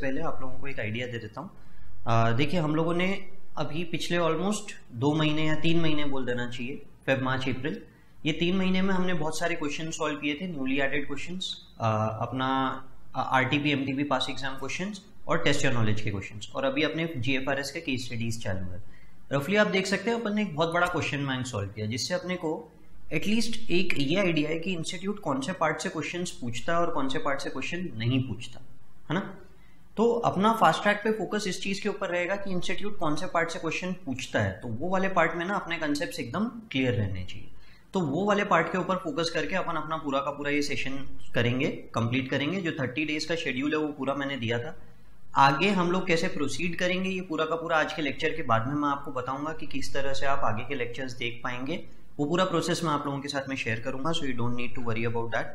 पहले आप लोगों को एक आइडिया दे देता हूँ। देखिए हम लोगों ने अभी पिछले ऑलमोस्ट 2 महीने या 3 महीने बोल देना चाहिए, फेब मार्च अप्रैल, ये 3 महीने में हमने बहुत सारे क्वेश्चन सॉल्व किए थे, न्यूली एडेड क्वेश्चंस, अपना RTP MTP pass exam questions और टेस्ट योर नॉलेज के क्वेश्चंस, और अभी अपने जीएफआरएस के केस स्टडीज चालू है। रफली आप देख सकते हैं अपन ने एक बहुत बड़ा क्वेश्चन बैंक सॉल्व किया, जिससे अपने को एटलीस्ट एक ये आइडिया है कि इंस्टीट्यूट कौन से पार्ट से क्वेश्चंस पूछता है और कौन से पार्ट से क्वेश्चन नहीं पूछता है ना। तो अपना फास्ट ट्रैक पे फोकस इस चीज के ऊपर रहेगा कि इंस्टीट्यूट कौन से पार्ट से क्वेश्चन पूछता है, तो वो वाले पार्ट में ना अपने कंसेप्ट एकदम क्लियर रहने चाहिए। तो वो वाले पार्ट के ऊपर फोकस करके अपन अपना पूरा का पूरा ये सेशन करेंगे, कंप्लीट करेंगे। जो 30 डेज का शेड्यूल है वो पूरा मैंने दिया था। आगे हम लोग कैसे प्रोसीड करेंगे ये पूरा का पूरा आज के लेक्चर के बाद में मैं आपको बताऊंगा कि किस तरह से आप आगे के लेक्चर्स देख पाएंगे। वो पूरा प्रोसेस मैं आप लोगों के साथ में शेयर करूंगा, so you don't need to worry about that.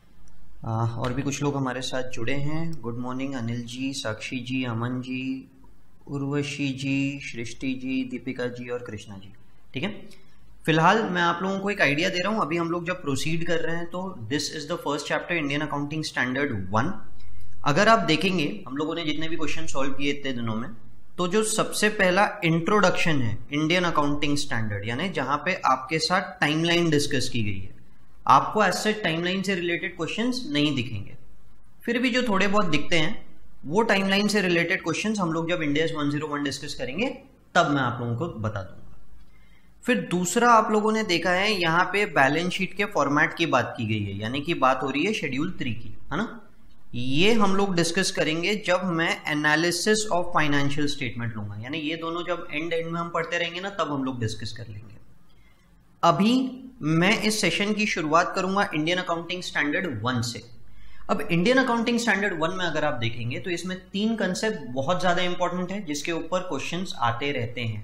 और भी कुछ लोग हमारे साथ जुड़े हैं। गुड मॉर्निंग अनिल जी, साक्षी जी, अमन जी, उर्वशी जी, सृष्टि जी, दीपिका जी और कृष्णा जी। ठीक है, फिलहाल मैं आप लोगों को एक आइडिया दे रहा हूं। अभी हम लोग जब प्रोसीड कर रहे हैं तो this is the first chapter, Indian accounting standard 1। अगर आप देखेंगे हम लोगों ने जितने भी क्वेश्चन सॉल्व किए इतने दिनों में, तो जो सबसे पहला इंट्रोडक्शन है इंडियन अकाउंटिंग स्टैंडर्ड, यानी जहां पे आपके साथ टाइमलाइन डिस्कस की गई है। आपको ऐसे टाइमलाइन से रिलेटेड क्वेश्चंस नहीं दिखेंगे, फिर भी जो थोड़े बहुत दिखते हैं वो टाइमलाइन से रिलेटेड क्वेश्चंस हम लोग जब इंडिया 101 डिस्कस करेंगे तब मैं आप लोगों को बता दूंगा। फिर दूसरा आप लोगों ने देखा है यहाँ पे बैलेंस शीट के फॉर्मेट की बात की गई है, यानी कि बात हो रही है शेड्यूल 3 की, है ना। ये हम लोग डिस्कस करेंगे जब मैं एनालिसिस ऑफ फाइनेंशियल स्टेटमेंट लूंगा, यानी ये दोनों जब एंड में हम पढ़ते रहेंगे ना तब हम लोग डिस्कस कर लेंगे। अभी मैं इस सेशन की शुरुआत करूंगा इंडियन अकाउंटिंग स्टैंडर्ड 1 से। अब इंडियन अकाउंटिंग स्टैंडर्ड 1 में अगर आप देखेंगे तो इसमें 3 कंसेप्ट बहुत ज्यादा इंपॉर्टेंट है जिसके ऊपर क्वेश्चंस आते रहते हैं।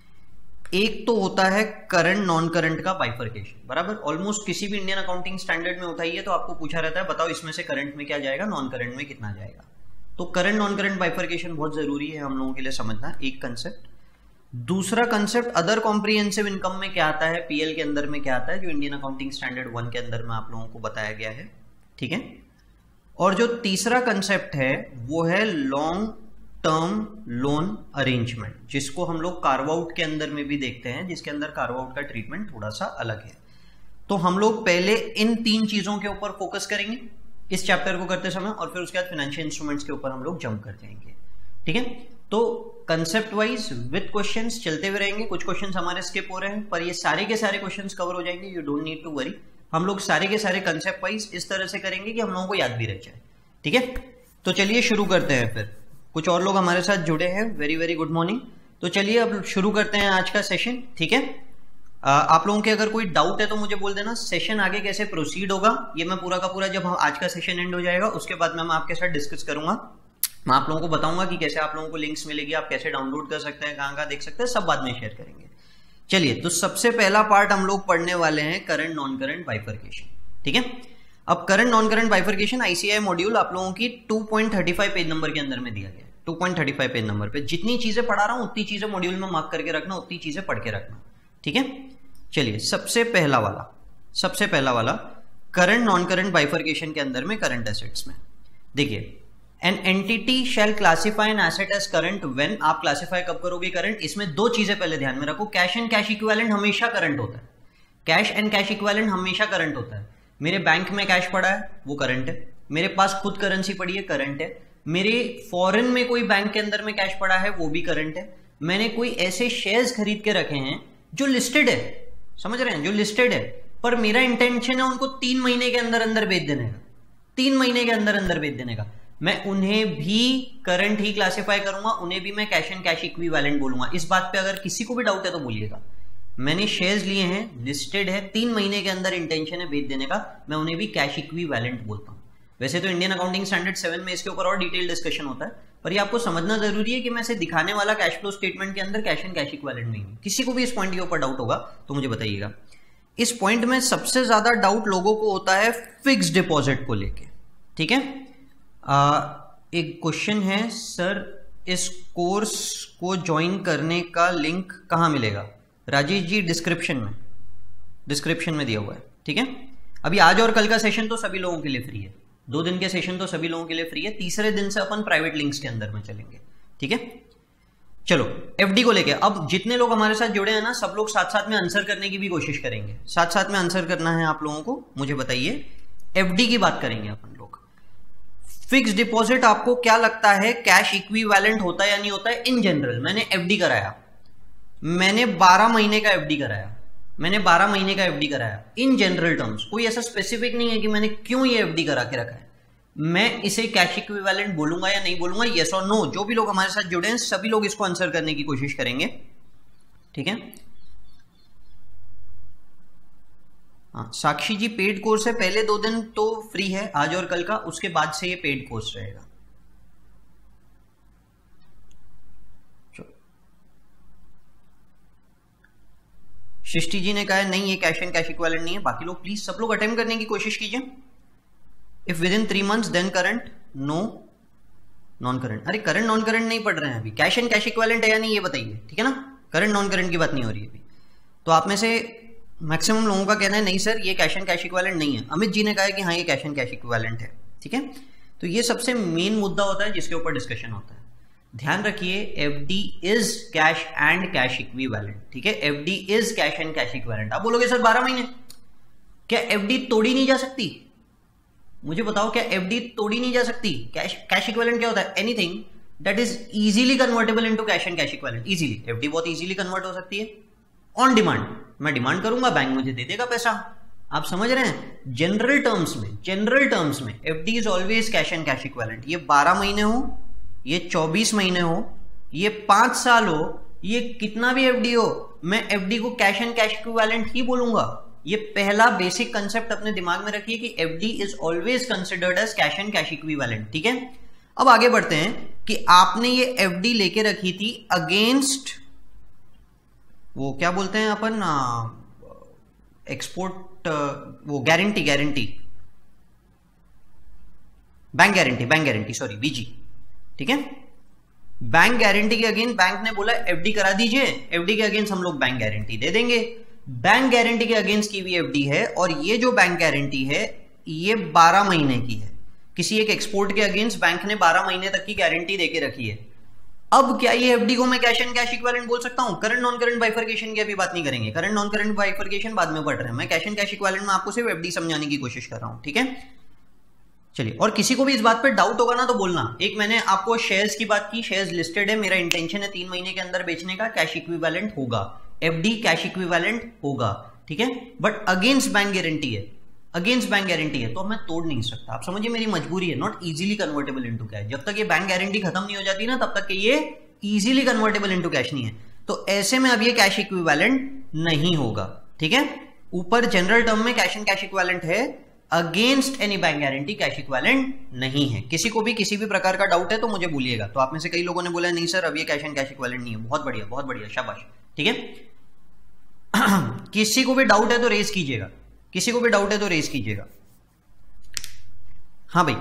एक तो होता है करंट नॉन करंट का बाइफरकेशन, बराबर। ऑलमोस्ट किसी भी इंडियन अकाउंटिंग स्टैंडर्ड में उठाइए तो आपको पूछा रहता है बताओ इसमें से करंट में क्या जाएगा, नॉन करंट में कितना जाएगा। तो करंट नॉन करंट बाइफरकेशन बहुत जरूरी है हम लोगों के लिए समझना, एक कंसेप्ट। दूसरा कंसेप्ट अदर कॉम्प्रिहेंसिव इनकम में क्या आता है, पीएल के अंदर में क्या आता है, जो इंडियन अकाउंटिंग स्टैंडर्ड 1 के अंदर में आप लोगों को बताया गया है। ठीक है, और जो तीसरा कंसेप्ट है वो है लॉन्ग टर्म लोन अरेंजमेंट, जिसको हम लोग कार्व आउट के अंदर में भी देखते हैं, जिसके अंदर कार्व आउट का ट्रीटमेंट थोड़ा सा अलग है। तो हम लोग पहले इन 3 चीजों के ऊपर फोकस करेंगे इस चैप्टर को करते समय, और फिर उसके बाद फाइनेंशियल इंस्ट्रूमेंट्स के ऊपर हम लोग जंप कर जाएंगे। ठीक है, तो कंसेप्ट वाइज विद क्वेश्चंस चलते हुए रहेंगे। कुछ क्वेश्चंस हमारे स्किप हो रहे हैं पर ये सारे के सारे क्वेश्चंस कवर हो जाएंगे, you don't need to worry. हम लोग सारे के सारे कंसेप्ट वाइज इस तरह से करेंगे कि हम लोगों को याद भी रह जाए। ठीक है, तो चलिए शुरू करते हैं। फिर कुछ और लोग हमारे साथ जुड़े हैं, वेरी वेरी गुड मॉर्निंग। तो चलिए अब शुरू करते हैं आज का सेशन। ठीक है, आप लोगों के अगर कोई डाउट है तो मुझे बोल देना। सेशन आगे कैसे प्रोसीड होगा ये मैं पूरा का पूरा जब आज का सेशन एंड हो जाएगा उसके बाद मैं आपके साथ डिस्कस करूंगा। मैं आप लोगों को बताऊंगा कि कैसे आप लोगों को लिंक्स मिलेगी, आप कैसे डाउनलोड कर सकते हैं, कहाँ देख सकते हैं, सब बाद में शेयर करेंगे। चलिए, तो सबसे पहला पार्ट हम लोग पढ़ने वाले हैं करंट नॉन करंट बाइफरकेशन। ठीक है, अब current non current bifurcation ICI module आप लोगों की 2.35 पेज नंबर के अंदर में दिया गया है। 2.35 पेज नंबर पे जितनी चीजें पढ़ा रहा हूं उतनी चीजें मॉड्यूल में मार्क करके रखना, उतनी चीजें पढ़ के रखना। ठीक है, चलिए सबसे पहला वाला करंट नॉन करंट बाइफरकेशन के अंदर में करंट एसेट्स में देखिए, an entity shall classify an asset as current when. आप क्लासिफाई कब करोगे करंट, इसमें 2 चीजें पहले ध्यान में रखो। कैश एंड कैश इक्विवेलेंट हमेशा करंट होता है, कैश एंड कैश इक्विवेलेंट हमेशा करंट होता है। मेरे बैंक में कैश पड़ा है वो करंट है, मेरे पास खुद करेंसी पड़ी है करंट है, मेरे फॉरेन में कोई बैंक के अंदर में कैश पड़ा है वो भी करंट है, मैंने कोई ऐसे शेयर्स खरीद के रखे हैं जो लिस्टेड है, समझ रहे हैं, जो लिस्टेड है, पर मेरा इंटेंशन है उनको 3 महीने के अंदर अंदर बेच देने का, 3 महीने के अंदर अंदर बेच देने का, मैं उन्हें भी करंट ही क्लासिफाई करूंगा, उन्हें भी मैं कैश एंड कैश इक्विवेलेंट बोलूंगा। इस बात पे अगर किसी को भी डाउट है तो बोलिएगा। मैंने शेयर्स लिए हैं, लिस्टेड है, 3 महीने के अंदर इंटेंशन है बेच देने का, मैं उन्हें भी कैश इक्विवेलेंट बोलता हूं। वैसे तो इंडियन अकाउंटिंग स्टैंडर्ड 7 में इसके ऊपर और डिटेल डिस्कशन होता है, पर ये आपको समझना जरूरी है कि मैं इसे दिखाने वाला कैश फ्लो स्टेटमेंट के अंदर कैश एंड कैश इक्विवेलेंट नहीं है। किसी को भी इस पॉइंट के ऊपर डाउट होगा तो मुझे बताइएगा। इस पॉइंट में सबसे ज्यादा डाउट लोगों को होता है फिक्स्ड डिपॉजिट को लेके। ठीक है, एक क्वेश्चन है, सर इस कोर्स को ज्वाइन करने का लिंक कहां मिलेगा? राजेश जी डिस्क्रिप्शन में दिया हुआ है। ठीक है, अभी आज और कल का सेशन तो सभी लोगों के लिए फ्री है, 2 दिन के सेशन तो सभी लोगों के लिए फ्री है, तीसरे दिन से अपन प्राइवेट लिंक्स के अंदर में चलेंगे, ठीक है। चलो एफडी को लेके अब जितने लोग हमारे साथ जुड़े हैं ना, सब लोग साथ साथ में आंसर करने की भी कोशिश करेंगे, साथ साथ में आंसर करना है आप लोगों को। मुझे बताइए, एफडी की बात करेंगे अपन लोग। फिक्स डिपॉजिट आपको क्या लगता है कैश इक्विवेलेंट होता है या नहीं होता है? इन जनरल मैंने एफडी कराया, मैंने 12 महीने का एफडी कराया, मैंने 12 महीने का एफडी कराया इन जनरल टर्म्स। कोई ऐसा स्पेसिफिक नहीं है कि मैंने क्यों ये एफडी करा के रखा है। मैं इसे कैश इक्विवेलेंट बोलूंगा या नहीं बोलूंगा, यस और नो। जो भी लोग हमारे साथ जुड़े हैं सभी लोग इसको आंसर करने की कोशिश करेंगे, ठीक है। हाँ, साक्षी जी पेड कोर्स है, पहले 2 दिन तो फ्री है आज और कल का, उसके बाद से ये पेड कोर्स रहेगा। सृष्टि जी ने कहा है नहीं ये कैश एंड कैश इक्विवेलेंट नहीं है। बाकी लोग प्लीज सब लोग अटेम्प्ट करने की कोशिश कीजिए। If within 3 months then current, no non current. अरे करंट नॉन करंट नहीं पढ़ रहे हैं अभी, कैश एंड कैश इक्विवेलेंट है या नहीं ये बताइए, ठीक है ना। करंट नॉन करंट की बात नहीं हो रही है अभी। तो आप में से मैक्सिमम लोगों का कहना है नहीं सर ये कैश एंड कैश इक्विवेलेंट नहीं है। अमित जी ने कहा है कि हाँ ये कैश एंड कैश इक्विवेलेंट है, ठीक है। तो ये सबसे मेन मुद्दा होता है जिसके ऊपर डिस्कशन होता है। ध्यान रखिए FD is cash and cash equivalent, ठीक है। FD is cash and cash equivalent. आप बोलोगे सर 12 महीने, क्या एफडी तोड़ी नहीं जा सकती? मुझे बताओ क्या एफडी तोड़ी नहीं जा सकती? कैश इक्विवेलेंट क्या होता है? Anything that is easily convertible into cash and cash equivalent. Easily FD बहुत इजीली कन्वर्ट हो सकती है ऑन डिमांड। मैं डिमांड करूंगा, बैंक मुझे दे देगा पैसा। आप समझ रहे हैं? जनरल टर्म्स में FD is always cash and cash equivalent. ये 12 महीने हो, ये 24 महीने हो, ये 5 साल हो, ये कितना भी एफडी हो, मैं एफडी को कैश एंड कैश इक्विवेलेंट ही बोलूंगा। ये पहला बेसिक कंसेप्ट अपने दिमाग में रखिए कि FD is always considered as cash and cash equivalent, ठीक है। अब आगे बढ़ते हैं कि आपने ये एफडी लेके रखी थी अगेंस्ट, वो क्या बोलते हैं अपन, एक्सपोर्ट, वो guarantee bank guarantee sorry BG, ठीक है। बैंक गारंटी के अगेंस्ट बैंक ने बोला एफडी करा दीजिए, एफडी के अगेंस्ट हम लोग बैंक गारंटी दे देंगे। बैंक गारंटी के अगेंस्ट की हुई एफडी है और ये जो बैंक गारंटी है ये 12 महीने की है। किसी एक एक्सपोर्ट के अगेंस्ट बैंक ने 12 महीने तक की गारंटी देके रखी है। अब क्या ये एफडी को मैं कैश एंड कैश इक्विवेलेंट बोल सकता हूं? करंट नॉन करंट बाइफरकेशन की अभी बात नहीं करेंगे, करंट नॉन करंट बाइफरकेशन बाद में पढ़ रहे हैं। मैं कैश एंड कैश इक्विवेलेंट में आपको सिर्फ एफडी समझाने की कोशिश कर रहा हूं, ठीक है। चलिए, और किसी को भी इस बात पे डाउट होगा ना तो बोलना। एक मैंने आपको शेयर्स की बात की, शेयर्स लिस्टेड है, मेरा इंटेंशन है 3 महीने के अंदर बेचने का, कैश इक्विवेलेंट होगा, एफडी कैश इक्विवेलेंट होगा, ठीक है। बट अगेंस्ट बैंक गारंटी है, अगेंस्ट बैंक गारंटी है तो मैं तोड़ नहीं सकता। आप समझिए मेरी मजबूरी है, not easily convertible into cash. जब तक ये बैंक गारंटी खत्म नहीं हो जाती ना तब तक ये इजीली कन्वर्टेबल इनटू कैश नहीं है। तो ऐसे में अब ये कैश इक्विवेलेंट नहीं होगा, ठीक है। ऊपर जनरल टर्म में कैश एंड कैश इक्विवेलेंट है, against any bank guarantee cash equivalent नहीं है। किसी को भी किसी भी प्रकार का डाउट है तो मुझे बोलिएगा। तो आप में से कई लोगों ने बोला नहीं सर अब ये कैश एंड कैश इक्विवेलेंट नहीं है। बहुत बढ़िया, शाबाश, ठीक है। किसी को भी डाउट है तो रेज कीजिएगा, किसी को भी डाउट है तो रेज कीजिएगा। हाँ भाई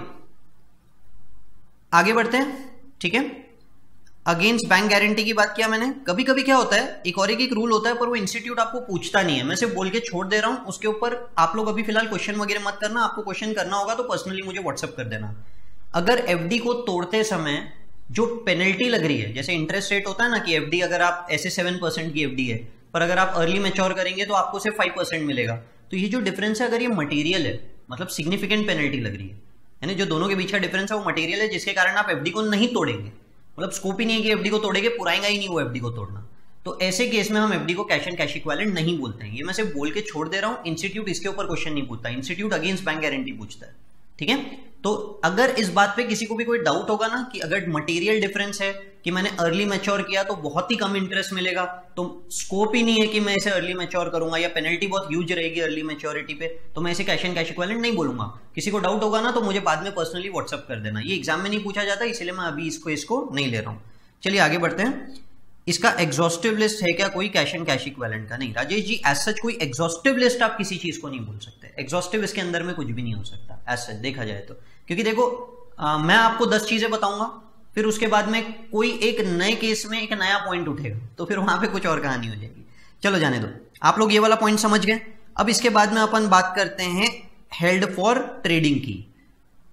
आगे बढ़ते हैं, ठीक है। अगेंस्ट बैंक गारंटी की बात किया मैंने। कभी कभी क्या होता है, एक रूल होता है पर वो इंस्टीट्यूट आपको पूछता नहीं है, मैं सिर्फ बोल के छोड़ दे रहा हूं। उसके ऊपर आप लोग अभी फिलहाल क्वेश्चन वगैरह मत करना। आपको क्वेश्चन करना होगा तो पर्सनली मुझे व्हाट्सअप कर देना। अगर एफडी को तोड़ते समय जो पेनल्टी लग रही है, जैसे इंटरेस्ट रेट होता है ना कि एफडी अगर आप ऐसे 7% की एफडी है पर अगर आप अर्ली मैच्योर करेंगे तो आपको सिर्फ 5% मिलेगा। तो ये जो डिफरेंस है अगर ये मटेरियल है, मतलब सिग्निफिकेंट पेनल्टी लग रही है, यानी जो दोनों के बीच का डिफरेंस है वो मटेरियल है, जिसके कारण आप एफडी को नहीं तोड़ेंगे। मतलब स्कोप ही नहीं है कि एफडी को तोड़ेंगे, पुराएगा ही नहीं वो एफडी को तोड़ना। तो ऐसे केस में हम एफडी को कैश एंड कैश इक्विवेलेंट नहीं बोलते हैं। ये मैं सिर्फ बोल के छोड़ दे रहा हूं। इंस्टीट्यूट इसके ऊपर क्वेश्चन नहीं पूछता, इंस्टीट्यूट अगेंस्ट बैंक गारंटी पूछता है, ठीक है। तो अगर इस बात पे किसी को भी कोई डाउट होगा ना कि अगर मटेरियल डिफरेंस है कि मैंने अर्ली मैच्योर किया तो बहुत ही कम इंटरेस्ट मिलेगा, तो स्कोप ही नहीं है कि मैं इसे अर्ली मैच्योर करूंगा, या पेनल्टी बहुत ह्यूज रहेगी अर्ली मैच्योरिटी पे, तो मैं इसे कैश एंड कैश इक्विवेलेंट नहीं बोलूंगा। किसी को डाउट होगा ना तो मुझे बाद में पर्सनली व्हाट्सअप कर देना। ये एग्जाम में नहीं पूछा जाता इसलिए मैं अभी इसको नहीं ले रहा हूं। चलिए आगे बढ़ते हैं। इसका एग्जॉस्टिव लिस्ट है क्या कोई कैश एंड कैश इक्विवेलेंट का? नहीं राजेश जी, एज सच कोई एग्जॉस्टिव लिस्ट आप किसी चीज को नहीं बोल सकते। एग्जॉस्टिव इसके अंदर में कुछ भी नहीं हो सकता एज सच देखा जाए तो, क्योंकि देखो मैं आपको 10 चीजें बताऊंगा, फिर उसके बाद में कोई एक नए केस में एक नया पॉइंट उठेगा तो फिर वहां पे कुछ और कहानी हो जाएगी। चलो जाने दो, आप लोग ये वाला पॉइंट समझ गए। अब इसके बाद में अपन बात करते हैं हेल्ड फॉर ट्रेडिंग की।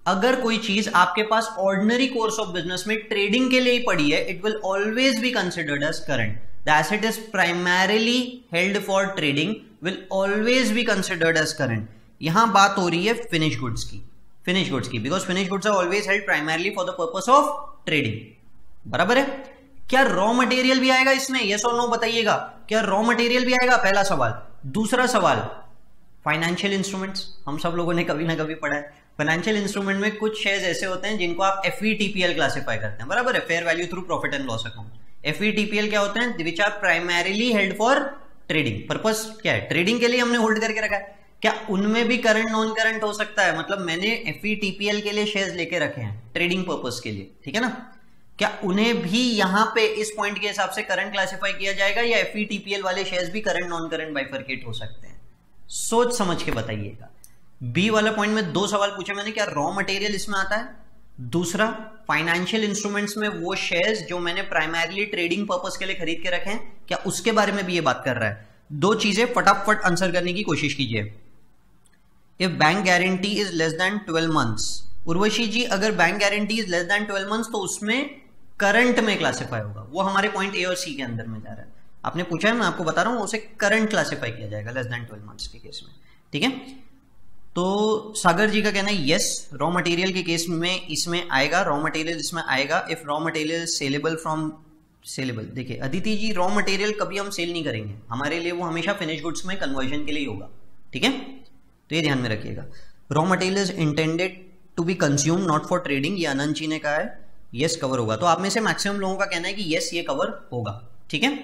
अगर कोई चीज आपके पास ऑर्डिनरी कोर्स ऑफ बिजनेस में ट्रेडिंग के लिए ही पड़ी है, it will always be considered as current. The asset is primarily held for trading will always be considered as current. यहां बात हो रही है फिनिश गुड्स की, because finish goods are always held primarily for the purpose of trading. बराबर है. क्या raw material भी आएगा इसमें? यस और नो बताइएगा. क्या रॉ मटेरियल भी आएगा? पहला सवाल. दूसरा सवाल, फाइनेंशियल इंस्ट्रूमेंट्स. हम सब लोगों ने कभी ना कभी पढ़ा है. फाइनेंशियल इंस्ट्रूमेंट में कुछ शेयर्स ऐसे होते हैं जिनको आप FVTPL क्लासिफाई करते हैं. बराबर है. Fair value through profit and loss account. FVTPL क्या होते हैं? Which are primarily held for trading. Purpose क्या है? ट्रेडिंग के लिए हमने होल्ड करके रखा है. क्या उनमें भी करंट नॉन करंट हो सकता है? मतलब मैंने FVTPL के लिए शेयर्स लेके रखे हैं ट्रेडिंग पर्पस के लिए, ठीक है ना. क्या उन्हें भी यहां पे इस पॉइंट के हिसाब से करंट क्लासिफाई किया जाएगा, या FVTPL वाले शेयर्स भी करंट नॉन करंट बाइफरकेट हो सकते हैं? सोच समझ के बताइएगा. बी वाला पॉइंट में 2 सवाल पूछे मैंने. क्या रॉ मटेरियल इसमें आता है? दूसरा, फाइनेंशियल इंस्ट्रूमेंट्स में वो शेयर्स जो मैंने प्राइमरीली ट्रेडिंग पर्पस के लिए खरीद के रखे हैं, क्या उसके बारे में भी ये बात कर रहा है? 2 चीजें फटाफट आंसर करने की कोशिश कीजिए. If bank guarantee is less than 12 months. Urvashi ji, अगर bank guarantee is less than 12 months तो उसमें करंट में क्लासिफाई होगा. वो हमारे पॉइंट ए और सी के अंदर में जा रहा है. आपने पूछा है, मैं आपको बता रहा हूं, उसे करंट क्लासिफाई किया जाएगा लेस देन 12 मंथ्स के केस में. ठीक है. तो सागर जी का कहना है यस, रॉ मटेरियल के केस में इसमें आएगा, रॉ मटेरियल इसमें आएगा. If raw material saleable from saleable. देखिए अदिति जी, रॉ मटेरियल कभी हम सेल नहीं करेंगे. हमारे लिए वो हमेशा फिनिश गुड्स में कन्वर्जन के लिए होगा. ठीक है, तो ये ध्यान में रखिएगा. Raw material is intended to be consume not for trading. ये अनंत जी ने कहा है यस कवर होगा. तो आप में से मैक्सिमम लोगों का कहना है कि यस ये कवर होगा. ठीक है.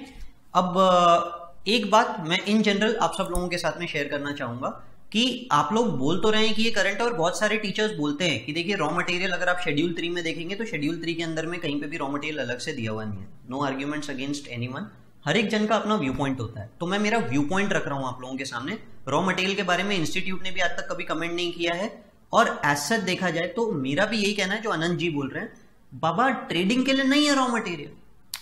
अब एक बात मैं इन जनरल आप सब लोगों के साथ में शेयर करना चाहूंगा कि आप लोग बोल तो रहे हैं कि ये करंट है, और बहुत सारे टीचर्स बोलते हैं कि देखिए रॉ मटेरियल अगर आप शेड्यूल 3 में देखेंगे तो शेड्यूल 3 के अंदर में कहीं पे भी रॉ मटेरियल अलग से दिया हुआ नहीं है. No arguments against anyone. हर एक जन का अपना व्यू पॉइंट होता है. तो मैं मेरा व्यू पॉइंट रख रहा हूं आप लोगों के सामने. रॉ मटेरियल के बारे में इंस्टीट्यूट ने भी आज तक कभी कमेंट नहीं किया है, और एज सच देखा जाए तो मेरा भी यही कहना है जो अनंत जी बोल रहे हैं, बाबा ट्रेडिंग के लिए नहीं है रॉ मटेरियल,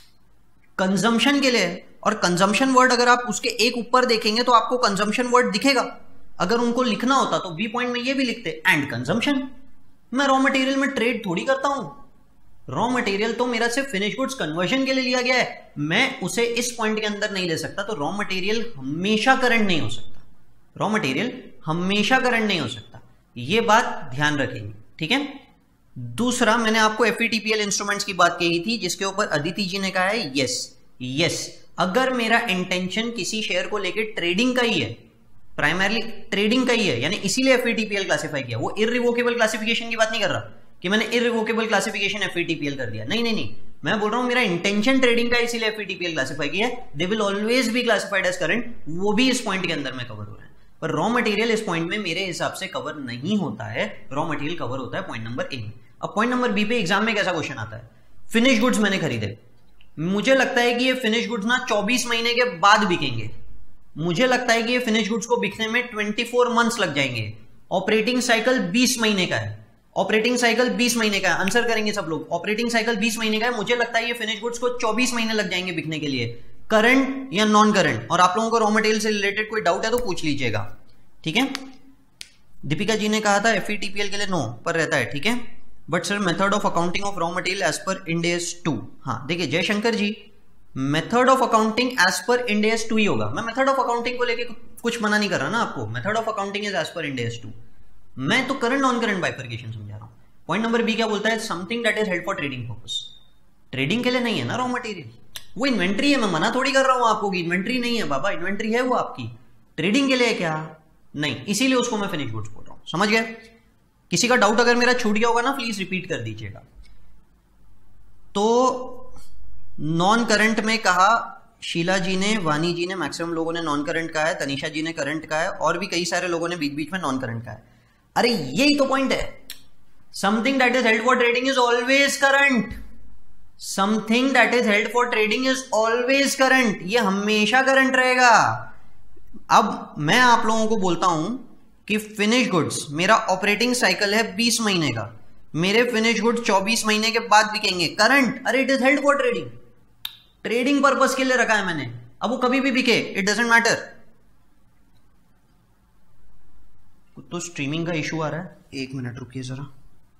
कंजम्पशन के लिए है. और कंजम्पशन वर्ड अगर आप उसके एक ऊपर देखेंगे तो आपको कंजम्पशन वर्ड दिखेगा. अगर उनको लिखना होता तो बी पॉइंट में ये भी लिखते एंड कंजम्पशन. मैं रॉ मटेरियल में ट्रेड थोड़ी करता हूं. रॉ मटेरियल तो मेरा सिर्फ फिनिश गुड्स कन्वर्जन के लिए लिया गया है, मैं उसे इस पॉइंट के अंदर नहीं ले सकता. तो रॉ मटेरियल हमेशा करंट नहीं हो सकता. रॉ मटेरियल हमेशा करंट नहीं हो सकता. ये बात ध्यान रखेंगे. ठीक है. दूसरा, मैंने आपको FVTPL इंस्ट्रूमेंट्स की बात कही थी जिसके ऊपर अदिति जी ने कहा है यस. अगर मेरा इंटेंशन किसी शेयर को लेकर ट्रेडिंग का ही है, प्राइमरली ट्रेडिंग का ही है, यानी इसीलिए FVTPL क्लासिफाई किया. वो इररिवोकेबल क्लासिफिकेशन की बात नहीं कर रहा कि मैंने इररिवोकेबल क्लासिफिकेशन FVTPL कर दिया. नहीं, मैं बोल रहा हूं मेरा इंटेंशन ट्रेडिंग का, इसीलिए FVTPL क्लासिफाई किया है. They will always be classified as current. वो भी इस पॉइंट के अंदर में कवर हो रहा है. पर रॉ मटेरियल इस पॉइंट में मेरे हिसाब से कवर नहीं होता है. रॉ मटेरियल कवर होता है पॉइंट नंबर ए में. अब पॉइंट नंबर बी पे एग्जाम में कैसा क्वेश्चन आता है? फिनिश गुड्स मैंने खरीदे, मुझे लगता है कि ये फिनिश गुड्स ना 24 महीने के बाद बिकेंगे. मुझे लगता है कि ये फिनिश गुड्स को बिकने में 24 मंथ्स लग जाएंगे. ऑपरेटिंग साइकिल 20 महीने का है. ऑपरेटिंग साइकिल 20 महीने का है. आंसर करेंगे सब लोग. ऑपरेटिंग साइकिल 20 महीने का है. मुझे लगता है ये फिनिश गुड्स को 24 महीने लग जाएंगे बिकने के लिए. करंट या नॉन करंट? और आप लोगों को रॉ मटेरियल से रिलेटेड कोई डाउट है तो पूछ लीजिएगा. ठीक है. दीपिका जी ने कहा था FVTPL के लिए नो पर रहता है. ठीक है. But sir method of accounting of raw material as per Ind AS 2. हाँ देखिए Jaishankar ji, method of accounting as per Ind AS 2 ही होगा. मैं मेथड ऑफ अकाउंटिंग को लेके कुछ मना नहीं कर रहा ना आपको. Method of accounting is as per Ind AS 2. मैं तो करंट नॉन करंट बाइफरकेशन समझा रहा हूं. पॉइंट नंबर बी क्या बोलता है? Something that is held for trading purpose. Trading के लिए नहीं है ना रॉ मटेरियल. वो इन्वेंट्री है. मैं मना थोड़ी कर रहा हूं आपको कि इन्वेंट्री नहीं है. बाबा इन्वेंट्री है वो आपकी. ट्रेडिंग के लिए क्या? नहीं. इसीलिए उसको मैं फिनिश गुड्स बोल रहा हूं. समझ गए? किसी का डाउट अगर मेरा छूट गया होगा ना प्लीज रिपीट कर दीजिएगा. तो नॉन करंट में कहा शीला जी ने, वानी जी ने, मैक्सिमम लोगों ने नॉन करंट कहा है, तनीषा जी ने करंट कहा है, और भी कई सारे लोगों ने बीच बीच में नॉन करंट कहा है. अरे यही तो पॉइंट है. Something that is held for trading is always current. Something that is held for trading is always current. ये हमेशा करंट रहेगा. अब मैं आप लोगों को बोलता हूं कि फिनिश गुड्स मेरा ऑपरेटिंग साइकिल है 20 महीने का, मेरे फिनिश गुड्स 24 महीने के बाद बिकेंगे. करंट? अरे it is held for trading. Trading purpose के लिए रखा है मैंने. अब वो कभी भी बिके, इट डजंट मैटर. तो स्ट्रीमिंग का इशू आ रहा है, 1 मिनट रुकिए जरा.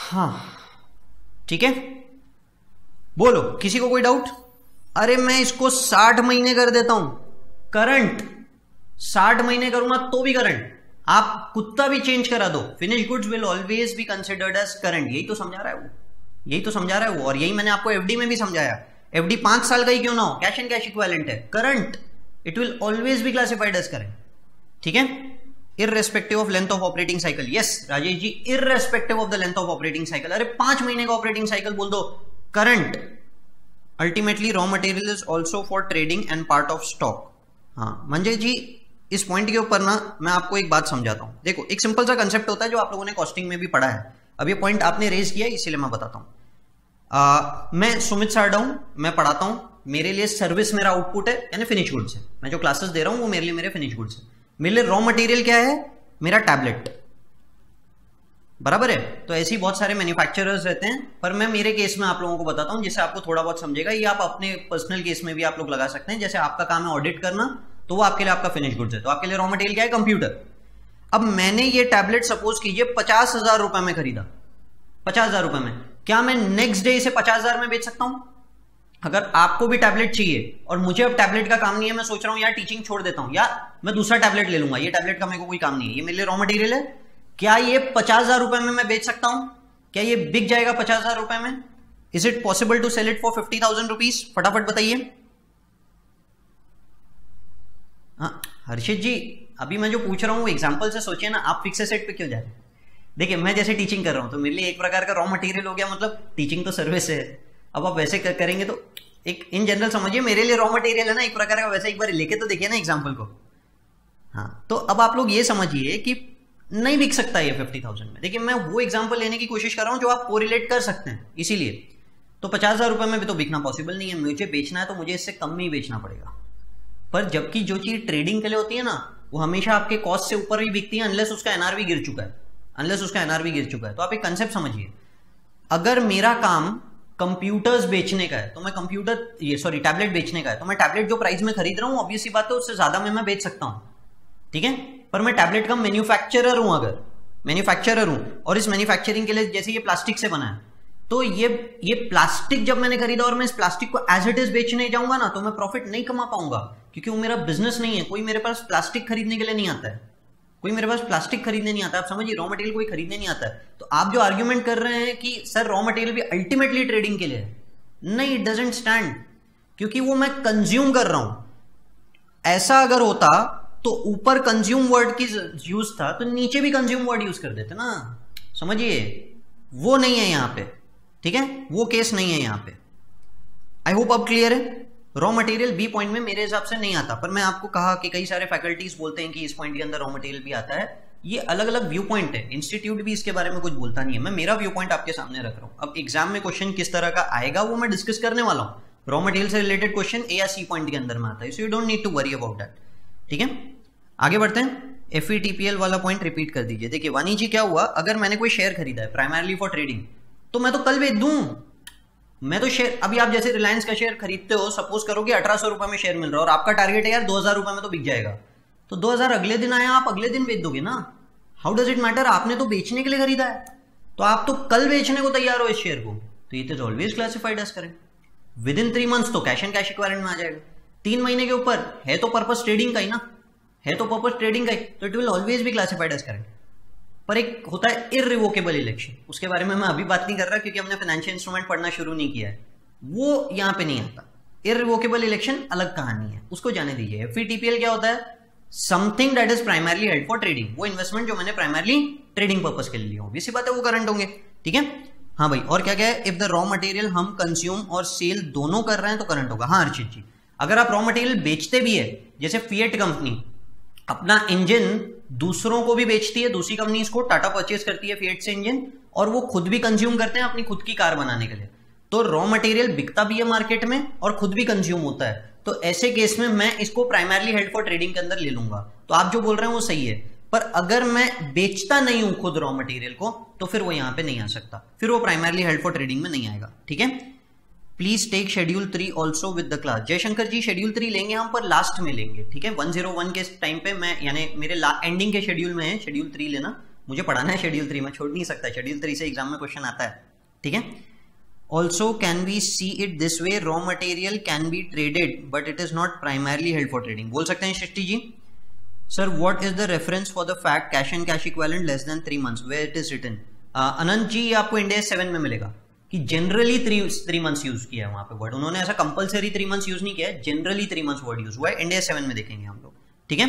हाँ ठीक है, बोलो किसी को कोई डाउट? अरे मैं इसको 60 महीने कर देता हूं करंट, 60 महीने करूंगा तो भी करंट, आप कुत्ता भी चेंज करा दो, finish goods will always be considered as current. यही तो समझा रहा है वो, यही तो समझा रहा है वो, और यही मैंने आपको एफडी में भी समझाया। एफडी 5 साल का ही क्यों ना हो, कैश एंड कैश इक्विवेलेंट है, current, it will always be classified as current. ठीक है, irrespective of length of operating cycle. Yes Rajesh ji, irrespective of the length of operating cycle. अरे 5 महीने का ऑपरेटिंग साइकिल बोल दो, current. Ultimately raw material is also for trading and part of stock. हाँ मंजय जी, इस point के ऊपर ना मैं आपको एक बात समझाता हूं। देखो एक सिंपल सा कंसेप्ट होता है जो आप लोगों ने कॉस्टिंग में भी पढ़ा है, अब ये पॉइंट आपने रेज किया इसीलिए मैं बताता हूं। मैं सुमित सारडा हूं, मैं पढ़ाता हूं, मेरे लिए सर्विस मेरा आउटपुट है यानी फिनिश गुड्स है, मैं जो क्लासेस दे रहा हूं वो मेरे लिए मेरे फिनिश गुड्स है। मेरे लिए रॉ मटेरियल क्या है, मेरा टैबलेट, बराबर है। तो ऐसे ही बहुत सारे मैन्युफैक्चरर्स रहते हैं, पर मैं मेरे केस में आप लोगों को बताता हूं जिससे आपको थोड़ा बहुत समझेगा। ये आप अपने पर्सनल केस में भी आप लोग लगा सकते हैं। जैसे आपका काम है ऑडिट करना, तो वो आपके लिए आपका फिनिश गुड्स है, तो आपके लिए रॉ मटेरियल क्या है, कंप्यूटर। अब मैंने ये टैबलेट सपोज कीजिए 50,000 रुपए में खरीदा, 50,000 रुपए में, क्या मैं नेक्स्ट डे इसे 50,000 में बेच सकता हूं? अगर आपको भी टैबलेट चाहिए और मुझे अब टैबलेट का काम नहीं है, मैं सोच रहा हूं यार टीचिंग छोड़ देता हूं, या मैं दूसरा टैबलेट ले लूंगा, ये टैबलेट का मेरे को कोई काम नहीं है, ये मेरे लिए रॉ मटेरियल है, क्या ये 50,000 रुपए में मैं बेच सकता हूं? क्या ये बिक जाएगा 50,000 रुपए में? Is it possible to sell it for 50,000 rupees? फटाफट बताइए। हाँ हर्षित जी, अभी मैं जो पूछ रहा हूं वो एग्जांपल से सोचिए ना, आप फिक्स एसेट पे क्यों जा रहे हैं? देखिए मैं जैसे टीचिंग कर रहा हूं तो मेरे लिए एक प्रकार का रॉ मटेरियल हो गया, मतलब टीचिंग तो सर्विस है। अब आप वैसे करेंगे तो एक इन जनरल समझिए, मेरे लिए रॉ मटेरियल है ना एक प्रकार का, वैसे एक बार लेके तो देखिए ना एग्जांपल को। हाँ तो अब आप लोग ये समझिए कि नहीं बिक सकता ये 50,000 में। देखिए मैं वो एग्जांपल लेने की कोशिश कर रहा हूं जो आप कोरिलेट कर सकते हैं, इसीलिए तो 50,000 रुपए में भी तो बिकना पॉसिबल नहीं है। मुझे बेचना है तो मुझे इससे कम में ही बेचना पड़ेगा, पर जबकि जो चीज ट्रेडिंग के लिए होती है ना, वो हमेशा आपके कॉस्ट से ऊपर ही बिकती है, अनलेस उसका एनआरवी गिर चुका है, अनलेस उसका एनआरवी गिर चुका है। तो आप एक कंसेप्ट समझिए, अगर मेरा काम कंप्यूटर्स बेचने का है तो मैं टैबलेट बेचने का है, तो मैं टैबलेट जो प्राइस में खरीद रहा हूं ऑब्वियस सी बात है उससे ज्यादा में मैं बेच सकता हूं, ठीक है। पर मैं टैबलेट का मैन्युफैक्चरर हूं, अगर मैन्युफैक्चरर हूं और इस मैन्युफैक्चरिंग के लिए जैसे ये प्लास्टिक से बना है, तो ये प्लास्टिक जब मैंने खरीदा और मैं इस प्लास्टिक को एज इट इज बेचने जाऊंगा ना, तो मैं प्रॉफिट नहीं कमा पाऊंगा, क्योंकि वो मेरा बिजनेस नहीं है। कोई मेरे पास प्लास्टिक खरीदने के लिए नहीं आता है, कोई मेरे पास प्लास्टिक खरीदने नहीं आता। आप समझिए, रॉ मटेरियल कोई खरीदने नहीं आता है। तो आप जो आर्ग्यूमेंट कर रहे हैं कि सर रॉ मटेरियल भी अल्टीमेटली ट्रेडिंग के लिए है, नहीं, इट डजंट स्टैंड, क्योंकि वो मैं कंज्यूम कर रहा हूं। ऐसा अगर होता तो ऊपर कंज्यूम वर्ड की यूज था तो नीचे भी कंज्यूम वर्ड यूज कर देते ना, समझिए, वो नहीं है यहां पे, ठीक है, वो केस नहीं है यहां पे। आई होप अब क्लियर है। रॉ मटेरियल बी पॉइंट में मेरे हिसाब से नहीं आता, पर मैं आपको कहा कि कई सारे फैकल्टीज बोलते हैं कि इस पॉइंट के अंदर रॉ मटेरियल भी आता है। ये अलग अलग व्यू पॉइंट है, इंस्टीट्यूट भी इसके बारे में कुछ बोलता नहीं है, मैं मेरा व्यू पॉइंट आपके सामने रख रहा हूं। अब एग्जाम में क्वेश्चन किस तरह का आएगा वो मैं डिस्कस करने वाला हूं। रॉ मटेरियल से रिलेटेड क्वेश्चन ए या सी पॉइंट के अंदर में आता है, so you don't need to worry about that, ठीक है। आगे बढ़ते हैं, FVTPL वाला पॉइंट रिपीट कर दीजिए। देखिए वानी जी, क्या हुआ, अगर मैंने कोई शेयर खरीदा है प्राइमरली फॉर ट्रेडिंग, तो मैं तो कल बेच दूं। मैं तो शेयर, अभी आप जैसे रिलायंस का शेयर खरीदते हो, सपोज करो कि 1800 रुपए में शेयर मिल रहा है और आपका टारगेट है यार 2000 रुपए में तो बिक जाएगा, तो 2000 अगले दिन आया, आप अगले दिन बेच दोगे ना। हाउ डज इट मैटर, आपने तो बेचने के लिए खरीदा है, तो आप तो कल बेचने को तैयार हो इस शेयर को, तो it is always classified as current. Within 3 months तो कैश एंड कैश इक्विवेलेंट में आ जाएगा। 3 महीने के ऊपर है तो पर्पस ट्रेडिंग का ही ना, है तो पर्पस ट्रेडिंग का ही, तो it will always be classified as current. पर एक होता है इररिवोकेबल इलेक्शन, उसके बारे में मैं अभी बात नहीं कर रहा क्योंकि हमने फाइनेंशियल इंस्ट्रूमेंट पढ़ना शुरू नहीं किया है, वो यहां पे नहीं आता। इररिवोकेबल इलेक्शन अलग कहानी है, उसको जाने दीजिए। FVTPL क्या होता है, something that is primarily held for trading, वो इन्वेस्टमेंट जो मैंने प्राइमरली ट्रेडिंग पर्पस के लिए लिया हूं, इसी बात है वो करंट होंगे, ठीक है। हाँ भाई, और क्या क्या है, इफ द रॉ मटेरियल हम कंज्यूम और सेल दोनों कर रहे हैं तो करंट होगा। हाँ अर्चित जी, अगर आप रॉ मटेरियल बेचते भी है, जैसे फिएट कंपनी अपना इंजन दूसरों को भी बेचती है, दूसरी कंपनी इसको टाटा परचेज करती है फिएट से इंजन, और वो खुद भी कंज्यूम करते हैं अपनी खुद की कार बनाने के लिए, तो रॉ मटेरियल बिकता भी है मार्केट में और खुद भी कंज्यूम होता है। तो ऐसे केस में मैं इसको प्राइमरली हेल्ड फॉर ट्रेडिंग के अंदर ले लूंगा। तो आप जो बोल रहे हैं वो सही है, पर अगर मैं बेचता नहीं हूं खुद रॉ मटेरियल को, तो फिर वो यहां पे नहीं आ सकता, फिर वो प्राइमरली हेल्ड फॉर ट्रेडिंग में नहीं आएगा, ठीक है। Please take schedule 3 also with the class. Jayshankar ji, schedule 3 लेंगे हम, पर लास्ट में लेंगे, ठीक है। 101 के टाइम पे मैं, यानी मेरे एंडिंग के शेड्यूल में है शेड्यूल 3 लेना, मुझे पढ़ाना है शेड्यूल 3, मैं छोड़ नहीं सकता, शेड्यूल 3 से एग्जाम में क्वेश्चन आता है, ठीक है। Also can we see it this way, raw material can be traded but it is not primarily held for trading. बोल सकते हैं Srishti ji, sir what is the reference for the fact cash and cash equivalent less than 3 months where it is written. Anant ji आपको India 7 में मिलेगा कि generally 3 months use किया है वहां पे वर्ड, उन्होंने ऐसा कंपलसरी 3 मंथ्स यूज नहीं किया है, जनरली 3 मंथ्स वर्ड यूज हुआ है, इंडिया 7 में देखेंगे हम लोग, ठीक है।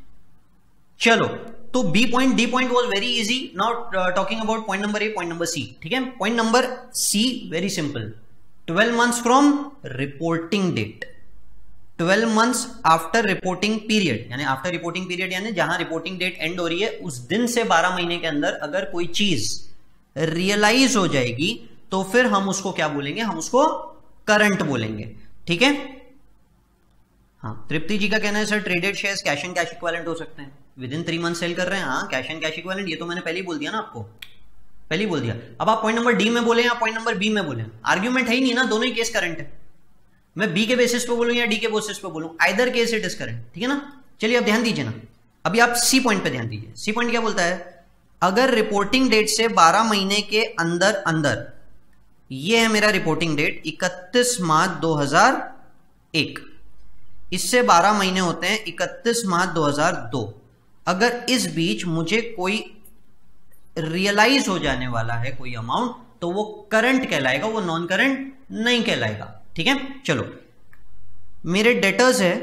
चलो तो B point D point was very easy, now talking about point number A, point number C, ठीक है। Point number C very simple, 12 months from reporting date, 12 months after reporting period, यानी आफ्टर रिपोर्टिंग पीरियड यानी जहां reporting date and हो रही है उस दिन से 12 महीने के अंदर अगर कोई चीज रियलाइज हो जाएगी तो फिर हम उसको क्या बोलेंगे, हम उसको करंट बोलेंगे, ठीक है। हाँ, तृप्ति जी का कहना है sir traded shares cash and cash equivalent हो सकते हैं, विद इन 3 मंथ सेल कर रहे हैं, हाँ कैश एंड कैश इक्विवेलेंट, ये तो मैंने पहले ही बोल दिया ना आपको, पहले ही बोल दिया। अब आप पॉइंट नंबर डी में बोले या पॉइंट नंबर बी में बोले, आर्ग्यूमेंट है ही नहीं ना, दोनों ही केस करंट है, मैं बी के बेसिस पे बोलूं या डी के बेसिस पे बोलूं, either case it is current, ठीक है ना। चलिए अब ध्यान दीजिए ना, अभी आप सी पॉइंट पे ध्यान दीजिए। सी पॉइंट क्या बोलता है, अगर रिपोर्टिंग डेट से 12 महीने के अंदर अंदर, ये है मेरा रिपोर्टिंग डेट 31 मार्च 2001, इससे 12 महीने होते हैं 31 मार्च 2002, अगर इस बीच मुझे कोई रियलाइज हो जाने वाला है कोई अमाउंट तो वो करंट कहलाएगा, वो नॉन करंट नहीं कहलाएगा, ठीक है। चलो मेरे डेटर्स है,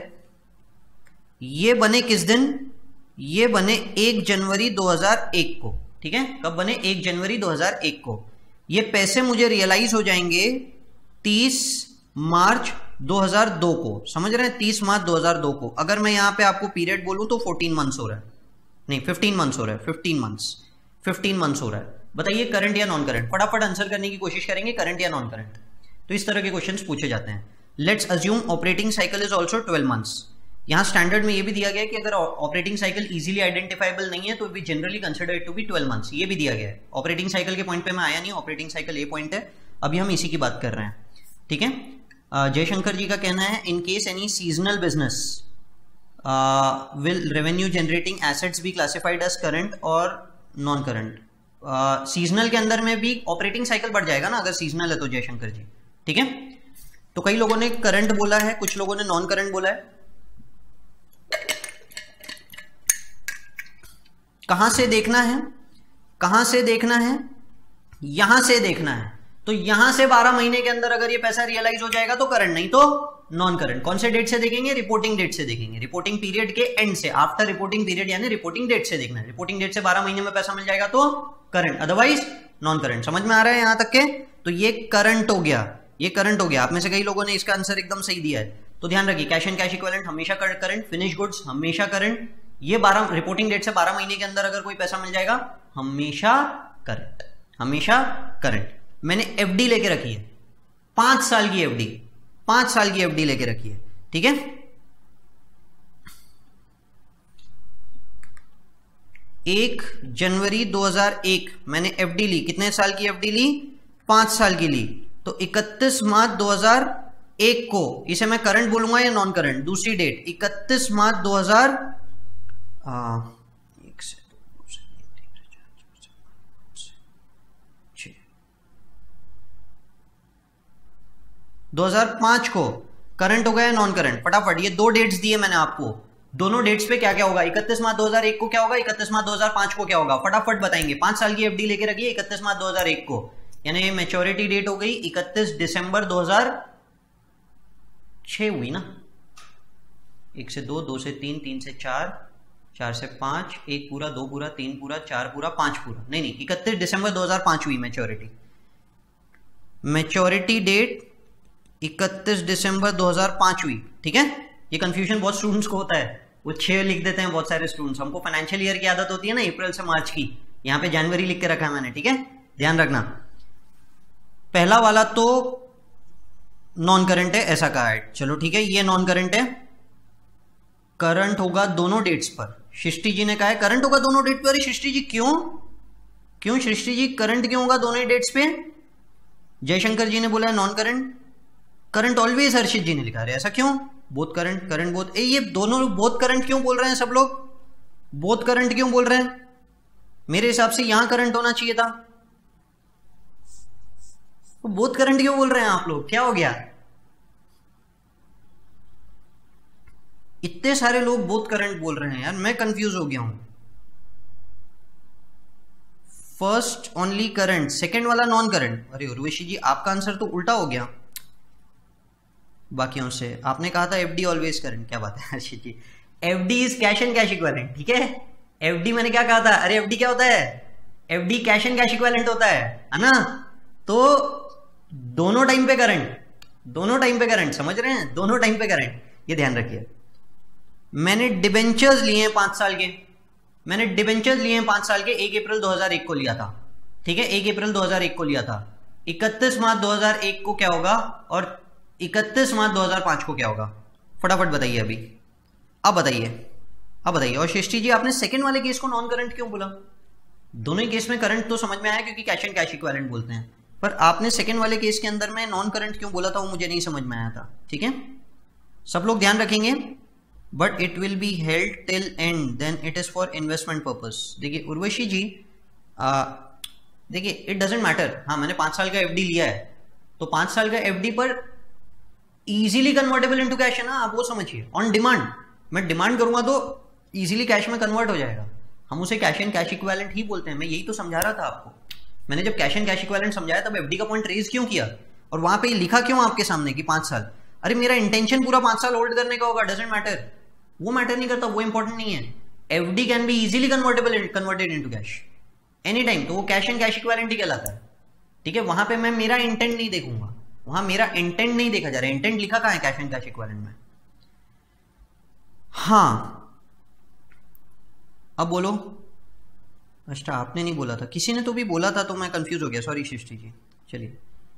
ये बने किस दिन, ये बने 1 जनवरी 2001 को, ठीक है। कब बने, 1 जनवरी 2001 को। ये पैसे मुझे रियलाइज हो जाएंगे 30 मार्च 2002 को, समझ रहे हैं, 30 मार्च 2002 को। अगर मैं यहां पे आपको पीरियड बोलूं तो 14 मंथ्स हो रहा है, नहीं 15 मंथ्स हो रहा है, 15 मंथ्स हो रहा है। बताइए करंट या नॉन करंट, फटाफट आंसर करने की कोशिश करेंगे, करंट या नॉन करंट। तो इस तरह के क्वेश्चंस पूछे जाते हैं। Let's assume operating cycle is also 12 months. यहां स्टैंडर्ड में ये भी दिया गया है कि अगर ऑपरेटिंग साइकिल इजीली आइडेंटिफाइबल नहीं है तो we generally consider it to be 12 months, ये भी दिया गया है। ऑपरेटिंग साइकिल के पॉइंट पे मैं आया नहीं, ऑपरेटिंग साइकिल ए पॉइंट है, अभी हम इसी की बात कर रहे हैं, ठीक है। जयशंकर जी का कहना है in case any seasonal business will revenue generating assets be classified as current और नॉन करंट। सीजनल के अंदर में भी ऑपरेटिंग साइकिल बढ़ जाएगा ना अगर सीजनल है तो, जयशंकर जी, ठीक है। तो कई लोगों ने करंट बोला है, कुछ लोगों ने नॉन करंट बोला है। कहां से देखना है, कहां से देखना है, यहां से देखना है। तो यहां से 12 महीने के अंदर अगर ये पैसा रियलाइज हो जाएगा तो करंट, नहीं तो नॉन करंट। कौन से डेट से देखेंगे, रिपोर्टिंग डेट से देखेंगे, रिपोर्टिंग पीरियड के एंड से, आफ्टर रिपोर्टिंग पीरियड यानी रिपोर्टिंग डेट से देखना है। रिपोर्टिंग डेट से 12 महीने में पैसा मिल जाएगा तो करंट, अदरवाइज नॉन करंट। समझ में आ रहा है यहां तक के? तो ये करंट हो गया, ये करंट हो गया। आप में से कई लोगों ने इसका आंसर एकदम सही दिया है, तो ध्यान रखिए कैश एंड कैश इक्विवेलेंट हमेशा करंट, फिनिश गुड्स हमेशा करंट। ये 12 रिपोर्टिंग डेट से 12 महीने के अंदर अगर कोई पैसा मिल जाएगा हमेशा करंट, हमेशा करंट। मैंने एफडी लेके रखी है, 5 साल की एफडी, 5 साल की एफडी लेके रखी है, ठीक है। 1 जनवरी 2001 मैंने एफडी ली, कितने साल की एफडी ली, 5 साल की ली। तो 31 मार्च 2001 को, इसे मैं करंट बोलूंगा या नॉन करंट? दूसरी डेट 31 मार्च 2005 को करंट हो गया नॉन करंट? फटाफट, ये 2 डेट्स दिए मैंने आपको, दोनों डेट्स पे क्या क्या होगा, 31 मार्च 2001 को क्या होगा, 31 मार्च 2005 को क्या होगा, फटाफट बताएंगे। 5 साल की एफडी लेके रखिए 31 मार्च 2001 को, यानी मैच्योरिटी डेट हो गई 31 दिसंबर 2006 हुई ना। 1 से 2, 2 से 3, 3 से 4, 4 से 5, 1 पूरा, 2 पूरा, 3 पूरा, 4 पूरा, 5 पूरा, नहीं 31 दिसंबर 2005 हुई मैच्योरिटी। मैच्योरिटी डेट 31 दिसंबर 2005 हुई, ठीक है। ये कंफ्यूजन बहुत स्टूडेंट्स को होता है, वो 6 लिख देते हैं बहुत सारे स्टूडेंट्स। हमको फाइनेंशियल ईयर की आदत होती है ना, अप्रैल से मार्च की, यहां पे जनवरी लिख के रखा है मैंने, ठीक है, ध्यान रखना। पहला वाला तो नॉन करंट है, ऐसा कहा है, चलो ठीक है, ये नॉन करंट है। करंट होगा दोनों डेट्स पर, सृष्टि जी ने कहा है करंट होगा दोनों डेट पर। सृष्टि जी क्यों, क्यों सृष्टि जी करंट क्यों होगा दोनों डेट्स पे? जयशंकर जी ने बोला है non current, current always, Harshit ji ने लिखा है ऐसा क्यों? बोथ करंट, करंट बोथ, ये दोनों बोथ करंट क्यों बोल रहे हैं सब लोग? बोथ करंट क्यों बोल रहे हैं? मेरे हिसाब से यहां करंट होना चाहिए था, तो बोथ करंट क्यों बोल रहे हैं आप लोग, क्या हो गया? इतने सारे लोग बोथ करंट बोल रहे हैं यार, मैं कंफ्यूज हो गया हूं। फर्स्ट ओनली करंट, सेकंड वाला नॉन करंट। अरे उर्वशी जी आपका आंसर तो उल्टा हो गया बाकियों से। आपने कहा था एफडी ऑलवेज करंट, क्या बात है Harshit ji. FD is cash and cash equivalent, ठीक है। एफडी मैंने क्या कहा था, अरे एफडी क्या होता है, FD cash and cash equivalent होता है ना। तो दोनों टाइम पे करंट, दोनों टाइम पे करंट, समझ रहे हैं, दोनों टाइम पे करंट, ये ध्यान रखिए। मैंने डिबेंचर्स लिए हैं 5 साल के, मैंने डिबेंचर्स लिए हैं 5 साल के, 1 अप्रैल 2001 को लिया था, ठीक है, 1 अप्रैल 2001 को लिया था। 31 मार्च 2001 को क्या होगा और 31 मार्च 2005 को क्या होगा, फटाफट बताइए अभी, अब बताइए, अब बताइए। और सृष्टि जी आपने सेकंड वाले केस को नॉन करंट क्यों बोला? दोनों ही केस में करंट तो समझ में आया क्योंकि कैश एंड कैश इक्विवेलेंट बोलते हैं, पर आपने सेकंड वाले केस के अंदर में नॉन करंट क्यों बोला था वो मुझे नहीं समझ में आया था, ठीक है। सब लोग ध्यान रखेंगे, but it will be held till end, then it is for investment purpose. देखिए उर्वशी जी, देखिए इट डजेंट मैटर, हाँ मैंने 5 साल का एफडी लिया है, तो 5 साल का एफडी पर इजीली कन्वर्टेबल इनटू कैश है ना, आप वो समझिए। ऑन डिमांड, मैं डिमांड करूंगा तो इजीली कैश में कन्वर्ट हो जाएगा, हम उसे कैश एंड कैश इक्विवेलेंट ही बोलते हैं। मैं यही तो समझा रहा था आपको, मैंने जब कैश एंड कैश इक्विवेलेंट समझाया तब एफडी का पॉइंट रेज क्यों किया, और वहां पे लिखा क्यों आपके सामने कि 5 साल। अरे मेरा इंटेंशन पूरा 5 साल होल्ड करने का होगा, डजेंट मैटर, वो मैटर नहीं करता, वो इंपॉर्टेंट नहीं है। FD can be easily converted into cash any time, तो वो कैश एंड कैश इक्विवेलेंट ही कहलाता है, ठीक है। वहां पे मैं मेरा इंटेंट नहीं देखूंगा, वहां मेरा इंटेंट नहीं देखा जा रहा है, इंटेंट लिखा कहां है कैश एंड कैश इक्विवेलेंट में। हाँ अब बोलो। अच्छा आपने नहीं बोला था, किसी ने तो भी बोला था, तो मैं कंफ्यूज हो गया, सॉरी सृष्टि जी। चलिए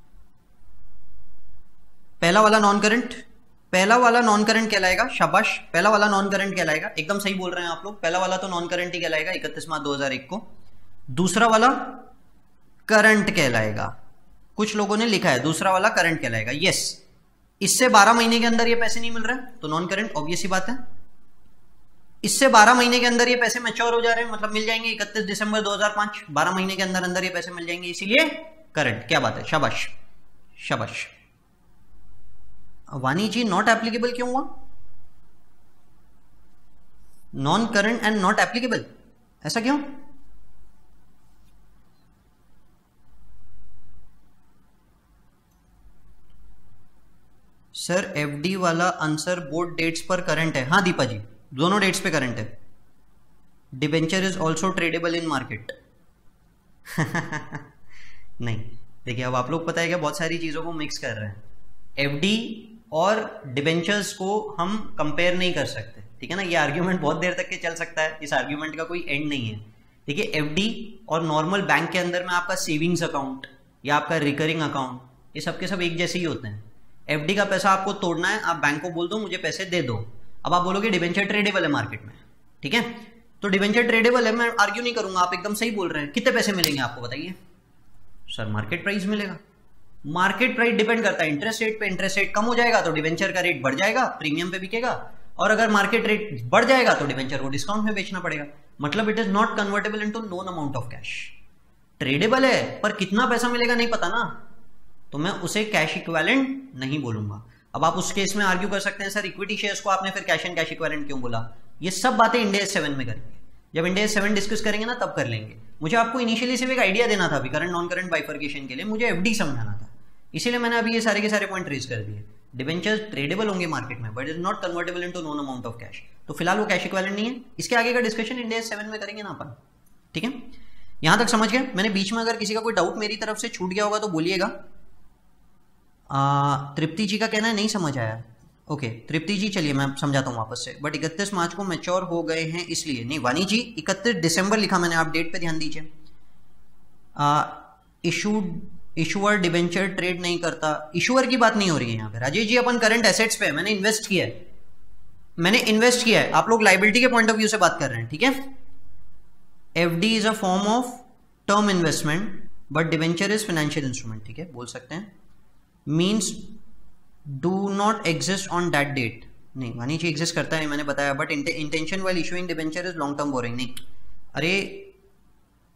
पहला वाला नॉन करंट, पहला वाला नॉन करंट कहलाएगा, शाबाश, पहला वाला नॉन करंट कहलाएगा, एकदम सही बोल रहे हैं आप लोग, पहला वाला तो नॉन करंट ही कहलाएगा 31 मार्च 2001 को। दूसरा वाला करंट कहलाएगा, कुछ लोगों ने लिखा है दूसरा वाला करंट कहलाएगा, यस। इससे 12 महीने के अंदर ये पैसे नहीं मिल रहे तो नॉन करंट, ऑब्वियस ही बात है। इससे 12 महीने के अंदर ये पैसे मैच्योर हो जा रहे हैं, मतलब मिल जाएंगे 31 दिसंबर 2005, 12 महीने के अंदर अंदर ये पैसे मिल जाएंगे, इसीलिए करंट। क्या बात है, शाबाश शाबाश। वानी जी नॉट एप्लीकेबल क्यों हुआ, non current and not applicable, ऐसा क्यों? सर एफडी वाला आंसर बोथ डेट्स पर करंट है, हाँ दीपा जी दोनों डेट्स पे करंट है। Debenture is also tradable in market नहीं, देखिए अब आप लोग पता है क्या, बहुत सारी चीजों को मिक्स कर रहे हैं। एफडी और डिबेंचर्स को हम कंपेयर नहीं कर सकते, ठीक है ना, ये आर्ग्यूमेंट बहुत देर तक के चल सकता है, इस आर्ग्यूमेंट का कोई एंड नहीं है। देखिए एफडी और नॉर्मल बैंक के अंदर में आपका सेविंग्स अकाउंट या आपका रिकरिंग अकाउंट, ये सब के सब एक जैसे ही होते हैं। एफडी का पैसा आपको तोड़ना है, आप बैंक को बोल दो मुझे पैसे दे दो। अब आप बोलोगे डिबेंचर ट्रेडेबल है मार्केट में, ठीक है, तो डिबेंचर ट्रेडेबल है, मैं आर्ग्यू नहीं करूंगा, आप एकदम सही बोल रहे हैं। कितने पैसे मिलेंगे आपको बताइए? सर मार्केट प्राइस मिलेगा। मार्केट प्राइस डिपेंड करता है इंटरेस्ट रेट पे, इंटरेस्ट रेट कम हो जाएगा तो डिबेंचर का रेट बढ़ जाएगा, प्रीमियम पे बिकेगा, और अगर मार्केट रेट बढ़ जाएगा तो डिबेंचर को डिस्काउंट में बेचना पड़ेगा। मतलब it is not convertible into known amount of cash. Tradable है पर कितना पैसा मिलेगा नहीं पता ना, तो मैं उसे कैश इक्विवेलेंट नहीं बोलूंगा। अब आप उस केस में आर्ग्यू कर सकते हैं सर इक्विटी शेयर्स को आपने फिर कैश एंड कैश इक्विवेलेंट क्यों बोला। ये सब बातें इंडिया 7 में करेंगे, जब इंडिया 7 डिस्कस करेंगे ना तब कर लेंगे। मुझे आपको इनिशियली सिर्फ एक आइडिया देना था अभी करंट नॉन करंट बाइफर्केशन के लिए, मुझे एफडी समझाना था, इसीलिए मैंने अभी ये सारे के सारे पॉइंट रेज कर दिए। डिबेंचर्स ट्रेडेबल होंगे मार्केट में but is not convertible into known amount of cash, तो फिलहाल वो कैश इक्विवेलेंट नहीं है। इसके आगे का डिस्कशन इंडिया 7 में करेंगे ना अपन, ठीक है। यहां तक समझ गए? मैंने बीच में अगर किसी का कोई डाउट मेरी तरफ से छूट गया होगा तो बोलिएगा। तृप्ति जी का कहना है नहीं समझ आया, ओके तृप्ति जी चलिए मैं समझाता हूँ वापस से। बट 31 मार्च को मैच्योर हो गए हैं इसलिए नहीं, वानी जी 31 दिसंबर लिखा मैंने, आप डेट पे ध्यान दीजिए। इशूअर डिबेंचर ट्रेड नहीं करता, इशूअर की बात नहीं हो रही है यहाँ पे राजेश जी, अपन करंट एसेट्स पे मैंने इन्वेस्ट किया है, मैंने इन्वेस्ट किया है, आप लोग लाइबिलिटी के पॉइंट ऑफ व्यू से बात कर रहे हैं, ठीक है। FD is a form of term investment but debenture is financial instrument, ठीक है बोल सकते हैं। Means do not exist on that date, नहीं वानी जी एग्जिस्ट करता है मैंने बताया, but intention while issuing debenture is long term borrowing, नहीं। अरे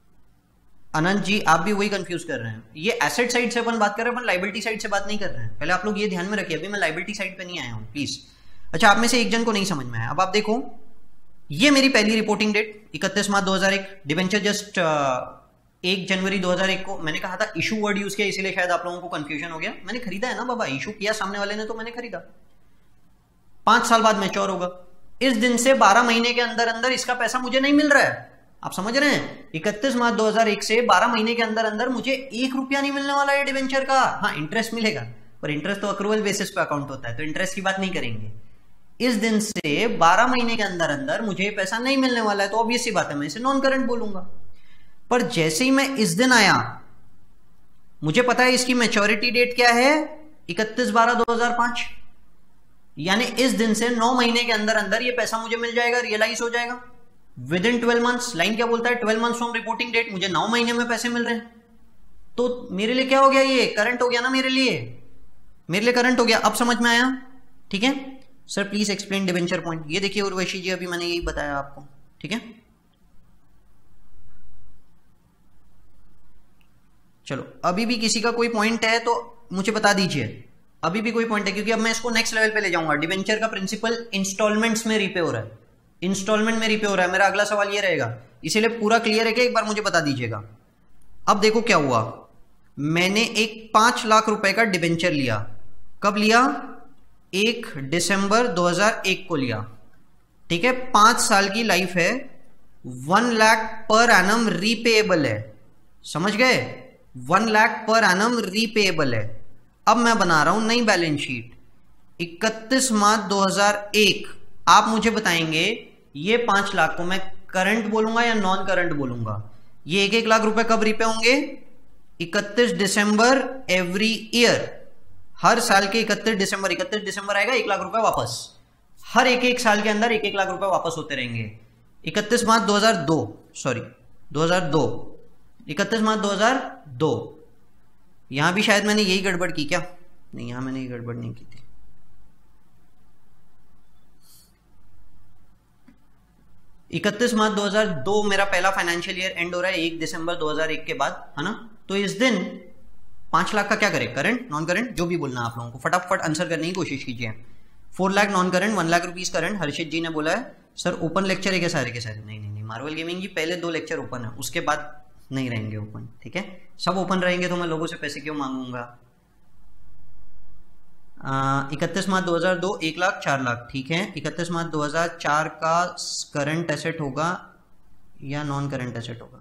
अनंत जी आप भी वही कंफ्यूज कर रहे हैं, ये एसेट साइड से अपन बात कर रहे हैं, अपन लाइबिलिटी साइड से बात नहीं कर रहे हैं। पहले आप लोग ये ध्यान में रखिए, अभी मैं लाइबिलिटी साइड पे नहीं आया हूं प्लीज। अच्छा, आप में से एक जन को नहीं समझ में आया। अब आप देखो, ये मेरी पहली रिपोर्टिंग डेट 31 मार्च 2001, डिबेंचर जस्ट 1 जनवरी 2001 को। मैंने कहा था इशू वर्ड यूज किया, इसीलिए शायद आप लोगों को कंफ्यूजन हो गया। मैंने खरीदा है ना बाबा, इशू किया सामने वाले ने तो मैंने खरीदा। 5 साल बाद मैच्योर होगा। इस दिन से 12 महीने के अंदर अंदर इसका पैसा मुझे नहीं मिल रहा है। आप समझ रहे हैं, 31 मार्च 2001 से 12 महीने के अंदर अंदर मुझे 1 रुपया नहीं मिलने वाला है डिबेंचर का। हाँ, इंटरेस्ट मिलेगा, पर इंटरेस्ट तो अक्रूवल बेसिस पे अकाउंट होता है, तो इंटरेस्ट की बात नहीं करेंगे। इस दिन से 12 महीने के अंदर अंदर मुझे पैसा नहीं मिलने वाला है, तो ऑब्वियस सी बात है मैं इसे नॉन करंट बोलूंगा। पर जैसे ही मैं इस दिन आया, मुझे पता है इसकी मैच्योरिटी डेट क्या है, 31/12/2005, यानी इस दिन से 9 महीने के अंदर अंदर ये पैसा मुझे मिल जाएगा, रियलाइज हो जाएगा विद इन 12 मंथ्स। लाइन क्या बोलता है, 12 मंथ्स फ्रॉम रिपोर्टिंग डेट। मुझे 9 महीने में पैसे मिल रहे हैं, तो मेरे लिए क्या हो गया, ये करंट हो गया ना, मेरे लिए करंट हो गया। अब समझ में आया? ठीक है sir, please explain debenture point. ये देखिए उर्वशी जी, अभी मैंने यही बताया आपको, ठीक है। चलो, अभी भी किसी का कोई पॉइंट है तो मुझे बता दीजिए, अभी भी कोई पॉइंट है, क्योंकि अब मैं इसको नेक्स्ट लेवल पे ले जाऊंगा। डिबेंचर का प्रिंसिपल इंस्टॉलमेंट्स में रीपे हो रहा है, इंस्टॉलमेंट में रीपे हो रहा है। मेरा अगला सवाल ये रहेगा, इसीलिए पूरा क्लियर है कि एक बार मुझे बता दीजिएगा। अब देखो क्या हुआ, मैंने एक 5 लाख रुपए का डिबेंचर लिया। कब लिया? 1 दिसंबर 2001 को लिया, ठीक है। 5 साल की लाइफ है, 1 लाख पर एनम रीपेएबल है, समझ गए? 1 लाख पर एनम रीपेएबल है। अब मैं बना रहा हूं नई बैलेंस शीट, 31 मार्च 2001। आप मुझे बताएंगे ये 5 लाख को मैं करंट बोलूंगा या नॉन करंट बोलूंगा? ये 1-1 लाख रुपए कब रीपे होंगे? 31 दिसंबर एवरी ईयर, हर साल के 31 दिसंबर आएगा 1 लाख रुपए वापस। हर एक साल के अंदर 1-1 लाख रुपए वापस होते रहेंगे। 31 मार्च 2002, सॉरी 2002, 31 मार्च 2002। यहां भी शायद मैंने यही गड़बड़ की क्या? नहीं, यहां मैंने ये गड़बड़ नहीं की थी। 31 मार्च 2002 मेरा पहला फाइनेंशियल ईयर एंड हो रहा है 1 दिसंबर 2001 के बाद, है ना। तो इस दिन 5 लाख का क्या करें, करंट नॉन करंट, जो भी बोलना है आप लोगों को, फटाफट आंसर करने की कोशिश कीजिए। 4 lakh non current, 1 lakh rupees current. Harshit ji ने बोला है सर ओपन लेक्चर है क्या सारे के सारे? नहीं, मार्वल गेमिंग जी पहले 2 लेक्चर ओपन है, उसके बाद नहीं रहेंगे ओपन, ठीक है। सब ओपन रहेंगे तो मैं लोगों से पैसे क्यों मांगूंगा? 31 मार्च 2002 1 लाख 4 लाख, ठीक है। 31 मार्च 2004 का करंट एसेट होगा या नॉन करंट एसेट होगा?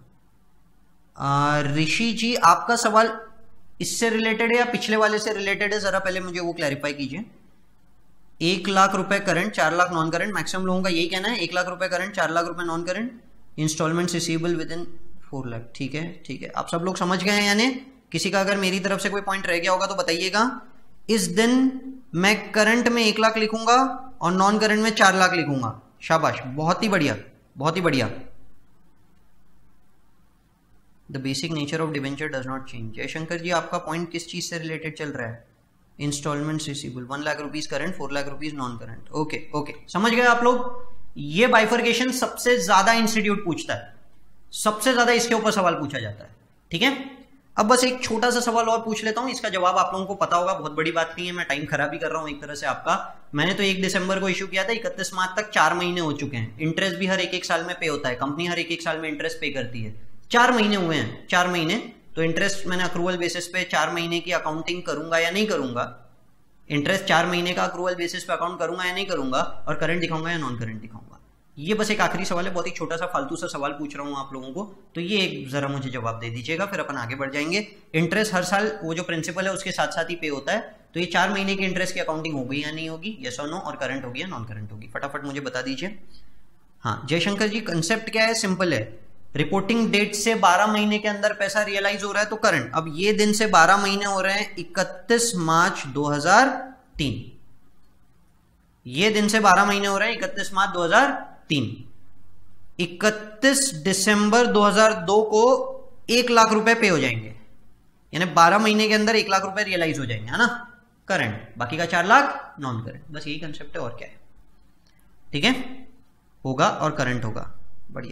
ऋषि जी, आपका सवाल इससे रिलेटेड है या पिछले वाले से रिलेटेड है? जरा पहले मुझे वो क्लैरिफाई कीजिए। 1 लाख रुपए current, 4 lakh non current, maximum लोगों का यही कहना है। 1 लाख रुपए करंट, 4 लाख रुपए non current, installment receivable within 4 lakh, ठीक है, ठीक है। आप सब लोग समझ गए हैं? यानी किसी का अगर मेरी तरफ से कोई पॉइंट रह गया होगा तो बताइएगा। इस दिन मैं करंट में 1 लाख लिखूंगा और नॉन करंट में 4 लाख लिखूंगा। शाबाश, बहुत ही बढ़िया, बहुत ही बढ़िया। The basic nature of debenture does not change. Jayshankar ji, आपका पॉइंट किस चीज से रिलेटेड चल रहा है? Installment receivable, 1 lakh rupees current, 4 lakh rupees non current. Okay okay, समझ गए आप लोग? ये बाइफर्केशन सबसे ज्यादा इंस्टीट्यूट पूछता है, सबसे ज्यादा इसके ऊपर सवाल पूछा जाता है, ठीक है। अब बस एक छोटा सा सवाल और पूछ लेता हूं, इसका जवाब आप लोगों को पता होगा, बहुत बड़ी बात नहीं है, मैं टाइम खराब ही कर रहा हूं एक तरह से आपका। मैंने तो 1 दिसंबर को इशू किया था, 31 मार्च तक 4 महीने हो चुके हैं। इंटरेस्ट भी हर एक साल में पे होता है, कंपनी हर एक साल में इंटरेस्ट पे करती है। 4 महीने हुए हैं, 4 महीने। तो इंटरेस्ट मैंने अक्रूवल बेसिस पे 4 महीने की अकाउंटिंग करूंगा या नहीं करूंगा? इंटरेस्ट 4 महीने का अक्रूवल बेसिस पे अकाउंट करूंगा या नहीं करूंगा? और करंट दिखाऊंगा या नॉन करंट दिखाऊंगा? ये बस एक आखिरी सवाल है, बहुत ही छोटा सा फालतू सा सवाल पूछ रहा हूं आप लोगों को, तो ये एक जरा मुझे जवाब दे दीजिएगा, फिर अपन आगे बढ़ जाएंगे। इंटरेस्ट हर साल वो जो प्रिंसिपल है उसके साथ साथ ही पे होता है, तो ये 4 महीने की इंटरेस्ट की अकाउंटिंग हो गई या नहीं होगी? यस और नो? और करंट होगी या नॉन करंट होगी? फटाफट मुझे बता दीजिए। हाँ जयशंकर जी, कंसेप्ट क्या है? सिंपल है, रिपोर्टिंग डेट से 12 महीने के अंदर पैसा रियलाइज हो रहा है तो करंट। अब ये दिन से 12 महीने हो रहे हैं 31 मार्च 2003, ये दिन से 12 महीने हो रहे हैं 31 मार्च 2003। 31 दिसंबर 2002 को 1 लाख रुपए पे हो जाएंगे, यानी 12 महीने के अंदर 1 लाख रुपए रियलाइज हो जाएंगे, है ना, करंट। बाकी का 4 लाख नॉन करंट। बस यही कंसेप्ट है, और क्या है, ठीक है। होगा और करंट होगा, बढ़िया।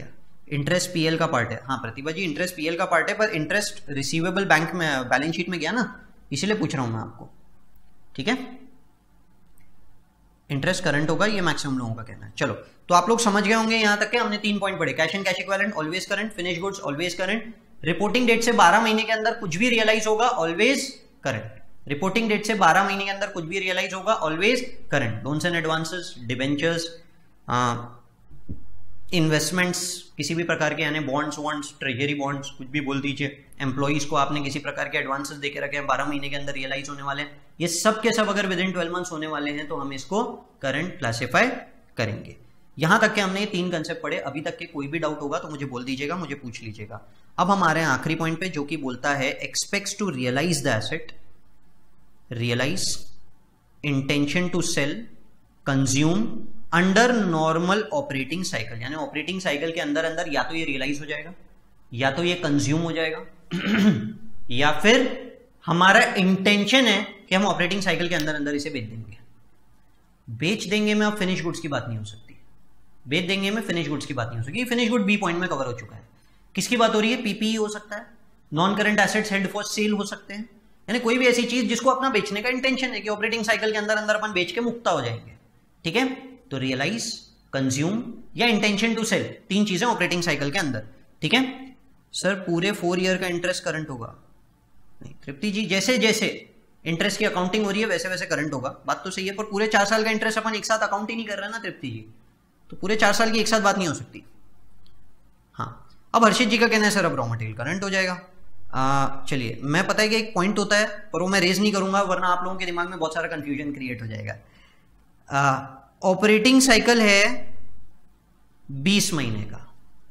इंटरेस्ट पीएल का पार्ट है। हाँ प्रतिभा जी इंटरेस्ट पीएल का पार्ट है, पर इंटरेस्ट रिसीवेबल बैंक में बैलेंस शीट में गया ना, इसीलिए पूछ रहा हूं मैं आपको। ठीक है, इंटरेस्ट करंट होगा, ये मैक्सिमम लोगों का कहना है। चलो तो आप लोग समझ गए होंगे यहां तक के हमने 3 पॉइंट पढ़े, cash and cash equivalent always current, finish goods always current, reporting date से 12 महीने के अंदर कुछ भी रियलाइज होगा ऑलवेज करंट, रिपोर्टिंग डेट से 12 महीने के अंदर कुछ भी रियलाइज होगा always current, loans and advances, debentures, investments किसी भी प्रकार के, यानी बॉन्ड्स वॉन्ड्स ट्रेजरी बॉन्ड्स कुछ भी बोल दीजिए, एम्प्लॉइज को आपने किसी प्रकार के एडवांसेस देके रखे हैं 12 महीने के अंदर रियलाइज होने वाले हैं, ये सब के सब अगर विद इन 12 मंथ्स होने वाले हैं तो हम इसको करंट क्लासिफाई करेंगे। यहां तक के हमने ये 3 कंसेप्ट पढ़े, अभी तक के कोई भी डाउट होगा तो मुझे बोल दीजिएगा, मुझे पूछ लीजिएगा। अब हम आ रहे हैं आखिरी पॉइंट पे जो कि बोलता है expects to realise the asset, realise, intention to sell, consume under normal operating cycle, यानी ऑपरेटिंग साइकिल के अंदर अंदर या तो ये रियलाइज हो जाएगा या तो ये कंज्यूम हो जाएगा या फिर हमारा इंटेंशन है कि हम ऑपरेटिंग साइकिल के अंदर अंदर इसे बेच देंगे। बेच देंगे में अब फिनिश गुड्स की बात नहीं हो सकती, बेच देंगे में फिनिश गुड्स की बात नहीं हो सकती, फिनिश गुड बी पॉइंट में कवर हो चुका है। किसकी बात हो रही है? पीपीई हो सकता है, non current assets held for sale हो सकते हैं, यानी कोई भी ऐसी चीज जिसको अपना बेचने का इंटेंशन है कि ऑपरेटिंग साइकिल के अंदर अंदर अपन बेच के मुक्ता हो जाएंगे। ठीक है, तो रियलाइज, कंज्यूम या इंटेंशन टू सेल, 3 चीजें ऑपरेटिंग साइकिल के अंदर। ठीक है सर, पूरे 4 ईयर का इंटरेस्ट करंट होगा? नहीं तृप्ति जी, जैसे जैसे इंटरेस्ट की अकाउंटिंग हो रही है वैसे वैसे करंट होगा, बात तो सही है, पर पूरे 4 साल का इंटरेस्ट अपन एक साथ अकाउंट ही नहीं कर रहे हैं ना तृप्ति जी, तो पूरे 4 साल की एक साथ बात नहीं हो सकती। हाँ, अब हर्षित जी का कहना है सर अब रॉ मटेरियल करंट हो जाएगा। चलिए, मैं पता है कि एक पॉइंट होता है पर वो मैं रेज नहीं करूंगा वरना आप लोगों के दिमाग में बहुत सारा कंफ्यूजन क्रिएट हो जाएगा। ऑपरेटिंग साइकिल है 20 महीने का,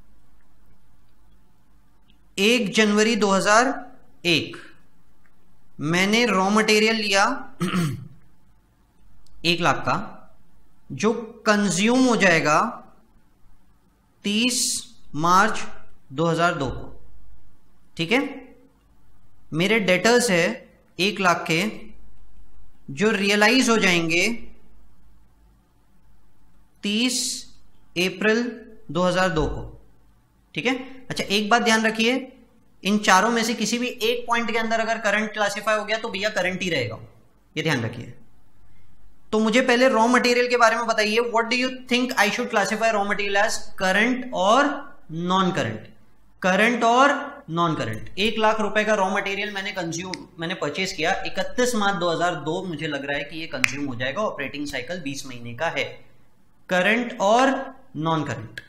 1 जनवरी 2001 मैंने रॉ मटेरियल लिया 1 लाख का, जो कंज्यूम हो जाएगा 30 मार्च 2002 को। ठीक है, मेरे डेटर्स है 1 लाख के जो रियलाइज हो जाएंगे 30 अप्रैल 2002 को। ठीक है, अच्छा एक बात ध्यान रखिए, इन चारों में से किसी भी एक पॉइंट के अंदर अगर करंट क्लासिफाई हो गया तो भैया करंट ही रहेगा, ये ध्यान रखिए। तो मुझे पहले रॉ मटेरियल के बारे में बताइए, what do you think I should classify raw material as, current और नॉन करंट? करंट और नॉन करंट। 1 लाख रुपए का रॉ मटेरियल मैंने परचेस किया 31 मार्च 2002, मुझे लग रहा है कि ये कंज्यूम हो जाएगा, ऑपरेटिंग साइकिल 20 महीने का है, करंट और नॉन करंट?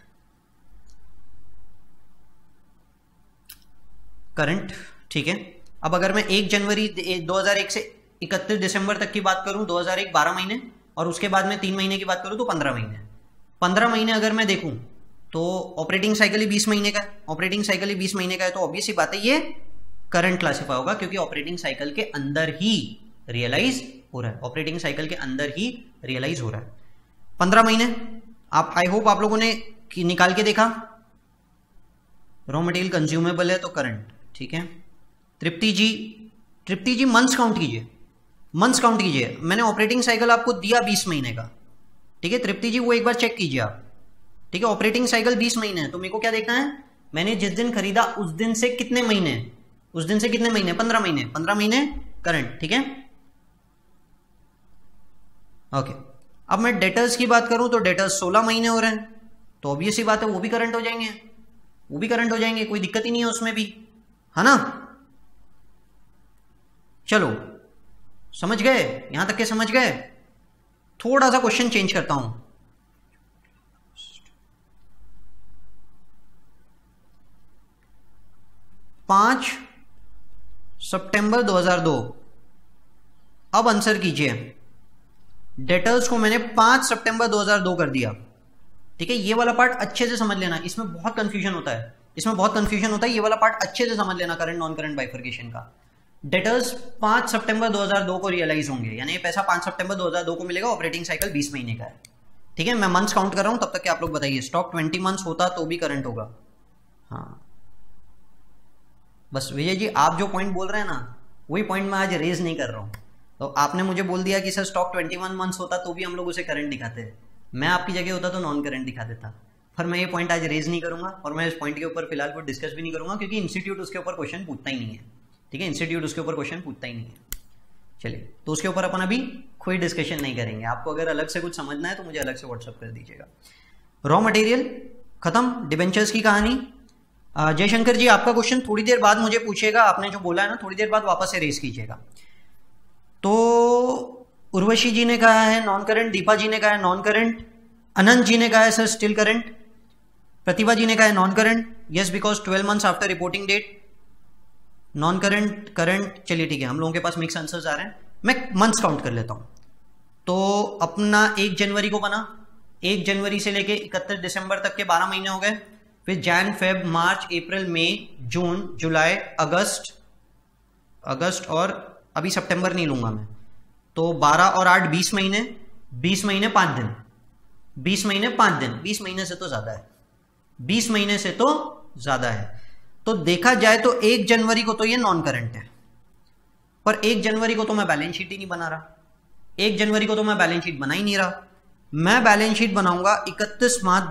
करंट। ठीक है, अब अगर मैं 1 जनवरी 2001 से 31 दिसंबर तक की बात करूं, 2001 12 महीने, और उसके बाद में 3 महीने की बात करूं तो 15 महीने। 15 महीने अगर मैं देखूं तो ऑपरेटिंग साइकिल ही 20 महीने का है, ऑपरेटिंग साइकिल ही 20 महीने का है, तो ऑब्वियस ही बात है ये करंट क्लासिफाई होगा, क्योंकि ऑपरेटिंग साइकिल के अंदर ही रियलाइज हो रहा है, ऑपरेटिंग साइकिल के अंदर ही रियलाइज हो रहा है। 15 महीने आप, आई होप आप लोगों ने निकाल के देखा, रॉ मटेरियल कंज्यूमेबल है तो करंट। ठीक है, तृप्ति जी मंथ्स काउंट कीजिए, मंथ्स काउंट कीजिए, मैंने ऑपरेटिंग साइकिल आपको दिया 20 महीने का। ठीक है तृप्ति जी, वो एक बार चेक कीजिए आप। ठीक है, ऑपरेटिंग साइकिल 20 महीने है, तो मेरे को क्या देखना है, मैंने जिस दिन खरीदा उस दिन से कितने महीने, उस दिन से कितने महीने, 15 महीने, 15 महीने करंट। ठीक है, ओके। अब मैं डेटर्स की बात करूं तो डेटर्स 16 महीने हो रहे हैं, तो ऑब्वियस ही बात है वो भी करंट हो जाएंगे, वो भी करंट हो जाएंगे, कोई दिक्कत ही नहीं है उसमें भी, है ना? चलो समझ गए, यहां तक के समझ गए? थोड़ा सा क्वेश्चन चेंज करता हूं, पांच सितंबर 2002, अब आंसर कीजिए। डेटर्स को मैंने 5 सितंबर 2002 कर दिया। ठीक है, ये वाला पार्ट अच्छे से समझ लेना, इसमें बहुत कंफ्यूजन होता है, इसमें बहुत कंफ्यूजन होता है, ये वाला पार्ट अच्छे से समझ लेना, करंट नॉन करंट बाइफर्केशन का। डेटर्स 5 सितंबर 2002 को रियलाइज होंगे, यानी ये पैसा 5 सितंबर 2002 को मिलेगा, ऑपरेटिंग साइकिल 20 महीने का है। ठीक है, मैं मंथ्स काउंट कर रहा हूं, तब तक कि आप लोग बताइए, स्टॉक 20 मंथ्स होता तो भी करंट होगा? हाँ, बस विजय जी आप जो पॉइंट बोल रहे हैं ना, वही पॉइंट मैं आज रेज नहीं कर रहा हूं। तो आपने मुझे बोल दिया कि सर स्टॉक 21 मंथ्स होता तो भी हम लोग उसे करंट दिखाते हैं, मैं आपकी जगह होता तो नॉन करंट दिखा देता। पर मैं ये पॉइंट आज रेज नहीं करूंगा और मैं इस पॉइंट के ऊपर फिलहाल कोई डिस्कस भी नहीं करूंगा, क्योंकि इंस्टीट्यूट उसके ऊपर क्वेश्चन पूछता ही नहीं है। ठीक है, इंस्टीट्यूट उसके ऊपर क्वेश्चन पूछता ही नहीं है। चलिए, तो उसके ऊपर अपन अभी कोई डिस्कशन नहीं करेंगे। आपको अगर अलग से कुछ समझना है तो मुझे अलग से व्हाट्सअप कर दीजिएगा। रॉ मटेरियल खत्म, डिबेंचर्स की कहानी। जयशंकर जी, आपका क्वेश्चन थोड़ी देर बाद मुझे पूछेगा, आपने जो बोला है ना थोड़ी देर बाद वापस से रेज कीजिएगा। तो उर्वशी जी ने कहा है नॉन करंट, दीपा जी ने कहा है नॉन करंट, अनंत जी ने कहा है sir still current, Pratibha ji ने कहा है non current, yes because 12 months after reporting date, non current, current. चलिए ठीक है, हम लोगों के पास मिक्स आंसर्स आ रहे हैं। मैं मंथ्स काउंट कर लेता हूं। तो अपना 1 जनवरी को बना, 1 जनवरी से लेके 31 दिसंबर तक के 12 महीने हो गए। फिर जैन, फेब, मार्च, अप्रैल, मई, जून, जुलाई, अगस्त और अभी सितंबर नहीं लूंगा मैं, तो 12 और 8 20 महीने, 20 महीने 5 दिन, 20 महीने 5 दिन, 20 महीने से तो ज्यादा है, 20 महीने से तो ज्यादा है। तो देखा जाए तो 1 जनवरी को तो ये नॉन करंट है, पर 1 जनवरी को तो मैं बैलेंस शीट ही नहीं बना रहा, 1 जनवरी को तो मैं बैलेंस शीट बना ही नहीं रहा। मैं बैलेंस शीट बनाऊंगा 31 मार्च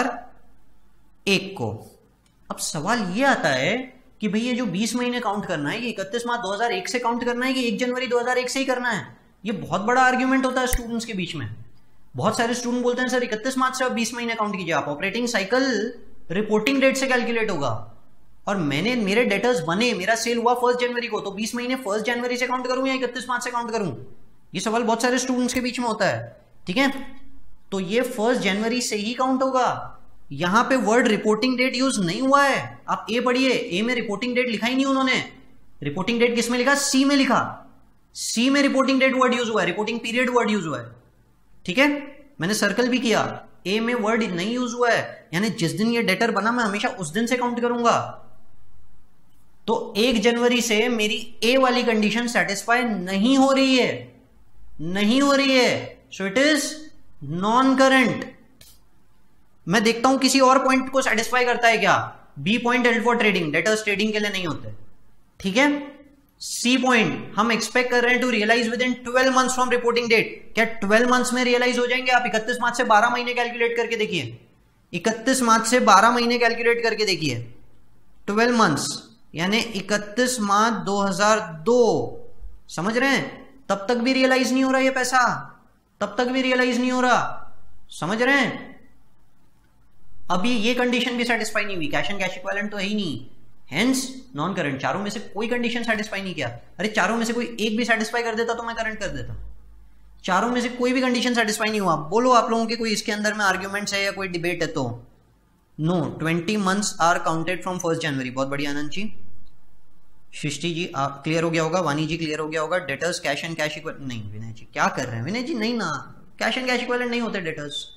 2001 को। अब सवाल ये आता है कि भैया जो 20 महीने काउंट करना है, ये 31 मार्च 2001 से काउंट करना है कि 1 जनवरी 2001 से ही करना है? ये बहुत बड़ा आर्ग्यूमेंट होता है स्टूडेंट्स के बीच में। बहुत सारे स्टूडेंट बोलते हैं सर 31 मार्च से आप 20 महीने काउंट कीजिए, आप ऑपरेटिंग साइकिल रिपोर्टिंग डेट से कैलकुलेट होगा। और मेरे डेटर्स बने, मेरा सेल हुआ 1 जनवरी को, तो 20 महीने 1 जनवरी से काउंट करूं या 31 मार्च से काउंट करूं? ये सवाल बहुत सारे स्टूडेंट्स के बीच में होता है। ठीक है, तो ये 1 जनवरी से ही काउंट होगा। यहां पे वर्ड रिपोर्टिंग डेट यूज नहीं हुआ है। आप ए पढ़िए, ए में रिपोर्टिंग डेट लिखा ही नहीं उन्होंने। रिपोर्टिंग डेट किस में लिखा? सी में लिखा। सी में रिपोर्टिंग डेट वर्ड यूज हुआ है, रिपोर्टिंग पीरियड वर्ड यूज हुआ है। ठीक है, मैंने सर्कल भी किया, ए में वर्ड नहीं यूज हुआ है, यानी जिस दिन ये डेटर बना मैं हमेशा उस दिन से काउंट करूंगा। तो 1 जनवरी से मेरी ए वाली कंडीशन सेटिस्फाई नहीं हो रही है, नहीं हो रही है, so it is non current. मैं देखता हूं किसी और पॉइंट को सेटिस्फाई करता है क्या। B point held for trading, debtors trading के लिए नहीं होते। ठीक है, सी पॉइंट हम एक्सपेक्ट कर रहे हैं to realise within 12 months from reporting date. क्या 12 मंथ्स में रियलाइज हो जाएंगे? आप 31 मार्च से 12 महीने कैलकुलेट करके देखिए, 31 मार्च से 12 महीने कैलकुलेट करके देखिए, 12 मंथ्स यानी 31 मार्च 2002। समझ रहे हैं? तब तक भी रियलाइज नहीं हो रहा ये पैसा, तब तक भी रियलाइज नहीं हो रहा। समझ रहे हैं? अभी ये कंडीशन भी सेटिस्फाई नहीं हुई, कैश एंड कैश इक्विवेलेंट तो है ही नहीं, हेंस नॉन करंट। चारों में से कोई कंडीशन सेटिस्फाई नहीं किया। अरे चारों में से कोई एक भी सेटिस्फाई कर देता तो मैं करंट कर देता। चारों में से कोई भी कंडीशन सेटिस्फाई नहीं हुआ। बोलो आप लोगों के कोई इसके अंदर में आर्ग्यूमेंट्स है या कोई डिबेट है तो? No, 20 months are counted from 1 January. बहुत बढ़िया आनंद जी। सृष्टि जी क्लियर हो गया होगा, वानी जी क्लियर हो गया होगा। Debtors cash and cash equivalent नहीं। विनय जी क्या कर रहे हैं? विनय जी नहीं ना, कैश एंड कैश इक्विवेलेंट नहीं होते डेटर्स।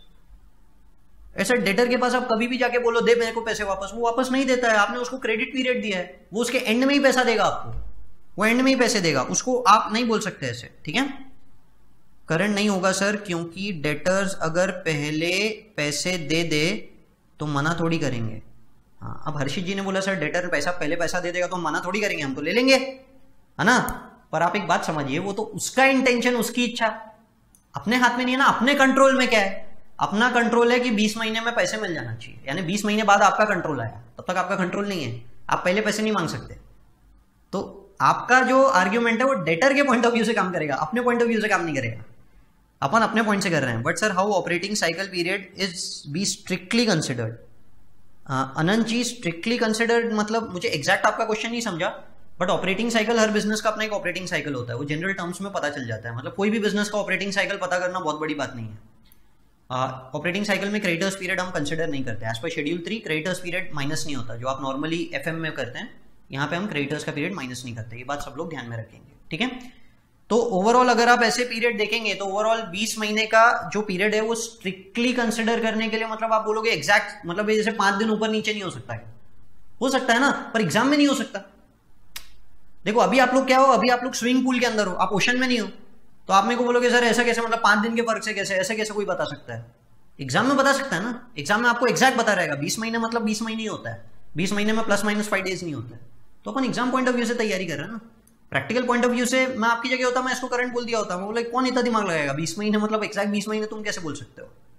ऐसा डेटर के पास आप कभी भी जाके बोलो दे मेरे को पैसे वापस, वो वापस नहीं देता है। आपने उसको क्रेडिट पीरियड दिया है, वो उसके एंड में ही पैसा देगा आपको, वो एंड में ही पैसे देगा, उसको आप नहीं बोल सकते ऐसे। ठीक है, करंट नहीं होगा सर, क्योंकि डेटर्स अगर पहले पैसे दे दे तो मना थोड़ी करेंगे। हाँ, अब हर्षित जी ने बोला सर डेटर पहले पैसा दे देगा तो हम मना थोड़ी करेंगे, हम तो ले लेंगे, है ना। पर आप एक बात समझिए, वो तो उसका इंटेंशन, उसकी इच्छा, अपने हाथ में नहीं है ना। अपने कंट्रोल में क्या है? अपना कंट्रोल है कि 20 महीने में पैसे मिल जाना चाहिए, यानी 20 महीने बाद आपका कंट्रोल आया, तब तक आपका कंट्रोल नहीं है, आप पहले पैसे नहीं मांग सकते। तो आपका जो आर्ग्यूमेंट है वो डेटर के पॉइंट ऑफ व्यू से काम करेगा, अपने पॉइंट ऑफ व्यू से काम नहीं करेगा। अपन अपने पॉइंट से कर रहे हैं। But sir how operating cycle period is be strictly considered? Anant ji, strictly considered मतलब मुझे एग्जैक्ट आपका क्वेश्चन नहीं समझा, बट ऑपरेटिंग साइकिल, हर बिजनेस का अपना एक ऑपरेटिंग साइकिल होता है, वो जनरल टर्म्स में पता चल जाता है। मतलब कोई भी बिजनेस का ऑपरेटिंग साइकिल पता करना बहुत बड़ी बात नहीं है। ऑपरेटिंग साइकिल में क्रेडिटर्स पीरियड हम कंसिडर नहीं करते। As per schedule 3 creditors period minus नहीं होता, जो आप नॉर्मली एफएम में करते हैं, यहाँ पे हम क्रेडिटर्स का पीरियड माइनस नहीं करते। ये बात सब लोग ध्यान में रखेंगे। ठीक है, तो ओवरऑल अगर आप ऐसे पीरियड देखेंगे तो ओवरऑल 20 महीने का जो पीरियड है वो स्ट्रिक्टली कंसिडर करने के लिए, मतलब आप बोलोगे एग्जैक्ट, मतलब जैसे 5 दिन ऊपर नीचे नहीं हो सकता है, हो सकता है ना, पर एग्जाम में नहीं हो सकता। देखो अभी आप लोग क्या हो, अभी आप लोग स्विमिंग पूल के अंदर हो, आप ओशन में नहीं हो, तो आप मेरे को बोलोगे सर ऐसा कैसे, मतलब 5 दिन के फर्क से कैसे, ऐसे कैसे कोई बता सकता है? एग्जाम में बता सकता है ना, एग्जाम में आपको एग्जैक्ट बता रहेगा। 20 महीने मतलब 20 महीने ही होता है, 20 महीने में प्लस माइनस 5 डेज नहीं होता है। तो अपन एग्जाम पॉइंट ऑफ व्यू से तैयारी कर रहे हैं ना। प्रैक्टिकल पॉइंट ऑफ व्यू से मैं आपकी जगह होता, मैं इसको करंट बोल दिया होता, मैं बोला कौन इतना दिमाग लगाएगा, 20 महीने मतलब एग्जैक्ट 20 महीने तुम कैसे बोल सकते हो?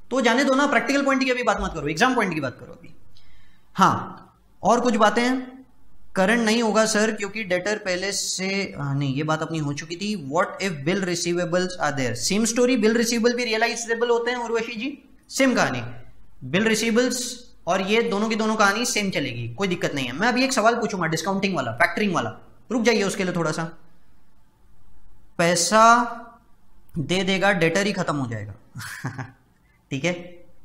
तो जाने दो ना, प्रैक्टिकल पॉइंट की अभी बात मत करो, एग्जाम पॉइंट की बात करो अभी। हाँ, और कुछ बातें हैं। करंट नहीं होगा सर क्योंकि डेटर पहले से नहीं, ये बात अपनी हो चुकी थी। What if bill receivables are there, same story, bill receivable भी रियलाइजेबल होते हैं उर्वशी जी, सेम कहानी। बिल रिसीवेबल्स और ये दोनों की दोनों कहानी सेम चलेगी, कोई दिक्कत नहीं है। मैं अभी एक सवाल पूछूंगा डिस्काउंटिंग वाला, फैक्टरिंग वाला, रुक जाइए उसके लिए थोड़ा सा। पैसा दे देगा, डेटर ही खत्म हो जाएगा ठीक है,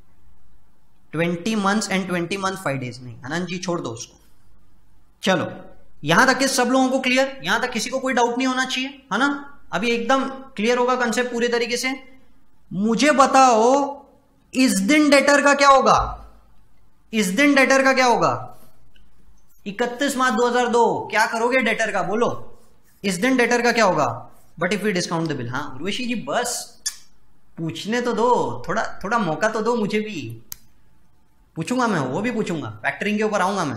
20 months एंड 20 month 5 days नहीं, आनंद जी छोड़ दो उसको। चलो यहां तक के सब लोगों को क्लियर, यहां तक किसी को कोई डाउट नहीं होना चाहिए, है ना? अभी एकदम क्लियर होगा कंसेप्ट पूरे तरीके से। मुझे बताओ इस दिन डेटर का क्या होगा, इस दिन डेटर का क्या होगा? 31 मार्च 2002, क्या करोगे डेटर का, बोलो इस दिन डेटर का क्या होगा? But if we discount the bill. हाँ उर्वशी जी बस पूछने तो दो, थोड़ा थोड़ा मौका तो दो मुझे भी, पूछूंगा मैं, वो भी पूछूंगा, फैक्टरिंग के ऊपर आऊंगा मैं।